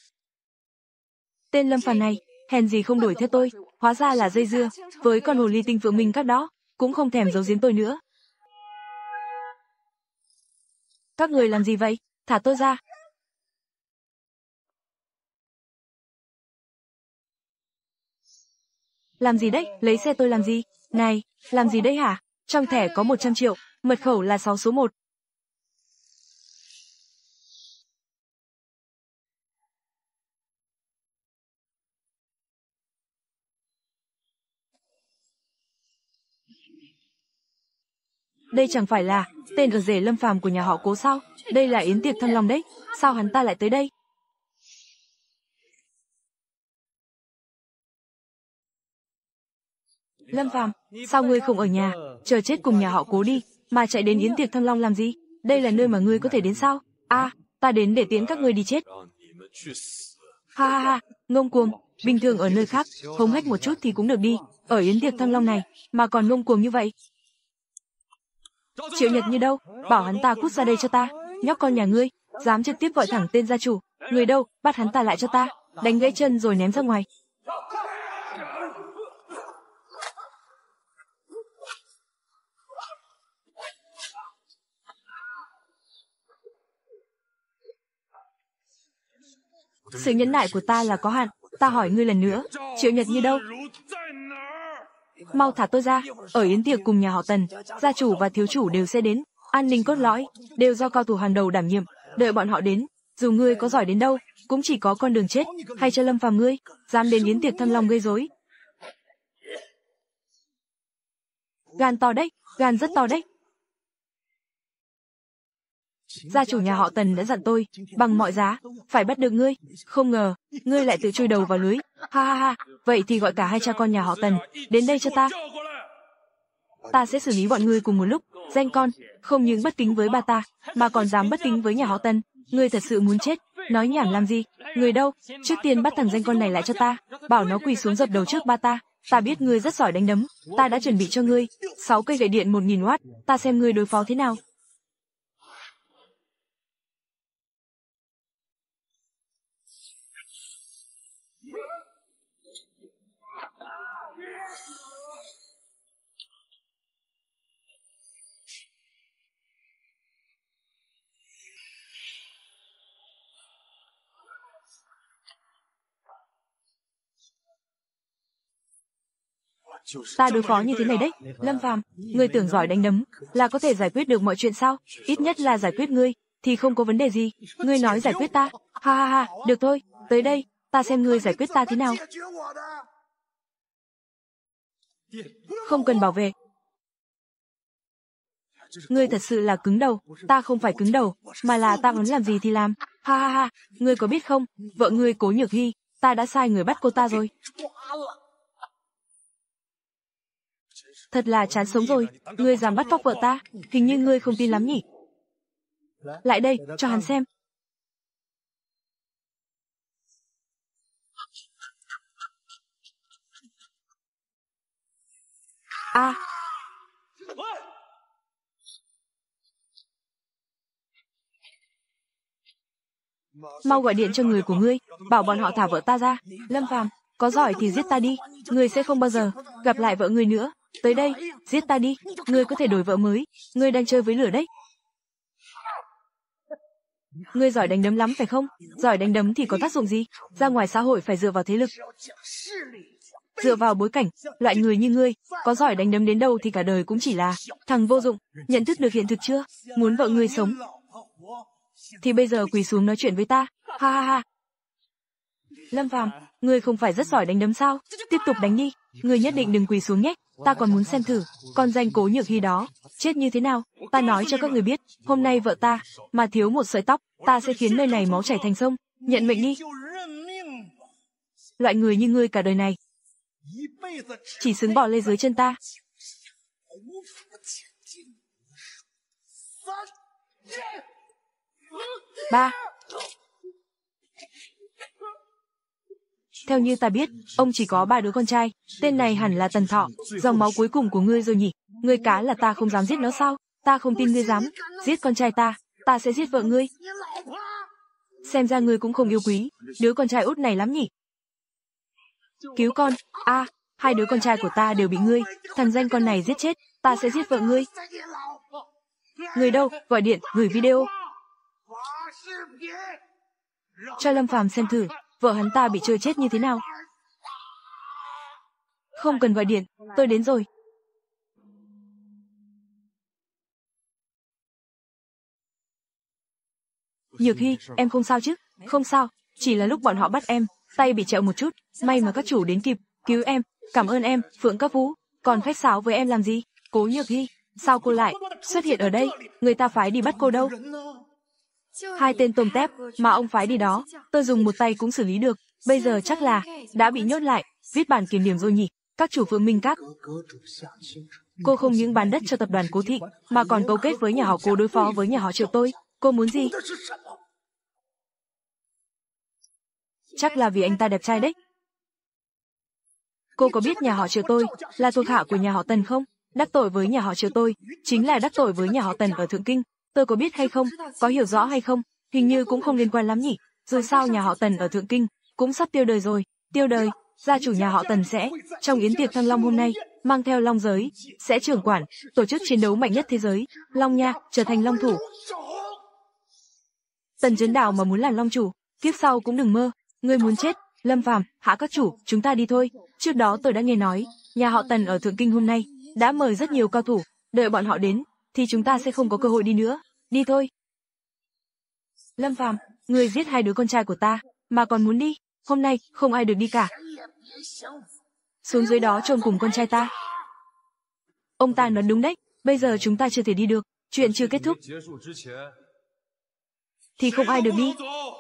Tên Lâm Phàm này, hèn gì không đuổi theo tôi, hóa ra là dây dưa với con hồ ly tinh Phượng Minh Các đó, cũng không thèm giấu giếm tôi nữa. Các người làm gì vậy? Thả tôi ra. Làm gì đấy? Lấy xe tôi làm gì? Này, làm gì đấy hả? Trong thẻ có 100 triệu, mật khẩu là 6 số 1. Đây chẳng phải là tên ở rể Lâm Phàm của nhà họ Cố sao? Đây là yến tiệc thăng long đấy, sao hắn ta lại tới đây? Lâm Phàm, sao ngươi không ở nhà, chờ chết cùng nhà họ Cố đi, mà chạy đến yến tiệc thăng long làm gì? Đây là nơi mà ngươi có thể đến sao? À, ta đến để tiễn các ngươi đi chết. Ha ha ha, ngông cuồng, bình thường ở nơi khác, hống hách một chút thì cũng được đi, ở yến tiệc thăng long này, mà còn ngông cuồng như vậy. Triệu Nhật Như đâu, bảo hắn ta cút ra đây cho ta, nhóc con nhà ngươi, dám trực tiếp gọi thẳng tên gia chủ, người đâu, bắt hắn ta lại cho ta, đánh gãy chân rồi ném ra ngoài. Sự nhẫn nại của ta là có hạn, ta hỏi ngươi lần nữa, Triệu Nhật Như đâu? Mau thả tôi ra, ở yến tiệc cùng nhà họ Tần, gia chủ và thiếu chủ đều sẽ đến, an ninh cốt lõi, đều do cao thủ hàng đầu đảm nhiệm, đợi bọn họ đến, dù ngươi có giỏi đến đâu, cũng chỉ có con đường chết, hay cho Lâm Phàm ngươi, dám đến yến tiệc thăng long gây rối. Gan to đấy, gan rất to đấy. Gia chủ nhà họ Tần đã dặn tôi, bằng mọi giá, phải bắt được ngươi, không ngờ, ngươi lại tự chui đầu vào lưới, ha ha ha, vậy thì gọi cả hai cha con nhà họ Tần, đến đây cho ta. Ta sẽ xử lý bọn ngươi cùng một lúc, danh con, không những bất kính với ba ta, mà còn dám bất kính với nhà họ Tần, ngươi thật sự muốn chết, nói nhảm làm gì, người đâu, trước tiên bắt thằng danh con này lại cho ta, bảo nó quỳ xuống dập đầu trước ba ta biết ngươi rất giỏi đánh đấm, ta đã chuẩn bị cho ngươi, 6 cây gậy điện 1000W, ta xem ngươi đối phó thế nào. Ta đối phó như thế này đấy, Lâm Phàm, ngươi tưởng giỏi đánh đấm là có thể giải quyết được mọi chuyện sao? Ít nhất là giải quyết ngươi thì không có vấn đề gì. Ngươi nói giải quyết ta? Ha ha ha, được thôi, tới đây, ta xem ngươi giải quyết ta thế nào. Không cần bảo vệ. Ngươi thật sự là cứng đầu, ta không phải cứng đầu, mà là ta muốn làm gì thì làm. Ha ha ha, ngươi có biết không, vợ ngươi Cố Nhược Hy, ta đã sai người bắt cô ta rồi. Thật là chán sống rồi, ngươi dám bắt cóc vợ ta, hình như ngươi không tin lắm nhỉ. Lại đây, cho hắn xem. À. Mau gọi điện cho người của ngươi, bảo bọn họ thả vợ ta ra. Lâm Phàm, có giỏi thì giết ta đi, ngươi sẽ không bao giờ gặp lại vợ ngươi nữa. Tới đây, giết ta đi, ngươi có thể đổi vợ mới, ngươi đang chơi với lửa đấy. Ngươi giỏi đánh đấm lắm phải không? Giỏi đánh đấm thì có tác dụng gì? Ra ngoài xã hội phải dựa vào thế lực, dựa vào bối cảnh. Loại người như ngươi, có giỏi đánh đấm đến đâu thì cả đời cũng chỉ là thằng vô dụng. Nhận thức được hiện thực chưa? Muốn vợ ngươi sống thì bây giờ quỳ xuống nói chuyện với ta. Ha ha ha. Lâm Phàm, ngươi không phải rất giỏi đánh đấm sao? Tiếp tục đánh đi, ngươi nhất định đừng quỳ xuống nhé. Ta còn muốn xem thử, con danh Cố Nhược Hy đó chết như thế nào. Ta nói cho các người biết, hôm nay vợ ta mà thiếu một sợi tóc, ta sẽ khiến nơi này máu chảy thành sông. Nhận mệnh đi. Loại người như ngươi cả đời này chỉ xứng bỏ lê dưới chân ta. 3. Theo như ta biết, ông chỉ có 3 đứa con trai, tên này hẳn là Tần Thọ, dòng máu cuối cùng của ngươi rồi nhỉ? Ngươi cá là ta không dám giết nó sao? Ta không tin ngươi dám giết con trai ta sẽ giết vợ ngươi. Xem ra ngươi cũng không yêu quý đứa con trai út này lắm nhỉ? Cứu con, a, 2 đứa con trai của ta đều bị ngươi, thằng danh con này giết chết, ta sẽ giết vợ ngươi. Người đâu, gọi điện, gửi video. Cho Lâm Phàm xem thử, vợ hắn ta bị chơi chết như thế nào. Không cần gọi điện, tôi đến rồi. Nhược Hy, em không sao chứ? Không sao, chỉ là lúc bọn họ bắt em, tay bị trẹo một chút, may mà các chủ đến kịp, cứu em, cảm ơn em, Phượng Các Vũ, còn khách sáo với em làm gì? Cố Nhược Hy, sao cô lại xuất hiện ở đây? Người ta phái đi bắt cô đâu? Hai tên tôm tép mà ông phái đi đó, tôi dùng một tay cũng xử lý được. Bây giờ chắc là đã bị nhốt lại, viết bản kiểm điểm rồi nhỉ? Các chủ Phượng Minh Các. Cô không những bán đất cho tập đoàn Cố Thịnh, mà còn cấu kết với nhà họ Cố đối phó với nhà họ Triệu tôi. Cô muốn gì? Chắc là vì anh ta đẹp trai đấy. Cô có biết nhà họ Triệu tôi là thuộc hạ của nhà họ Tần không? Đắc tội với nhà họ Triệu tôi chính là đắc tội với nhà họ Tần ở Thượng Kinh. Tôi có biết hay không? Có hiểu rõ hay không? Hình như cũng không liên quan lắm nhỉ. Dù sao nhà họ Tần ở Thượng Kinh cũng sắp tiêu đời rồi. Tiêu đời, gia chủ nhà họ Tần sẽ trong yến tiệc Thăng Long hôm nay mang theo Long giới, sẽ trưởng quản tổ chức chiến đấu mạnh nhất thế giới, Long Nha trở thành Long thủ. Tần Chấn Đào mà muốn làm Long chủ, kiếp sau cũng đừng mơ. Ngươi muốn chết? Lâm Phàm, Hạ các chủ, chúng ta đi thôi. Trước đó tôi đã nghe nói, nhà họ Tần ở Thượng Kinh hôm nay đã mời rất nhiều cao thủ, đợi bọn họ đến thì chúng ta sẽ không có cơ hội đi nữa. Đi thôi. Lâm Phàm, ngươi giết hai đứa con trai của ta mà còn muốn đi? Hôm nay không ai được đi cả. Xuống dưới đó chôn cùng con trai ta. Ông ta nói đúng đấy, bây giờ chúng ta chưa thể đi được, chuyện chưa kết thúc thì không ai được đi.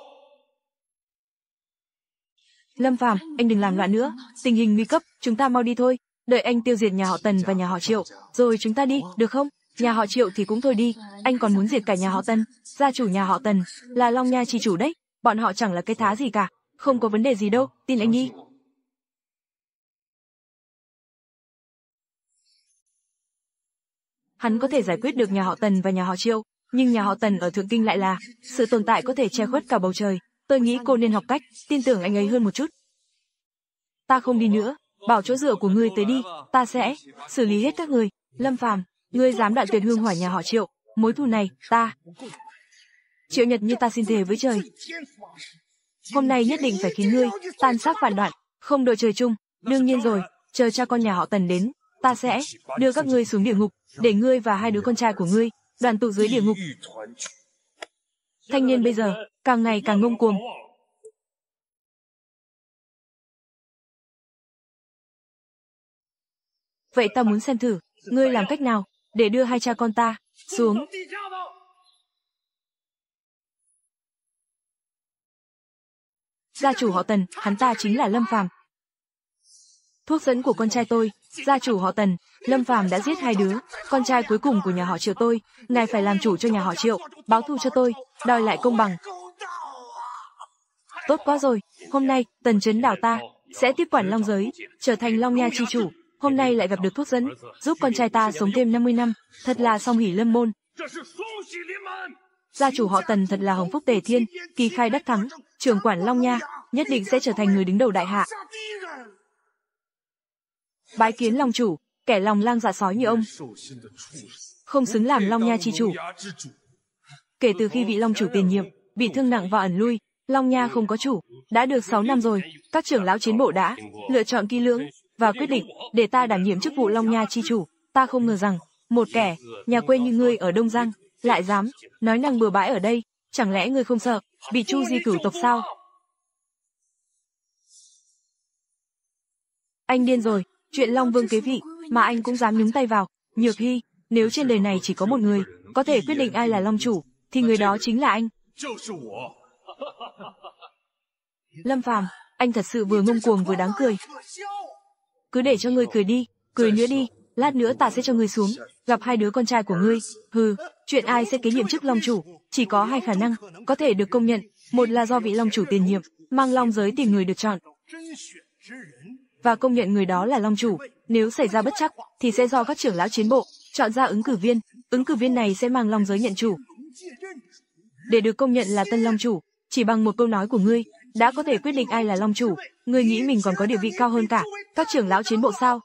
Lâm Phàm, anh đừng làm loạn nữa, tình hình nguy cấp, chúng ta mau đi thôi. Đợi anh tiêu diệt nhà họ Tần và nhà họ Triệu, rồi chúng ta đi, được không? Nhà họ Triệu thì cũng thôi đi, anh còn muốn diệt cả nhà họ Tần. Gia chủ nhà họ Tần là Long Nha chi chủ đấy, bọn họ chẳng là cái thá gì cả, không có vấn đề gì đâu, tin anh đi. Hắn có thể giải quyết được nhà họ Tần và nhà họ Triệu, nhưng nhà họ Tần ở Thượng Kinh lại là sự tồn tại có thể che khuất cả bầu trời. Tôi nghĩ cô nên học cách tin tưởng anh ấy hơn một chút. Ta không đi nữa, bảo chỗ dựa của ngươi tới đi, ta sẽ xử lý hết các người. Lâm Phàm, ngươi dám đoạn tuyệt hương hỏa nhà họ Triệu, mối thù này, ta Triệu Nhật như ta xin thề với trời. Hôm nay nhất định phải khiến ngươi tan xác vạn đoạn, không đội trời chung. Đương nhiên rồi, chờ cha con nhà họ Tần đến, ta sẽ đưa các ngươi xuống địa ngục, để ngươi và hai đứa con trai của ngươi đoàn tụ dưới địa ngục. Thanh niên bây giờ càng ngày càng ngông cuồng. Vậy ta muốn xem thử, ngươi làm cách nào để đưa hai cha con ta xuống. Gia chủ họ Tần, hắn ta chính là Lâm Phàm. Thuốc dẫn của con trai tôi, gia chủ họ Tần, Lâm Phàm đã giết hai đứa, con trai cuối cùng của nhà họ Triệu tôi, ngài phải làm chủ cho nhà họ Triệu, báo thù cho tôi, đòi lại công bằng. Tốt quá rồi, hôm nay Tần Chấn Đào ta sẽ tiếp quản Long giới, trở thành Long Nha chi chủ. Hôm nay lại gặp được thuốc dẫn, giúp con trai ta sống thêm 50 năm, thật là song hỷ lâm môn. Gia chủ họ Tần thật là hồng phúc tề thiên, kỳ khai đắc thắng, trưởng quản Long Nha, nhất định sẽ trở thành người đứng đầu đại hạ. Bái kiến Long chủ, kẻ lòng lang dạ sói như ông, không xứng làm Long Nha chi chủ. Kể từ khi vị Long chủ tiền nhiệm bị thương nặng và ẩn lui, Long Nha không có chủ, đã được 6 năm rồi. Các trưởng lão chiến bộ đã lựa chọn kỹ lưỡng và quyết định để ta đảm nhiệm chức vụ Long Nha chi chủ. Ta không ngờ rằng một kẻ nhà quê như ngươi ở Đông Giang lại dám nói năng bừa bãi ở đây. Chẳng lẽ ngươi không sợ bị Chu Di cửu tộc sao? Anh điên rồi, chuyện Long Vương kế vị mà anh cũng dám nhúng tay vào. Nhược Hy, nếu trên đời này chỉ có một người có thể quyết định ai là Long chủ, thì người đó chính là anh. Lâm Phàm, anh thật sự vừa ngông cuồng vừa đáng cười. Cứ để cho ngươi cười đi, cười nữa đi, lát nữa ta sẽ cho ngươi xuống, gặp hai đứa con trai của ngươi. Hừ, chuyện ai sẽ kế nhiệm chức Long chủ, chỉ có hai khả năng có thể được công nhận, một là do vị Long chủ tiền nhiệm mang Long giới tìm người được chọn và công nhận người đó là Long chủ. Nếu xảy ra bất trắc thì sẽ do các trưởng lão chiến bộ chọn ra ứng cử viên này sẽ mang Long giới nhận chủ. Để được công nhận là tân Long chủ, chỉ bằng một câu nói của ngươi đã có thể quyết định ai là Long chủ. Ngươi nghĩ mình còn có địa vị cao hơn cả các trưởng lão chiến bộ sao?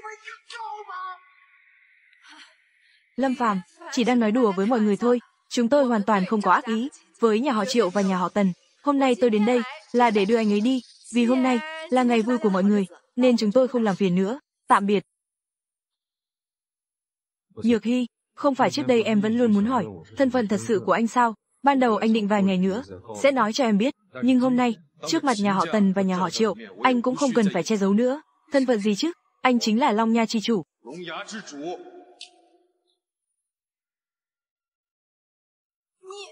Lâm Phàm, chỉ đang nói đùa với mọi người thôi, chúng tôi hoàn toàn không có ác ý với nhà họ Triệu và nhà họ Tần. Hôm nay tôi đến đây là để đưa anh ấy đi, vì hôm nay là ngày vui của mọi người, nên chúng tôi không làm phiền nữa. Tạm biệt. Nhược Hy, không phải trước đây em vẫn luôn muốn hỏi thân phận thật sự của anh sao? Ban đầu anh định vài ngày nữa sẽ nói cho em biết, nhưng hôm nay, trước mặt nhà họ Tần và nhà họ Triệu, anh cũng không cần phải che giấu nữa. Thân phận gì chứ? Anh chính là Long Nha chi chủ.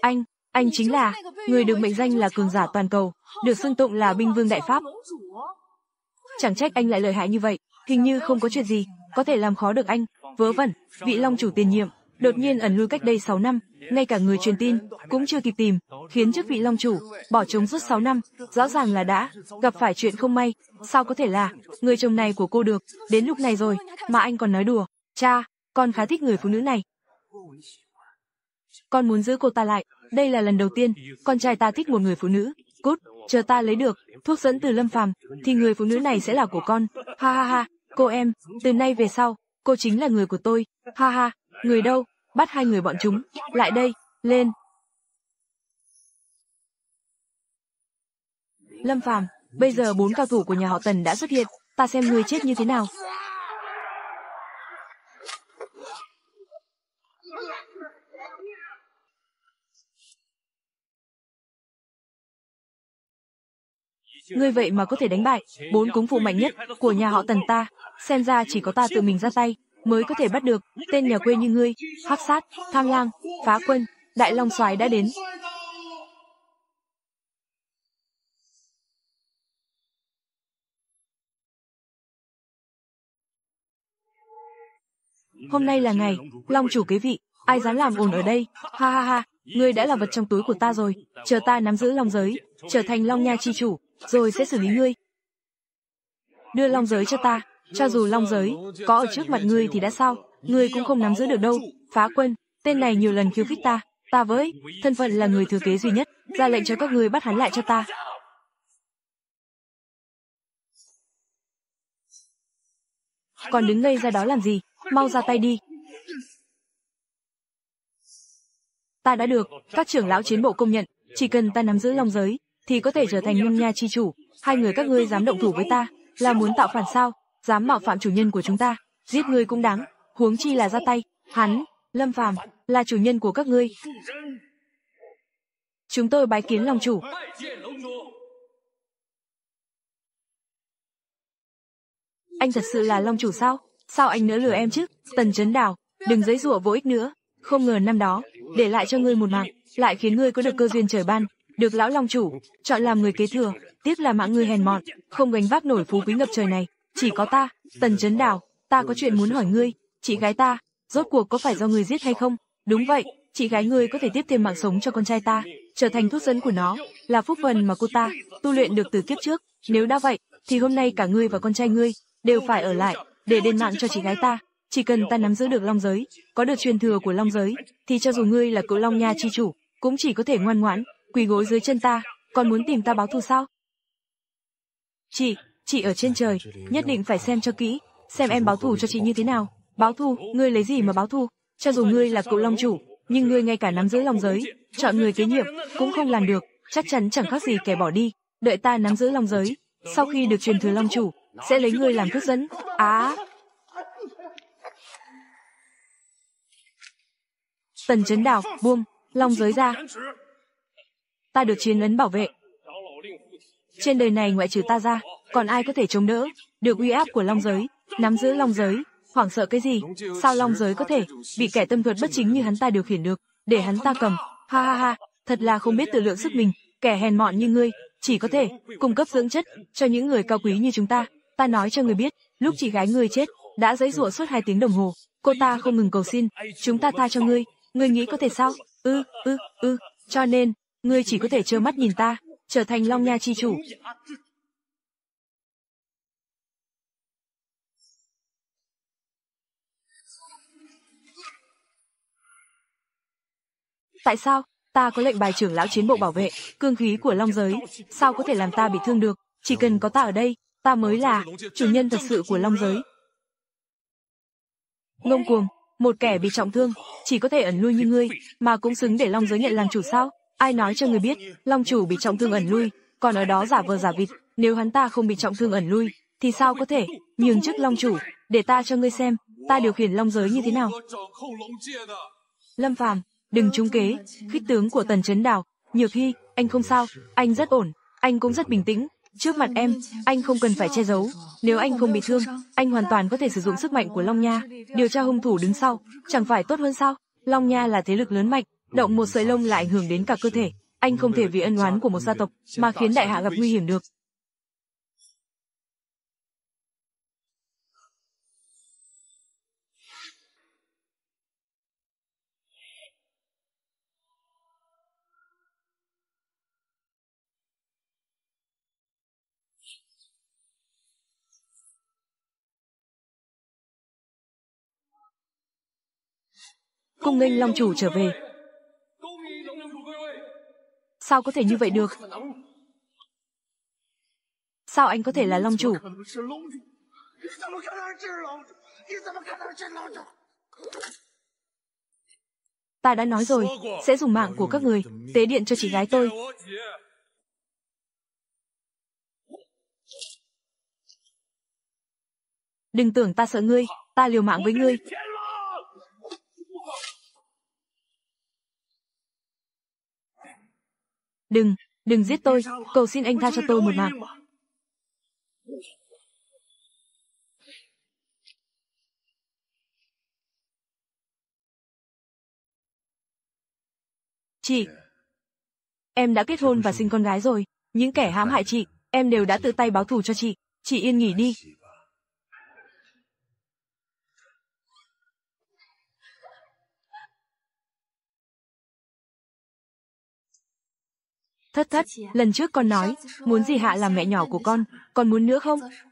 Anh chính là người được mệnh danh là cường giả toàn cầu, được xưng tụng là binh vương đại pháp. Chẳng trách anh lại lợi hại như vậy, hình như không có chuyện gì có thể làm khó được anh. Vớ vẩn, vị long chủ tiền nhiệm đột nhiên ẩn lui cách đây 6 năm, ngay cả người truyền tin cũng chưa kịp tìm, khiến chức vị long chủ bỏ trống suốt 6 năm, rõ ràng là đã gặp phải chuyện không may. Sao có thể là người chồng này của cô được, đến lúc này rồi mà anh còn nói đùa. Cha, con khá thích người phụ nữ này. Con muốn giữ cô ta lại, đây là lần đầu tiên con trai ta thích một người phụ nữ. Cút, chờ ta lấy được thuốc dẫn từ Lâm Phàm thì người phụ nữ này sẽ là của con. Ha ha ha, cô em, từ nay về sau, cô chính là người của tôi. Ha ha, người đâu, bắt hai người bọn chúng, lại đây, lên. Lâm Phàm, bây giờ 4 cao thủ của nhà họ Tần đã xuất hiện, ta xem người chết như thế nào. Ngươi vậy mà có thể đánh bại 4 cúng phụ mạnh nhất của nhà họ Tần ta, xem ra chỉ có ta tự mình ra tay mới có thể bắt được tên nhà quê như ngươi. Hắc Sát, Tham Lang, Phá Quân, Đại Long Soái đã đến. Hôm nay là ngày long chủ kế vị, ai dám làm ồn ở đây? Ha ha ha, ngươi đã là vật trong túi của ta rồi, chờ ta nắm giữ long giới, trở thành Long Nha chi chủ, rồi sẽ xử lý ngươi. Đưa long giới cho ta, cho dù long giới có ở trước mặt ngươi thì đã sao, ngươi cũng không nắm giữ được đâu. Phá Quân, tên này nhiều lần khiêu khích ta với thân phận là người thừa kế duy nhất, ra lệnh cho các ngươi bắt hắn lại cho ta. Còn đứng ngây ra đó làm gì, mau ra tay đi. Ta đã được các trưởng lão chiến bộ công nhận, chỉ cần ta nắm giữ long giới thì có thể trở thành Long Nha chi chủ. Hai người các ngươi dám động thủ với ta, là muốn tạo phản sao? Dám mạo phạm chủ nhân của chúng ta, giết ngươi cũng đáng, huống chi là ra tay. Hắn, Lâm Phàm, là chủ nhân của các ngươi. Chúng tôi bái kiến long chủ. Anh thật sự là long chủ sao? Sao anh nỡ lừa em chứ? Tần Chấn Đào, đừng giãy giụa vô ích nữa. Không ngờ năm đó để lại cho ngươi một mạng, lại khiến ngươi có được cơ duyên trời ban, được lão long chủ chọn làm người kế thừa. Tiếc là mạng ngươi hèn mọn, không gánh vác nổi phú quý ngập trời này. Chỉ có ta, Tần Chấn Đào, ta có chuyện muốn hỏi ngươi. Chị gái ta, rốt cuộc có phải do ngươi giết hay không? Đúng vậy, chị gái ngươi có thể tiếp thêm mạng sống cho con trai ta, trở thành thuốc dẫn của nó, là phúc phần mà cô ta tu luyện được từ kiếp trước. Nếu đã vậy, thì hôm nay cả ngươi và con trai ngươi đều phải ở lại để đền mạng cho chị gái ta. Chỉ cần ta nắm giữ được long giới, có được truyền thừa của long giới, thì cho dù ngươi là cựu Long Nha chi chủ, cũng chỉ có thể ngoan ngoãn quỳ gối dưới chân ta. Còn muốn tìm ta báo thù sao? Chị ở trên trời, nhất định phải xem cho kỹ, xem em báo thù cho chị như thế nào. Báo thù? Ngươi lấy gì mà báo thù? Cho dù ngươi là cựu long chủ, nhưng ngươi ngay cả nắm giữ long giới, chọn người kế nhiệm cũng không làm được, chắc chắn chẳng khác gì kẻ bỏ đi. Đợi ta nắm giữ long giới, sau khi được truyền thừa long chủ, sẽ lấy ngươi làm thuốc dẫn. Tần Chấn Đào, buông long giới ra. Ta được chiến ấn bảo vệ. Trên đời này ngoại trừ ta ra, còn ai có thể chống đỡ được uy áp của long giới? Nắm giữ long giới, hoảng sợ cái gì? Sao long giới có thể bị kẻ tâm thuật bất chính như hắn ta điều khiển được, để hắn ta cầm? Ha ha ha, thật là không biết tự lượng sức mình. Kẻ hèn mọn như ngươi chỉ có thể cung cấp dưỡng chất cho những người cao quý như chúng ta. Ta nói cho ngươi biết, lúc chị gái ngươi chết, đã giãy giụa suốt 2 tiếng đồng hồ, cô ta không ngừng cầu xin chúng ta tha cho ngươi. Ngươi nghĩ có thể sao? Cho nên ngươi chỉ có thể trơ mắt nhìn ta trở thành Long Nha chi chủ. Tại sao? Ta có lệnh bài trưởng lão chiến bộ bảo vệ, cương khí của long giới, sao có thể làm ta bị thương được? Chỉ cần có ta ở đây, ta mới là chủ nhân thật sự của long giới. Ngông cuồng, một kẻ bị trọng thương, chỉ có thể ẩn lui như ngươi, mà cũng xứng để long giới nhận làm chủ sao? Ai nói cho ngươi biết, long chủ bị trọng thương ẩn lui, còn ở đó giả vờ giả vịt. Nếu hắn ta không bị trọng thương ẩn lui, thì sao có thể nhường chức long chủ? Để ta cho ngươi xem, ta điều khiển long giới như thế nào. Lâm Phàm, đừng trúng kế. Khích tướng của Tần Chấn Đào. Nhược Hy, anh không sao, anh rất ổn, anh cũng rất bình tĩnh. Trước mặt em, anh không cần phải che giấu. Nếu anh không bị thương, anh hoàn toàn có thể sử dụng sức mạnh của Long Nha điều tra hung thủ đứng sau, chẳng phải tốt hơn sao? Long Nha là thế lực lớn mạnh, Động một sợi lông là ảnh hưởng đến cả cơ thể. Anh không thể vì ân oán của một gia tộc mà khiến đại hạ gặp nguy hiểm được. Cung nghênh Long chủ trở về. Sao có thể như vậy được? Sao anh có thể là Long chủ? Ta đã nói rồi, sẽ dùng mạng của các người tế điện cho chị gái tôi. Đừng tưởng ta sợ ngươi, ta liều mạng với ngươi. Đừng giết tôi, cầu xin anh tha cho tôi một mạng. Chị, em đã kết hôn và sinh con gái rồi. Những kẻ hãm hại chị, em đều đã tự tay báo thù cho chị. Chị yên nghỉ đi. Thất, lần trước con nói, muốn gì hạ làm mẹ nhỏ của con muốn nữa không?